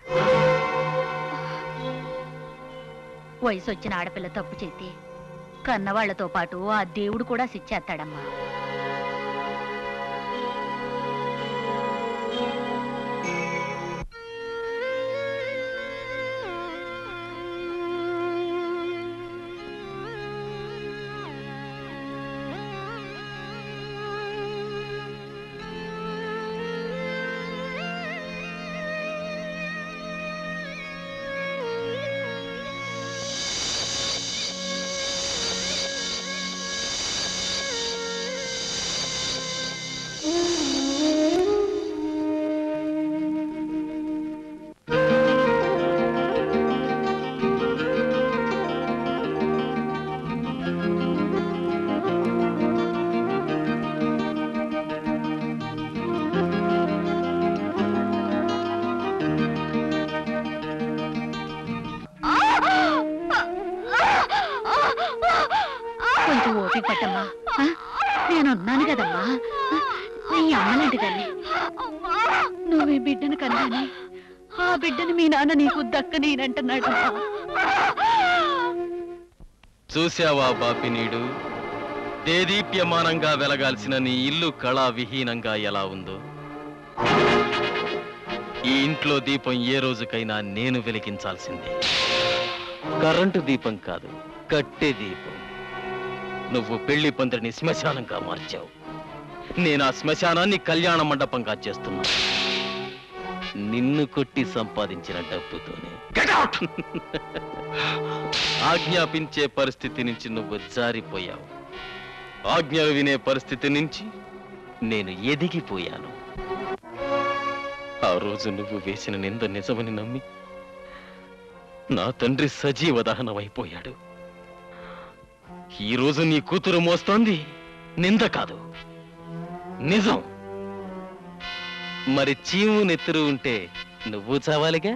వయసు వచ్చిన ఆడపిల్ల తప్పు చేస్తే కన్నవాళ్లతో పాటు ఆ దేవుడు కూడా శిక్షేస్తాడమ్మా. కొంచెం ఓపిక పట్టమ్మా. నేనున్నాను కదమ్మా, నీ అమ్మలాంటి తల్లి. నువ్వు ఈ బిడ్డను కన్నాని ఆ బిడ్డను మీ నాన్న నీకు దక్కనేనంటున్నాడు. చూశావా బాపినీడు, దేదీప్యమానంగా వెలగాల్సిన నీ ఇల్లు కళా విహీనంగా ఎలా ఉందో. ఈ ఇంట్లో దీపం ఏ రోజుకైనా నేను వెలిగించాల్సిందే. కరెంటు దీపం కాదు, కట్టె దీపం. నువ్వు పెళ్లి పందిరిని శ్మశానంగా మార్చావు. నేను ఆ శ్మశానాన్ని కళ్యాణ మండపంగా చేస్తున్నా. నిన్ను కొట్టి సంపాదించిన డబ్బుతోనే. ఆజ్ఞాపించే పరిస్థితి నుంచి నువ్వు జారిపోయావు. ఆజ్ఞలు వినే పరిస్థితి నుంచి నేను ఎదిగిపోయాను. ఆ రోజు నువ్వు వేసిన నింద నిజమని నమ్మి నా తండ్రి సజీవ దహనమైపోయాడు. ఈ రోజు నీ కూతురు మోస్తోంది నింద కాదు, నిజం. మరి చీము నెత్తురు ఉంటే నువ్వు చావాలిగా.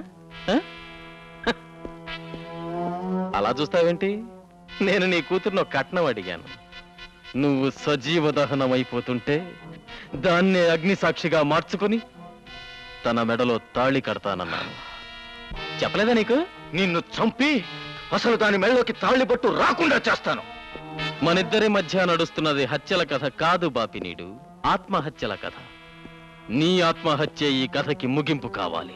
అలా చూస్తావేంటి? నేను నీ కూతురును కట్నం అడిగాను. నువ్వు సజీవ దహనం అయిపోతుంటే దాన్నే అగ్ని సాక్షిగా మార్చుకొని తన మెడలో తాళి కడతానన్నాను. చెప్పలేదా నీకు? నిన్ను చంపి అసలు దాని మెడలోకి తాళి పట్టు రాకుండా చేస్తాను. మనిద్దరి మధ్య నడుస్తున్నది హత్యల కథ కాదు బాపినీడు, ఆత్మహత్యల కథ. నీ ఆత్మహత్య ఈ కథకి ముగింపు కావాలి.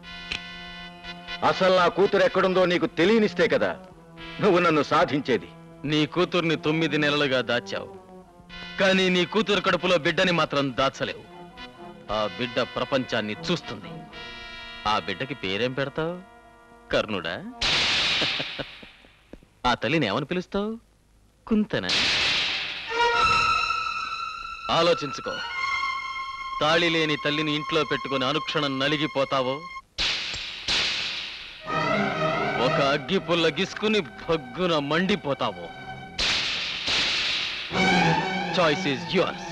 అసలు నా కూతురు ఎక్కడుందో నీకు తెలియనిస్తే కదా నువ్వు నన్ను సాధించేది. నీ కూతుర్ని తొమ్మిది నెలలుగా దాచావు, కానీ నీ కూతురు కడుపులో బిడ్డని మాత్రం దాచలేవు. ఆ బిడ్డ ప్రపంచాన్ని చూస్తుంది. ఆ బిడ్డకి పేరేం పెడతావు? కర్ణుడా? ఆ తల్లిని ఏమని పిలుస్తావు? కుంతన? ఆలోచించుకో. తాళి లేని తల్లిని ఇంట్లో పెట్టుకుని అనుక్షణం నలిగిపోతావో, ఒక అగ్గి పుల్ల గిసుకుని భగ్గున మండిపోతావో. Choice is yours.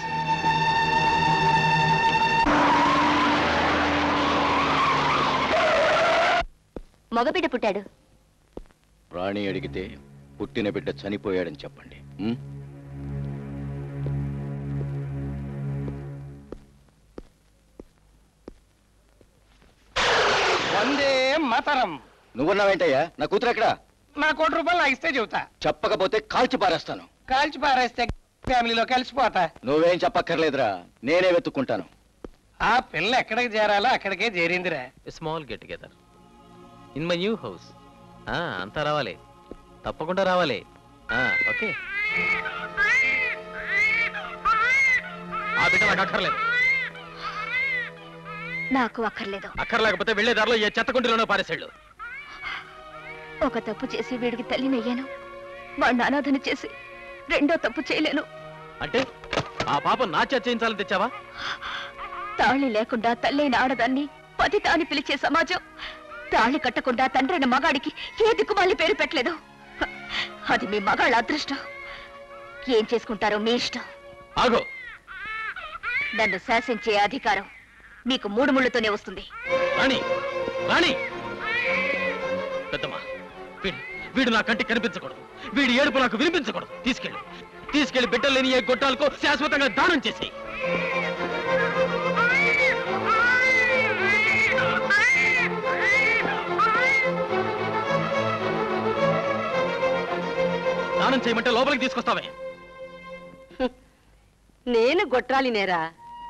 మగబిడ్డ పుట్టాడు. రాణి అడిగితే పుట్టిన బిడ్డ చనిపోయాడని చెప్పండి. ఉం? వందే మాతరం. నువ్వున్నావేంటయ్యా? నా కూతురు ఎక్కడా? నా కోటి రూపాయలు నాకు ఇస్తే చెబుతా. చెప్పకపోతే కాల్చి పారేస్తాను. కాల్చి పారేస్తే ఫ్యామిలీలో కలిసిపోతా. నువ్వేం చెప్పక్కర్లేదురా, నేనే వెతుక్కుంటాను. ఆ పిల్ల ఎక్కడికి చేరాలో అక్కడికే చేరిందిరా. Small get together in my new house. అంతా రావాలి, తప్పకుండా రావాలి. ఓకే. ఆ బిడ్డ నాకు అక్కర్లేదు. నాకు అక్కర్లేదు. అక్కర్లేకపోతే వెళ్లే దారిలో ఏ చెత్తకుంటిలోనో పారేసాడు. ఒక తప్పు చేసి వీడికి తల్లినయ్యాను. వాడిని అనాథన చేసి రెండో తప్పు చేయలేను. అంటే ఆ పాప నా చేత చేయించాలని తెచ్చావా? తాళి లేకుండా తల్లైన ఆడదాన్ని పతిత అని పిలిచే సమాజం తాళి కట్టకుండా తండ్రైన మగాడికి ఏ దిక్కుమాలి పేరు పెట్టలేదు. అది మీ మగాళ్ళ అదృష్టం. ఏం చేసుకుంటారో మీ ఇష్టం. ఆగో, నన్ను శాసించే అధికారం మీకు మూడు ముళ్ళతోనే వస్తుంది. రాణి రాణి పెద్దమ్మా, వీడు వీడు నా కంటికి కనిపించకూడదు. వీడి ఏడుపు నాకు వినిపించకూడదు. తీసుకెళ్ళి తీసుకెళ్లి బిడ్డలు లేని ఏ గొట్టాలకు శాశ్వతంగా దానం చేసేయి. దానం చేయమంటే లోపలికి తీసుకొస్తావే. నేను గొట్రాలి నేరా?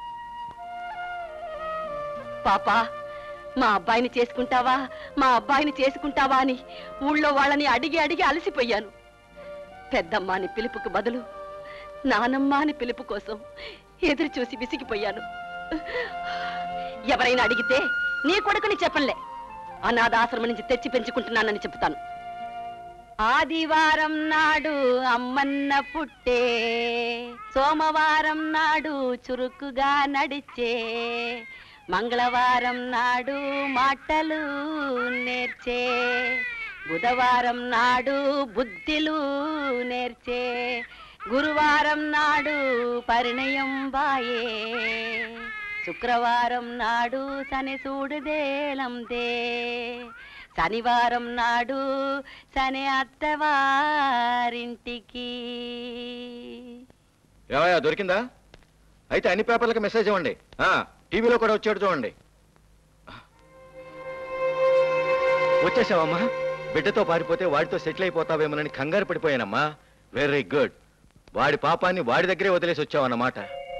పాపా, మా అబ్బాయిని చేసుకుంటావా మా అబ్బాయిని చేసుకుంటావా అని ఊళ్ళో వాళ్ళని అడిగి అడిగి అలసిపోయాను. పెద్దమ్మ అని పిలుపుకు బదులు నానమ్మ అని పిలుపు కోసం ఎదురు చూసి విసిగిపోయాను. ఎవరైనా అడిగితే నీ కొడుకుని చెప్పలే, అనాథాశ్రమం నుంచి తెచ్చి పెంచుకుంటున్నానని చెప్తాను. ఆదివారం నాడు అమ్మన్న పుట్టే, సోమవారం నాడు చురుకుగా నడిచే, మంగళవారం నాడు మాటలు నేర్చే, బుధవారం నాడు బుద్ధిలు నేర్చే, గురువారం నాడు పరిణయం బాయే, శుక్రవారం నాడు శని సూడుదేలందే, శనివారం నాడు శని అత్తవారింటికి. ఏమయ్యా, దొరికిందా? అయితే అన్ని పేపర్లకు మెసేజ్ ఇవ్వండి. టీవీలో కూడా వచ్చాడు చూడండి. వచ్చేసావమ్మా? బిడ్డతో పారిపోతే వాడితో సెటిల్ అయిపోతావేమోనని కంగారు పడిపోయానమ్మా. Very good. వాడి పాపాన్ని వాడి దగ్గరే వదిలేసి వచ్చావన్నమాట.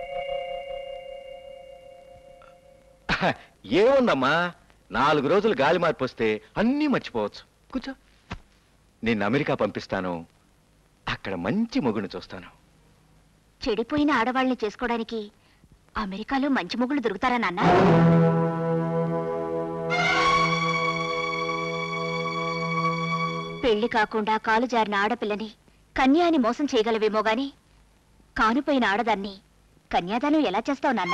ఏముందమ్మా, నాలుగు రోజులు గాలి మార్పు వస్తే అన్నీ మర్చిపోవచ్చు. కూర్చో. నిన్ను అమెరికా పంపిస్తాను. అక్కడ మంచి మొగుడిని చూస్తాను. చెడిపోయిన ఆడవాళ్ళని చేసుకోవడానికి అమెరికాలో మంచి మొగుళ్ళు దొరుకుతారా నాన్న? పెళ్లి కాకుండా కాలు జారిన ఆడపిల్లని కన్యాని మోసం చేయగలవేమో గాని కానుపోయిన ఆడదాన్ని కన్యాదానం ఎలా చేస్తావు నాన్న?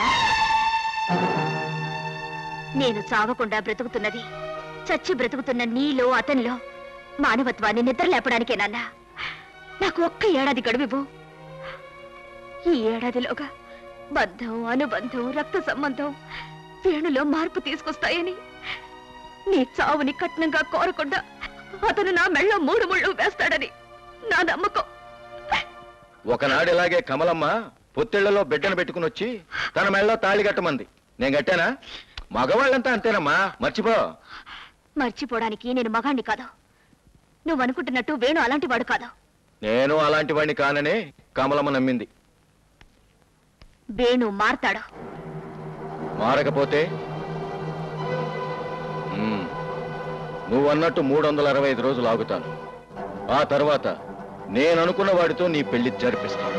నేను చావకుండా బ్రతుకుతున్నది చచ్చి బ్రతుకుతున్న నీలో అతనిలో మానవత్వాన్ని నిద్ర లేపడానికే నాన్న. నాకు ఒక్క ఏడాది గడువివ్వు. ఈ ఏడాదిలోగా బంధం, అనుబంధం, రక్త సంబంధం వేణులో మార్పు తీసుకొస్తాయని నీ చావుని కట్నంగా కోరకుండా అతను నా మెళ్ళో మూడు ముళ్ళు వేస్తాడని నా నమ్మకం. ఒకనాడు ఇలాగే కమలమ్మ పొత్తిళ్లలో బిడ్డను పెట్టుకుని వచ్చి తన మెళ్ళలో తాళి కట్టమంది. నేను కట్టానా? మగవాళ్ళంతా అంతేనమ్మా, మర్చిపో. మర్చిపోవడానికి నేను మగాణ్ణి కాదు. నువ్వు అనుకుంటున్నట్టు వేణు అలాంటి వాడు కాదు. నేను అలాంటి వాడిని కాననే కమలమ్మ నమ్మింది. వేణు మారతాడు. మారకపోతే మ్మ్, నువ్వన్నట్టు మూడు వందల అరవై ఐదు రోజులు ఆగుతాను. ఆ తర్వాత నేను అనుకున్న వాడితో నీ పెళ్లి జరిపిస్తాను.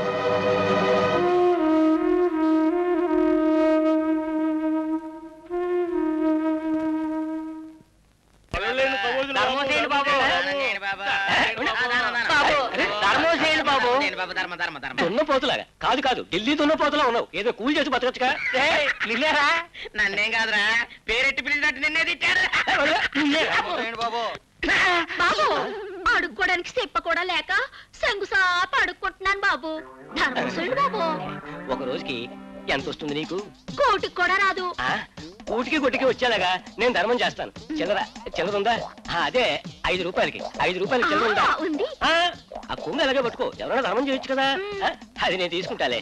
దున్నపోతులాగా కాదు కాదు ఢిల్లీ దున్నపోతులా ఉన్నావు. ఏదో కూలి చేసి బతకచ్చుగా. నిన్నేరా? నన్నేం కాదురా, పేరెట్టి పిలిచినట్టు నిన్నే తిట్టారు బాబు. బాబు అడుక్కోడానికి చెప్ప కూడా లేక సంగుసాప అడుక్కుంటున్నాను బాబు. ధర్మసుడు బాబు. ఒక రోజుకి ఎంత వస్తుంది నీకు? కోటికి కూడా రాదు. కూటికి గుట్టికి వచ్చేలాగా నేను ధర్మం చేస్తాను. చిల్లర చిల్లర ఉందా? అదే ఐదు రూపాయలకి ఐదు రూపాయలకి చిల్లర ఉందా? ఉంది. ఆ కొంగు ఎలాగే పట్టుకో, ఎవరైనా ధర్మం చేయొచ్చు కదా. అది నేను తీసుకుంటాలే.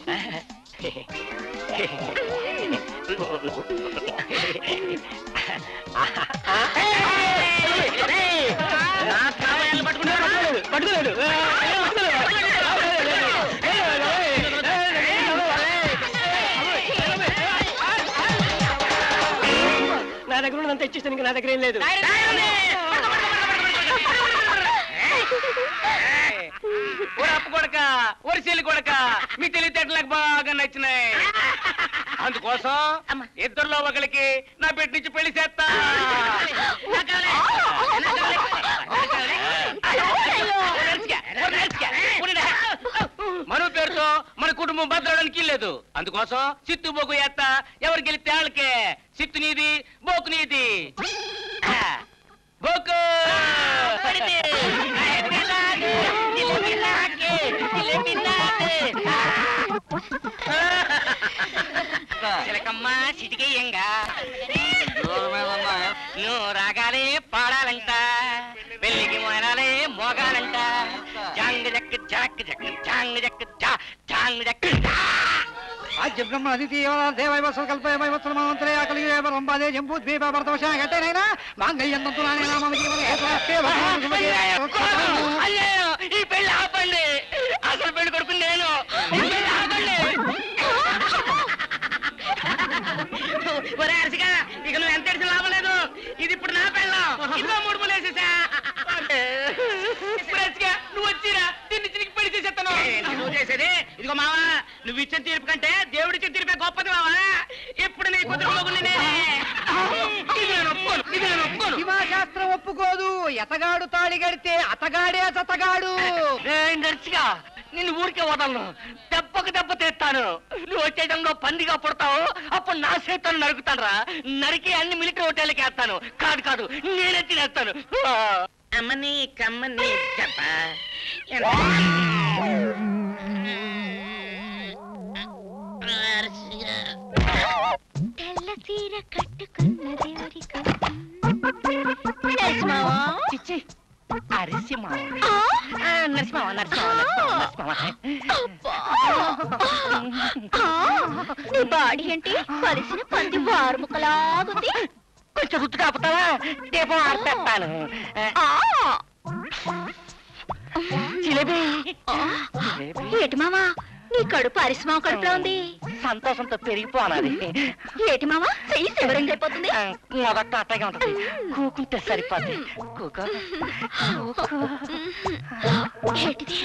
పట్టుకోలేడు. నా దగ్గర ఉన్నంత ఇచ్చేస్తాను, ఇంకా నా దగ్గర ఏం లేదు. అప్పు కొడక, ఒరి చెల్లి కొడక, మీ తెలివితేటలకు బాగా నచ్చినాయి. అందుకోసం ఇద్దరులో ఒకరికి నా బిడ్డ నుంచి పెళ్లి చేస్తా. మను పేరుతో మన కుటుంబం బతకడానికి లేదు. అందుకోసం సిత్తు బోకు ఎత్తా, ఎవరు గెలిస్తే వాళ్ళకే. సిత్తు నీది, బోకు నీది. బోకు చిలకమ్మ సిటికేయంగా నువ్వు రాగాలే పాడాలంట, పెళ్లికి మోనాలే మోగాలంట. జాంగ్ జక్ జాక్ జక్ జాంగ్ జక్ జా జాంగ్ జక్ బ్రహ్మ అతిథి దేవైవ కల్పయమై వత్సరమాంతరే కలిగే రంబాదే జంబూ ద్వీప భరతవశ గట్టేనైనా మాంగళ్యంతంతునానే నామమ జీవన అయ్యో ఈ పెళ్లి ఆపండి, అసలు పెళ్లి కొడుకు నేను. ఒరే అరసిగా, ఇక నువ్వు ఎంత ఎడిసిన లాభం లేదు. ఇది ఇప్పుడు నా పెళ్ళం, ఇదిగో మూడు మూలు వేసేసా. నువ్వు వచ్చిరా దీన్ని చిరికి పెళ్లి చేసేస్తాను. నువ్వు చేసేది ఇదిగో మావా, నువ్వు ఇచ్చిన తీర్పు కంటే దేవుడి ఇచ్చిన తీర్పే గొప్పది మావా. ఇప్పుడు నీ కుదురు శాస్త్రం ఒప్పుకోదు. ఎతగాడు తాళి గడితే అతగాడే అతగాడు. నర్సిగా నిన్ను ఊరికే వదలను, దెబ్బకు దెబ్బ తెస్తాను. నువ్వు వచ్చేటంలో పందిగా పుడతావు, అప్పుడు నా చేతులను నరుకుతాను రా. నరికి అన్ని మిలిటరీ హోటల్కి వేస్తాను. కాదు కాదు నేనే తినేస్తాను. అమ్మని కమ్మని చెప్ప తెల్ల చీర కట్టుకున్నది చిచ్చి అరిసిమావ నరసింహ నరసింహ నీ బాడీ ఏంటి కలిసిన పంది వారు ముక్కలాగుంది. కొంచెం గుర్తు కాపుతావా? దీపం ఆర్పేస్తాను. జిలేబీ ఏటి మామా, నీ కడుపు అరిసిమావ కడుపులో ఉంది. సంతోషంతో పెరిగిపోనాది. ఏటి మామా, చెయ్యి శివరంగా అయిపోతుంది. మొదట అట్టగా ఉంటుంది, కూకుంటే సరిపోద్ది. కూకో ఏంటిది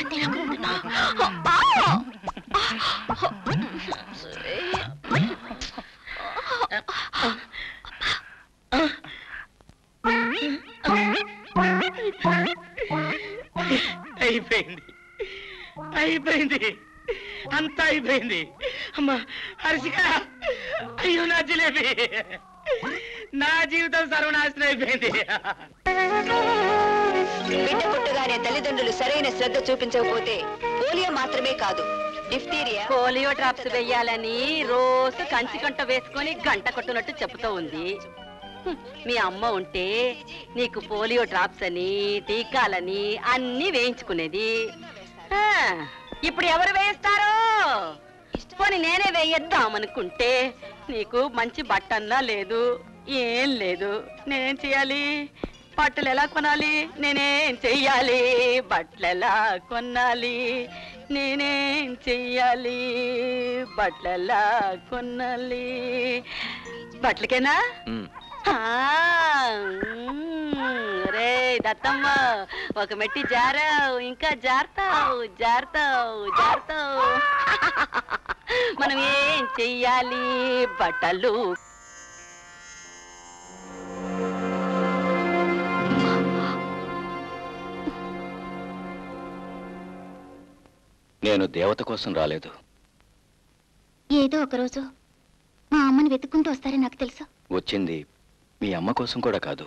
అయిపోయింది అయిపోయింది అంతా అయిపోయింది. అమ్మా హర్షిక, అయ్యో నా జిలేబీ, నా జీవితం సర్వనాశనం అయిపోయింది. బిడ్డ పుట్టగానే తల్లిదండ్రులు సరైన శ్రద్ధ చూపించకపోతే పోలియో మాత్రమే కాదు, డిఫ్టీరియా పోలియో డ్రాప్స్ వెయ్యాలని రోజు కంచి కంట వేసుకొని గంట కొట్టునట్టు చెబుతూ ఉంది. మీ అమ్మ ఉంటే నీకు పోలియో డ్రాప్స్ అని టీకాలని అన్ని వేయించుకునేది. ఇప్పుడు ఎవరు వేయిస్తారో? పోనీ నేనే వేయిద్దామనుకుంటే నీకు మంచి బట్టన్నా లేదు, ఏం లేదు. నేనేం చెయ్యాలి? బట్టలు ఎలా కొనాలి? నేనేం చెయ్యాలి? బట్టలు ఎలా కొనాలి? నేనేం చెయ్యాలి? బట్టలు ఎలా కొనాలి? బట్టలకేనా? రే దత్తమ్మ, ఒక మెట్టి జారావు, ఇంకా జారుతావు జారుతావు జారుతావు. మనం ఏం చెయ్యాలి? బట్టలు నేను దేవత కోసం రాలేదు. ఏదో ఒకరోజు మా అమ్మని వెతుక్కుంటూ వస్తారని నాకు తెలుసు. వచ్చింది మీ అమ్మ కోసం కూడా కాదు,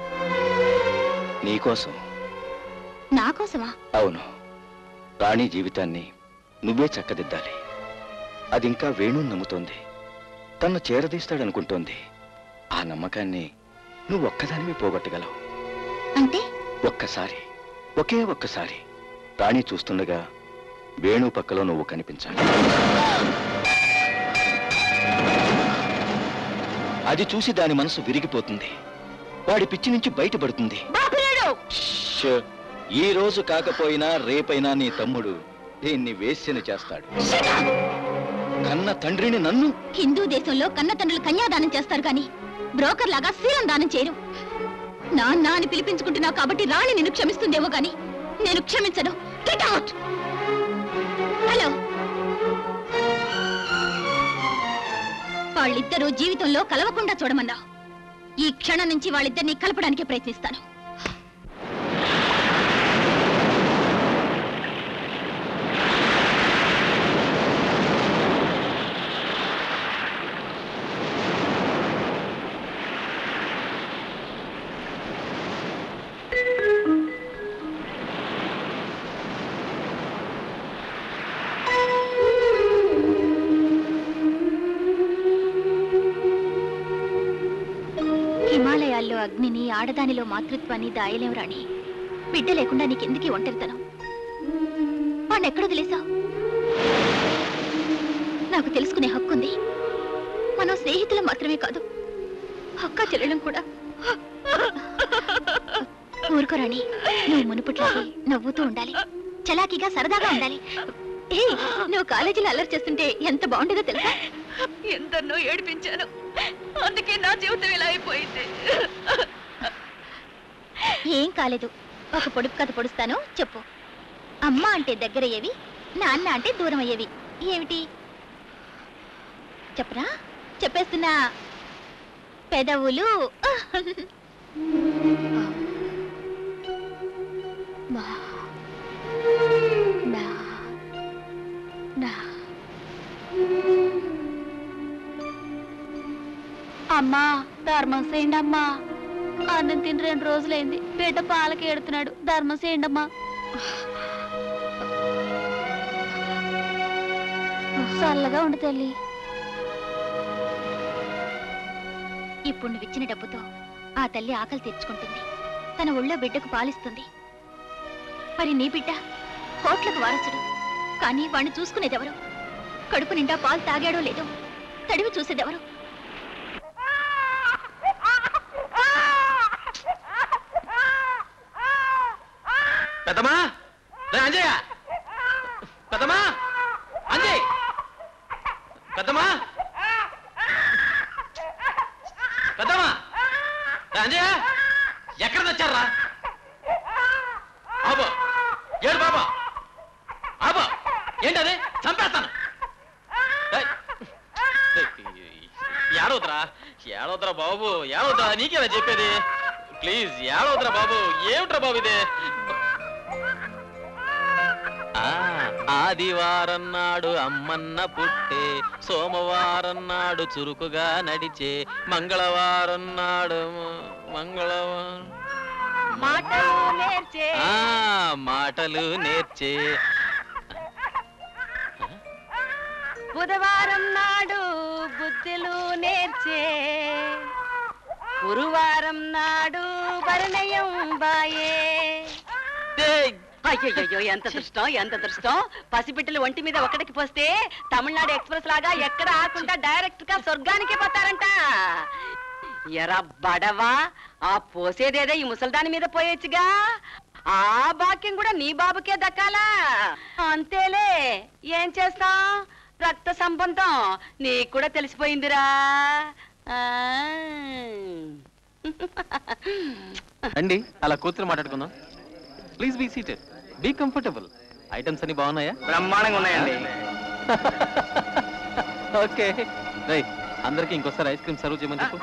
నీకోసం. నా కోసమా? అవును. రాణి జీవితాన్ని నువ్వే చక్కదిద్దాలి. అది ఇంకా వేణు నమ్ముతోంది, తన్ను చేరదీస్తాడనుకుంటోంది. ఆ నమ్మకాన్ని నువ్వు ఒక్కదానివి పోగొట్టగలవు. అంటే ఒక్కసారి, ఒకే ఒక్కసారి రాణి చూస్తుండగా వేణు పక్కలో నువ్వు కనిపించాలి. అది చూసి దాని మనసు విరిగిపోతుంది, వాడి పిచ్చి నుంచి బయటపడుతుంది. ఈ రోజు కాకపోయినా రేపైనా నీ తమ్ముడు దీన్ని వేశ్యన చేస్తాడు. కన్న తండ్రిని నన్ను హిందూ దేశంలో కన్న తండ్రులు కన్యాదానం చేస్తారు కానీ బ్రోకర్ లాగా శీలం దానం చేయరు. నాన్న అని పిలిపించుకుంటున్నావు కాబట్టి రాణి నిన్ను క్షమిస్తుందేమో గాని నేను క్షమించను. Get out. హలో, వాళ్ళిద్దరూ జీవితంలో కలవకుండా చూడమన్నా. ఈ క్షణం నుంచి వాళ్ళిద్దరిని కలపడానికి ప్రయత్నిస్తాను. అగ్నిని ఆడదానిలో మాతృత్వాన్ని దాయలేవు రాణి. బిడ్డ లేకుండా నీకెందుకీ ఒంటరితనం? వాణ్ణి ఎక్కడ వదిలేశావు? నాకు తెలుసుకునే హక్కుంది. మనం స్నేహితులు మాత్రమే కాదు, అక్క చెల్లెలం కూడా. ఊరుకో రాణి, నువ్వు మునుపుట్లాగే నవ్వుతూ ఉండాలి, చలాకీగా సరదాగా ఉండాలి. ఏ నువ్వు కాలేజీలో అల్లరి చేస్తుంటే ఎంత బాగుండేదో తెలుసా? ఎందరినో ఏడిపించాను, అందుకే నా జీవితం ఇలా అయిపోయింది. ఏం కాలేదు, ఒక పొడుపు కథ పొడుస్తాను చెప్పు. అమ్మ అంటే దగ్గరయ్యేవి, నాన్న అంటే దూరం అయ్యేవి. ఏమిటి చెప్పరా? చెప్పేస్తున్నా. పెదవులు. అమ్మా ధర్మం చేయండి అమ్మా. అన్నం తిని రెండు రోజులైంది, బిడ్డ పాలకి ఎడుతున్నాడు. ధర్మం చేయండి అమ్మా. చల్లగా ఉండు తల్లి. ఇప్పుడు నువ్వు ఇచ్చిన డబ్బుతో ఆ తల్లి ఆకలి తెచ్చుకుంటుంది, తన ఒళ్ళో బిడ్డకు పాలిస్తుంది. మరి నీ బిడ్డ కోట్లకు వారసుడు, కానీ వాణ్ణి చూసుకునేదెవరు? కడుపు నిండా పాలు తాగాడో లేదో తడివి చూసేదెవరు? పెద్దమా అంజయ్య, పెద్దమా అంజయ్, పెద్దమా పెద్దమా అంజయ్య, ఎక్కడ తెచ్చారా? బాబా ఏడు బాబా, బాబా ఏంటది? చంపేస్తాను. ఏడవద్రా ఏడవద్రా బాబు, ఏడవద్రా. నీకేనా చెప్పేది? ప్లీజ్ ఏడవద్రా బాబు. ఏమిట్రా బాబు ఇది? ఆదివారం నాడు అమ్మన్న పుట్టే, సోమవారం నాడు చురుకుగా నడిచే, మంగళవారం నాడు మంగళవారం మాటలు నేర్చే మాటలు నేర్చే, బుధవారం నాడు బుద్ధులు నేర్చే, గురువారం నాడు పరిణయం బాయే. అయ్యయ్యో ఎంత దృష్టం, ఎంత దృష్టం. పసిబిడ్డలు ఒంటి మీద ఒకటికి పోస్తే తమిళనాడు ఎక్స్ప్రెస్ లాగా ఎక్కడ ఆకుండా డైరెక్ట్ గా స్వర్గానికి పోతారంట. ఎరా బడవా, ఆ పోసేదేదో ఈ ముసల్దాని మీద పోయేచ్చుగా, ఆ బాక్యం కూడా నీ బాబుకే దక్కాలా. అంతేలే, ఏం చేస్తాం, రక్త సంబంధం నీకు కూడా తెలిసిపోయిందిరా. అండి అలా కూర్చొని మాట్లాడుకుందాం. Please be seated, be comfortable. Items అన్ని బాగున్నాయా? బ్రహ్మాండంగా ఉన్నాయండి. ఓకే రై, అందరికి ఇంకోసారి ఐస్ క్రీమ్ సర్వ్ చేయమని చెప్పు.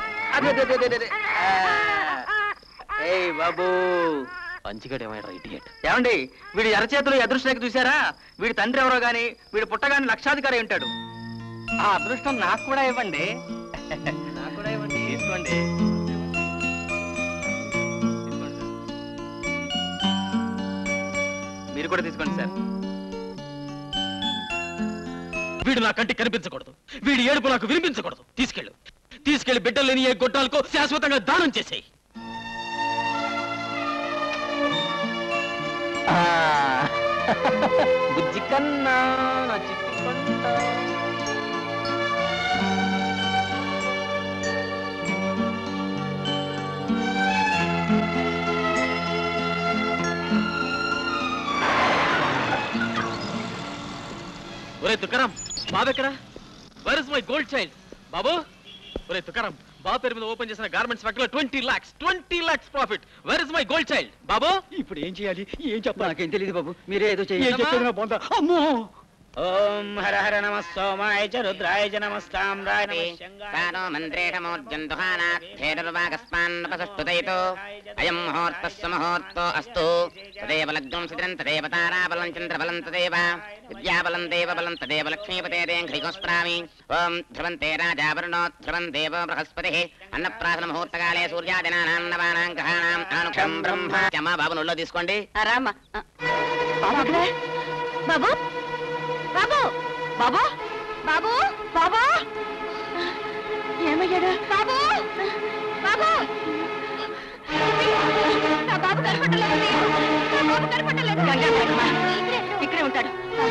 ఏయ్ బాబు, పంచిగడ్ ఏమైనా ఇడియట్. ఏమండి వీడి అరచేతులు అదృష్టానికి చూసారా? వీడి తండ్రి ఎవరో గాని వీడి పుట్టగాని లక్షాధికారి ఉంటాడు. ఆ అదృష్టం నాకు కూడా ఇవ్వండి. నాకు కూడా ఇవ్వండి. తీసుకోండి. మీరు కూడా తీసుకోండి సార్. వీడు నా కంటికి కనిపించకూడదు, వీడి ఏడుపు నాకు వినిపించకూడదు. తీసుకెళ్ళు, తీసుకెళ్లి బిడ్డలు లేని ఏ గొడ్డాలకు శాశ్వతంగా దానం చేసేయి. బుజ్జి కన్నా నా చిట్టుకుంటా. ఒరే తుకారం, బాబు ఎక్కడా? Where is my gold child? బాబు, ఒరే తుకారం, బాబు పేరు మీద ఓపెన్ చేసిన గార్మెంట్స్ ఫ్యాక్టరీలో twenty lakhs twenty lakhs profit. Where is my gold child? బాబు ఇప్పుడు ఏం చేయాలి? ఏం చెప్పాలి? నాకేం తెలియదు బాబు, మీరే ఏదో చేయాలి. అమ్మో. ఓం హర హర నమ సోమాయ చ రుద్రాయ చ నమస్తామ్రాయ సానో మంత్రేషమోర్జంతుహానాథేరువాగస్మాన్నపసస్తుదయతో అయం ముహూర్తస్సు ముహూర్తో అస్తు తదేవ లగ్నం సిద్రం తదేవ తారాబలం చంద్రబలం తదేవ విద్యాబలం దేవబలం తదేవ లక్ష్మీపతేదేం హ్రీకోస్ప్రామి. ఓం ధ్రువంతే రాజావరుణో ధ్రువం దేవ బృహస్పతిః అన్నప్రాసన ముహూర్తకాలే సూర్యాదినానాం నవానాం గ్రహాణాం అనుక్షం బ్రహ్మ. అమ్మా బాబు నొల్లో తీసుకోండి. రామా బాబు, బాబు బాబు బాబు బాబు ఏమయ్యాడు? బాబు బాబు కనపడలేదు నా బాబు కనపడలేదు కంగారు పడకమ్మా. ఇక్కడే ఉంటాడు.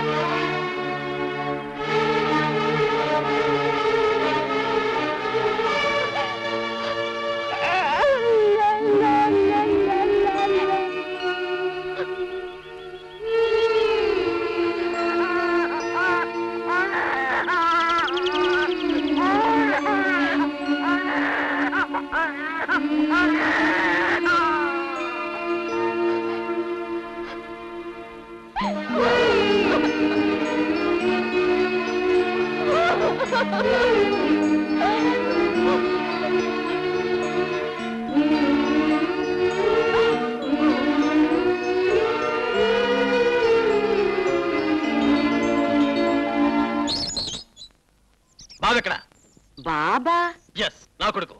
బాబెక్కడ? బాబా ఎస్, నా కొడుకు.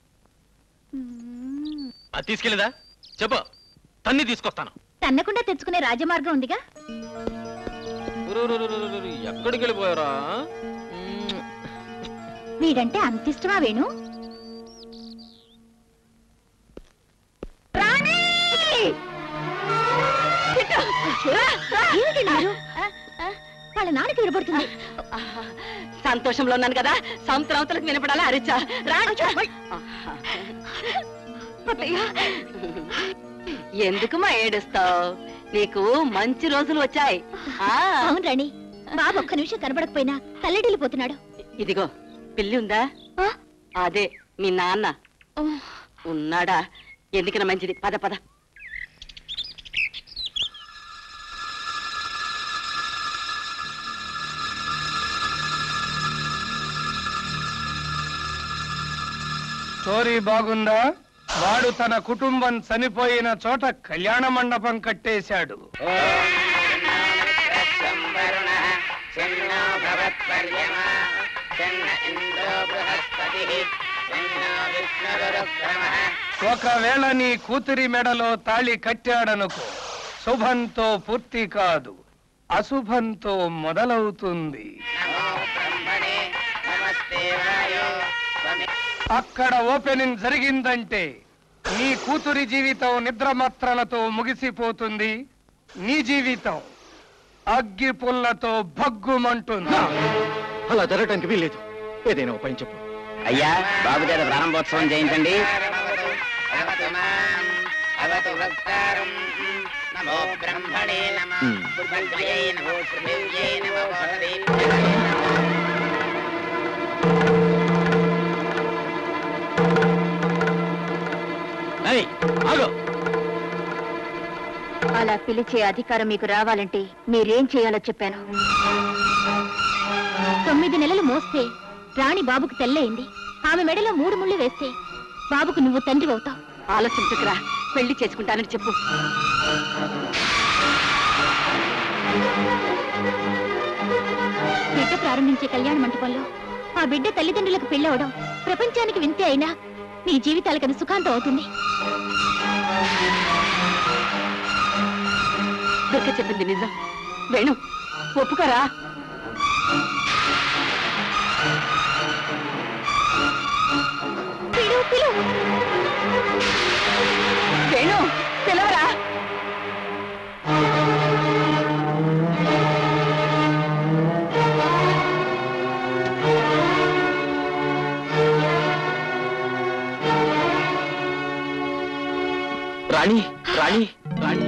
అది తీసుకెళ్ళదా చెప్పు, తన్ని తీసుకొస్తాను. తన్నకుండా తెచ్చుకునే రాజమార్గం ఉందిగా. ఎక్కడికి వెళ్ళిపోయారా? వీడంటే అంత ఇష్టమా వేణు? ఏమిటి మీరు? వాళ్ళ నాన్నకి వినపడుతుంది. సంతోషంలో ఉన్నాను కదా, సముద్రం అవతలకు వినపడాలా అరిచా రా. ఎందుకు మా ఏడుస్తావు? నీకు మంచి రోజులు వచ్చాయి. అవును రాణి, బాబు ఒక్క నిమిషం కనబడకపోయినా తల్లడిల్లిపోతున్నాడు. ఇదిగో పిల్లి ఉందా? అదే మీ నాన్న ఉన్నాడా? ఎందుకన్నా మంచిది, పద పద. స్టోరీ బాగుందా? వాడు తన కుటుంబం చనిపోయిన చోట కళ్యాణ మండపం కట్టేశాడు. ఒకవేళ నీ కూతురి మెడలో తాళి కట్టాడనుకో, శుభంతో పూర్తి కాదు, అశుభంతో మొదలవుతుంది. అక్కడ ఓపెనింగ్ జరిగిందంటే నీ కూతురి జీవితం నిద్రమాత్రలతో ముగిసిపోతుంది. నీ జీవితం అగ్గి పుల్లతో భగ్గుమంటుంది. అలా జరగటానికి వీల్లేదు. ఏదైనా ఉపాయం చెప్పు. అయ్యా, బాబు చేత ప్రారంభోత్సవం చేయించండి. అలా పిలిచే అధికారం మీకు రావాలంటే మీరేం చేయాలో చెప్పాను. తొమ్మిది నెలలు మోస్తే రాణి బాబుకు తెల్లయింది. ఆమె మెడలో మూడు ముళ్ళు వేస్తే బాబుకు నువ్వు తండ్రి అవుతావు. ఆలోచించకురా, పెళ్లి చేసుకుంటానని చెప్పు. బిడ్డ ప్రారంభించే కళ్యాణ మంటపంలో ఆ బిడ్డ తల్లిదండ్రులకు పెళ్ళవడం ప్రపంచానికి వింతే అయినా నీ జీవితాలకు అది సుఖాంతం అవుతుంది. దుర్గ చెప్పింది నిజం. వేణు, ఒప్పుకోరా? వేణు, పిలవరా? రాణి, రాణి, రాణి.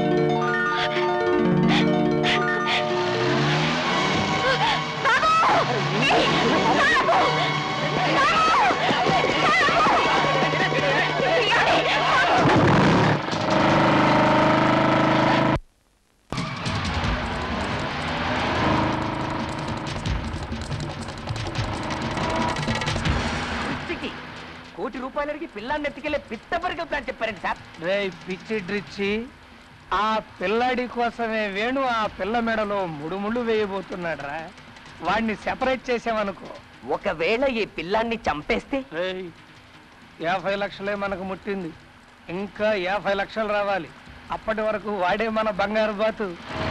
కోటి రూపాయలకి పిల్లాన్ని ఎత్తుకెళ్లే పిత్త పరికల ప్లాన్ చెప్పారండి సార్. రే పిచ్చి డ్రిచ్చి, ఆ పిల్లాడి కోసమే వేణు ఆ పిల్ల మెడలో ముడుముళ్ళు వేయబోతున్నాడు రా. వాడిని సెపరేట్ చేసామనుకో, ఒకవేళ ఈ పిల్లాన్ని చంపేస్తే యాభై లక్షలే మనకు ముట్టింది. ఇంకా యాభై లక్షలు రావాలి. అప్పటి వరకు వాడే మన బంగారు బాతు.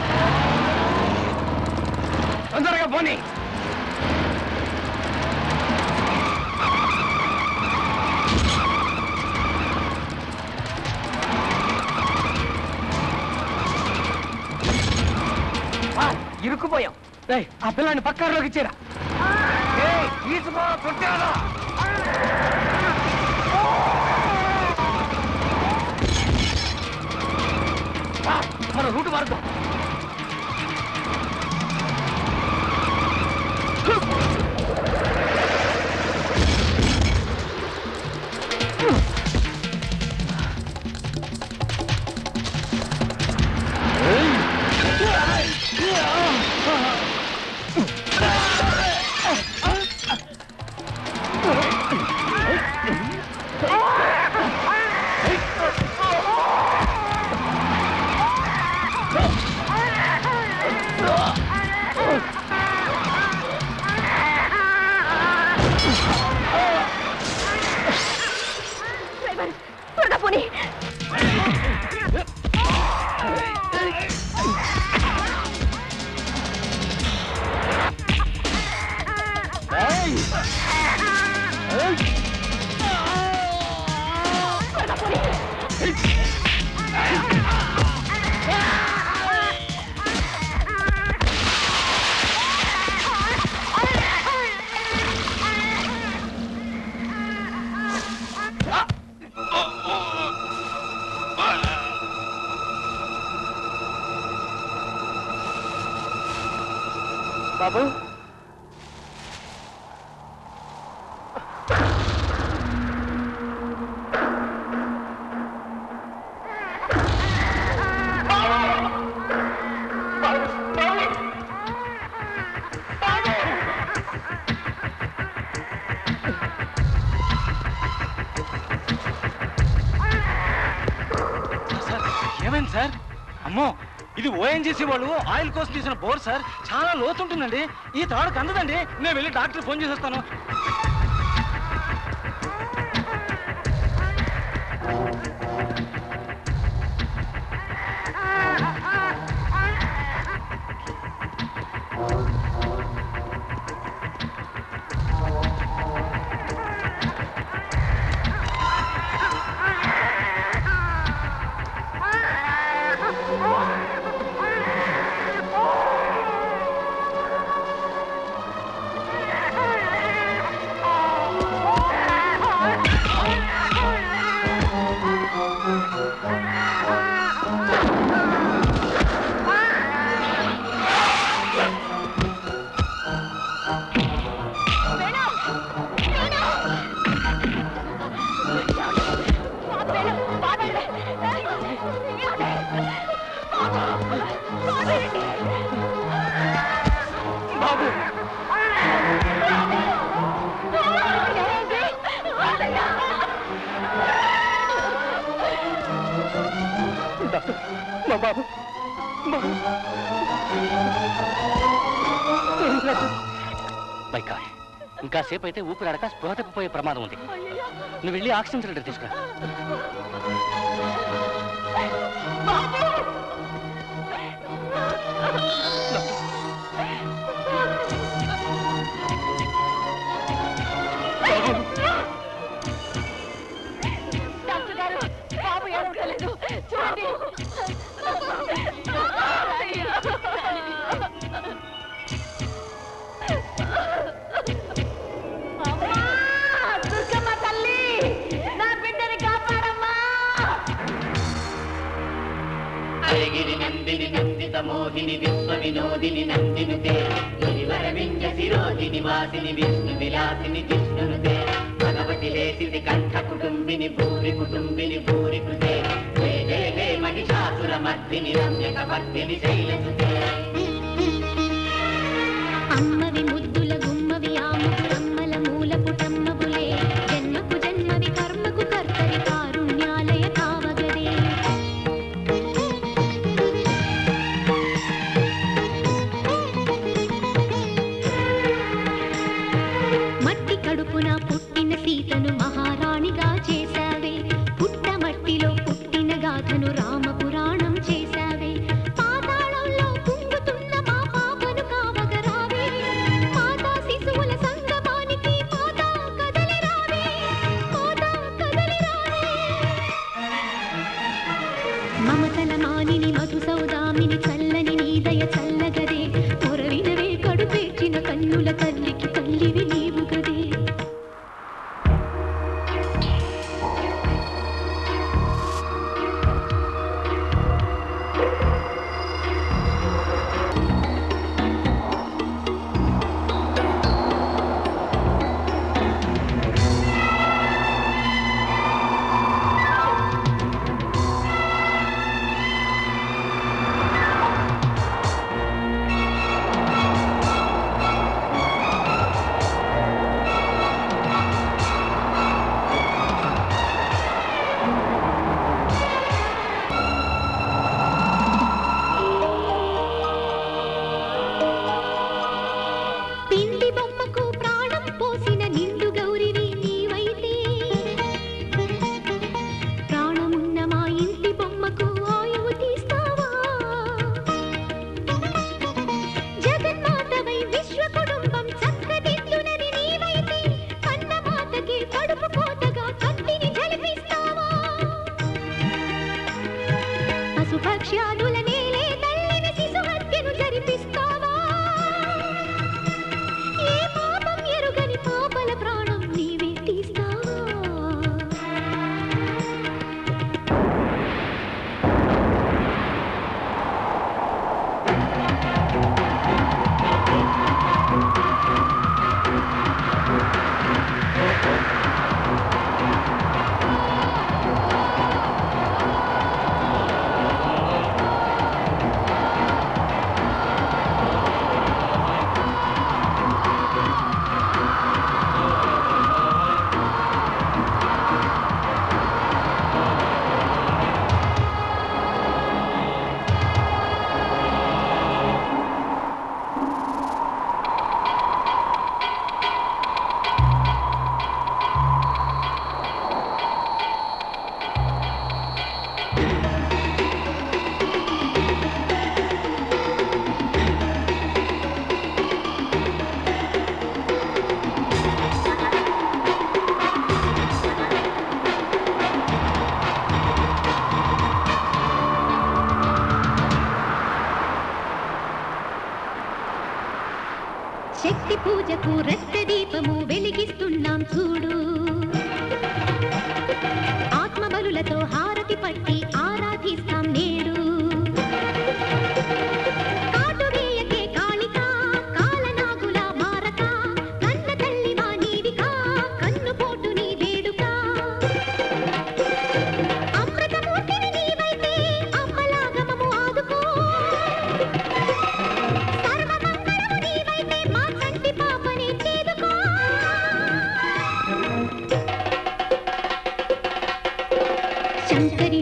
తొందరగా పోనీ. ఆ పిల్లాన్ని పక్కారులోకి ఇచ్చేరా తీసుకో కొట్టారా మన రూటు మారుతాం బాబు ఏమైంది సార్? అమ్మో, ఇది ఓఎన్జీసీ వాళ్ళు ఆయిల్ కోసం తీసిన బోర్ సార్. చాలా లోతుంటుందండి. ఈ తాడుకు అందదండి. నేను వెళ్ళి డాక్టర్ ఫోన్ చేసి వస్తాను. మా బాబు మై గాడ్, ఇంకా సేపు అయితే ఊపిరాడక స్పృహ తప్పిపోయే ప్రమాదం ఉంది. నువ్వు వెళ్ళి ఆక్సిజన్ సిలిండర్ తీసుకురా. డాక్టర్ గారు, బాబు ఏడవట్లేదు, చూడండి. దుర్గమ్మ తల్లి, నా బిడ్డని కాపాడమ్మా. అరిగిరి నందిని నందిత మోహిని విశ్వ వినోదిని నందినుతే గిరివర వింజ శిరోధిని వాసిని విష్ణు విలాసిని జిష్ణునుతే భగవతి లేసిది కంఠ కుటుంబిని భూరి కుటుంబిని భూరి కృతే లే లే లే మహిషాసుర మర్దిని రమ్యక భక్తిని శైలసుతే అమ్మవి ముద్దుల గుమ్మవి ఆముకురమ్మల మూల పుటమ్మవులే జన్మకు జన్మవి కర్మకు కర్తరి కారుణ్యాలయ కావగదే మట్టి కడుపున పుట్టిన సీతను మహారాణిగా చేశావే, పుట్టమట్టిలో పుట్టిన గాథను రామపురాణం చేశావే, పాతాళంలో కుంగుతున్న మా పాపను కావగరావే, మాతా శిశువుల సంగమానికి మాతా కదలి రావే, మాతా కదలి రావే. మమతల మానిని మధు సౌదామిని చల్లని నీ దయ చల్లగదే, మొరవినవే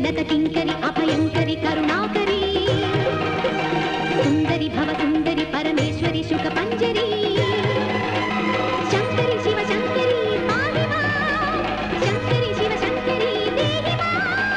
తిలక కింకరి అభయంకరి కరుణాకరి సుందరి భవ సుందరి పరమేశ్వరి శుక పంజరి శంకరి శివ శంకరి పాహిమా శంకరి శివ శంకరి దేహిమా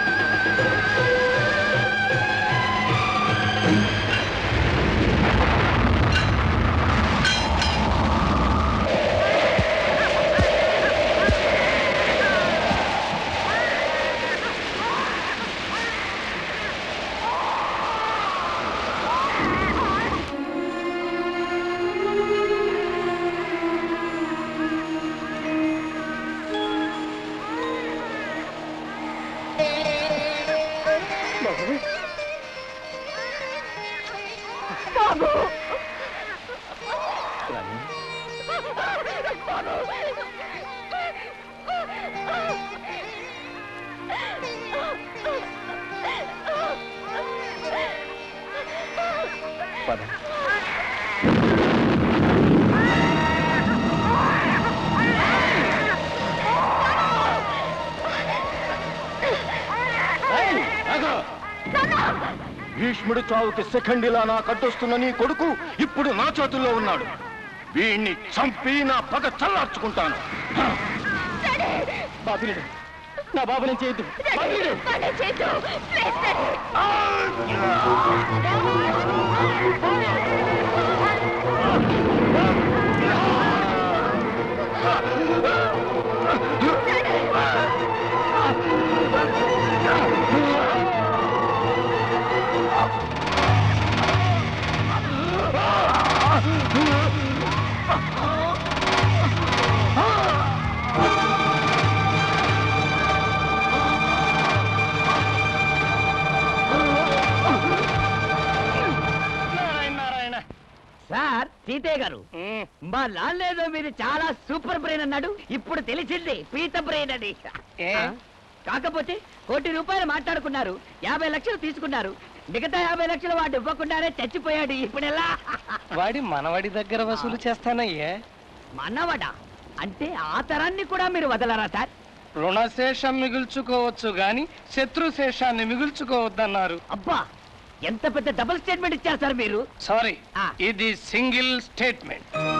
భీష్ముడు చావుకి సెకండ్ ఇలా నా కట్టొస్తున్న నీ కొడుకు ఇప్పుడు నా చేతుల్లో ఉన్నాడు. వీణ్ణి చంపి నా పగ చల్లార్చుకుంటాను. బాబులుడు, నా బాబుని చేయొద్దు. సార్ సీతయ్య గారు, మా నాన్నేదో మీరు చాలా సూపర్ బ్రెయిన్ అన్నాడు. ఇప్పుడు తెలిసింది పీత బ్రెయిన్ అని. కాకపోతే కోటి రూపాయలు మాట్లాడుకున్నారు, యాభై లక్షలు తీసుకున్నారు. మిగతా యాభై లక్షలు వాడు ఇవ్వకుండానే చచ్చిపోయాడు. ఇప్పుడెలా? వాడి మనవాడి దగ్గర వసూలు చేస్తానయ్యే. మనవడ అంటే ఆ తరాన్ని కూడా మీరు వదలరా సార్? రుణశేషం మిగుల్చుకోవచ్చు గాని శత్రుశేషాన్ని మిగుల్చుకోవద్దన్నారు. అబ్బా, ఎంత పెద్ద డబుల్ స్టేట్మెంట్ ఇచ్చారు సార్ మీరు. సారీ, ఇది సింగిల్ స్టేట్మెంట్.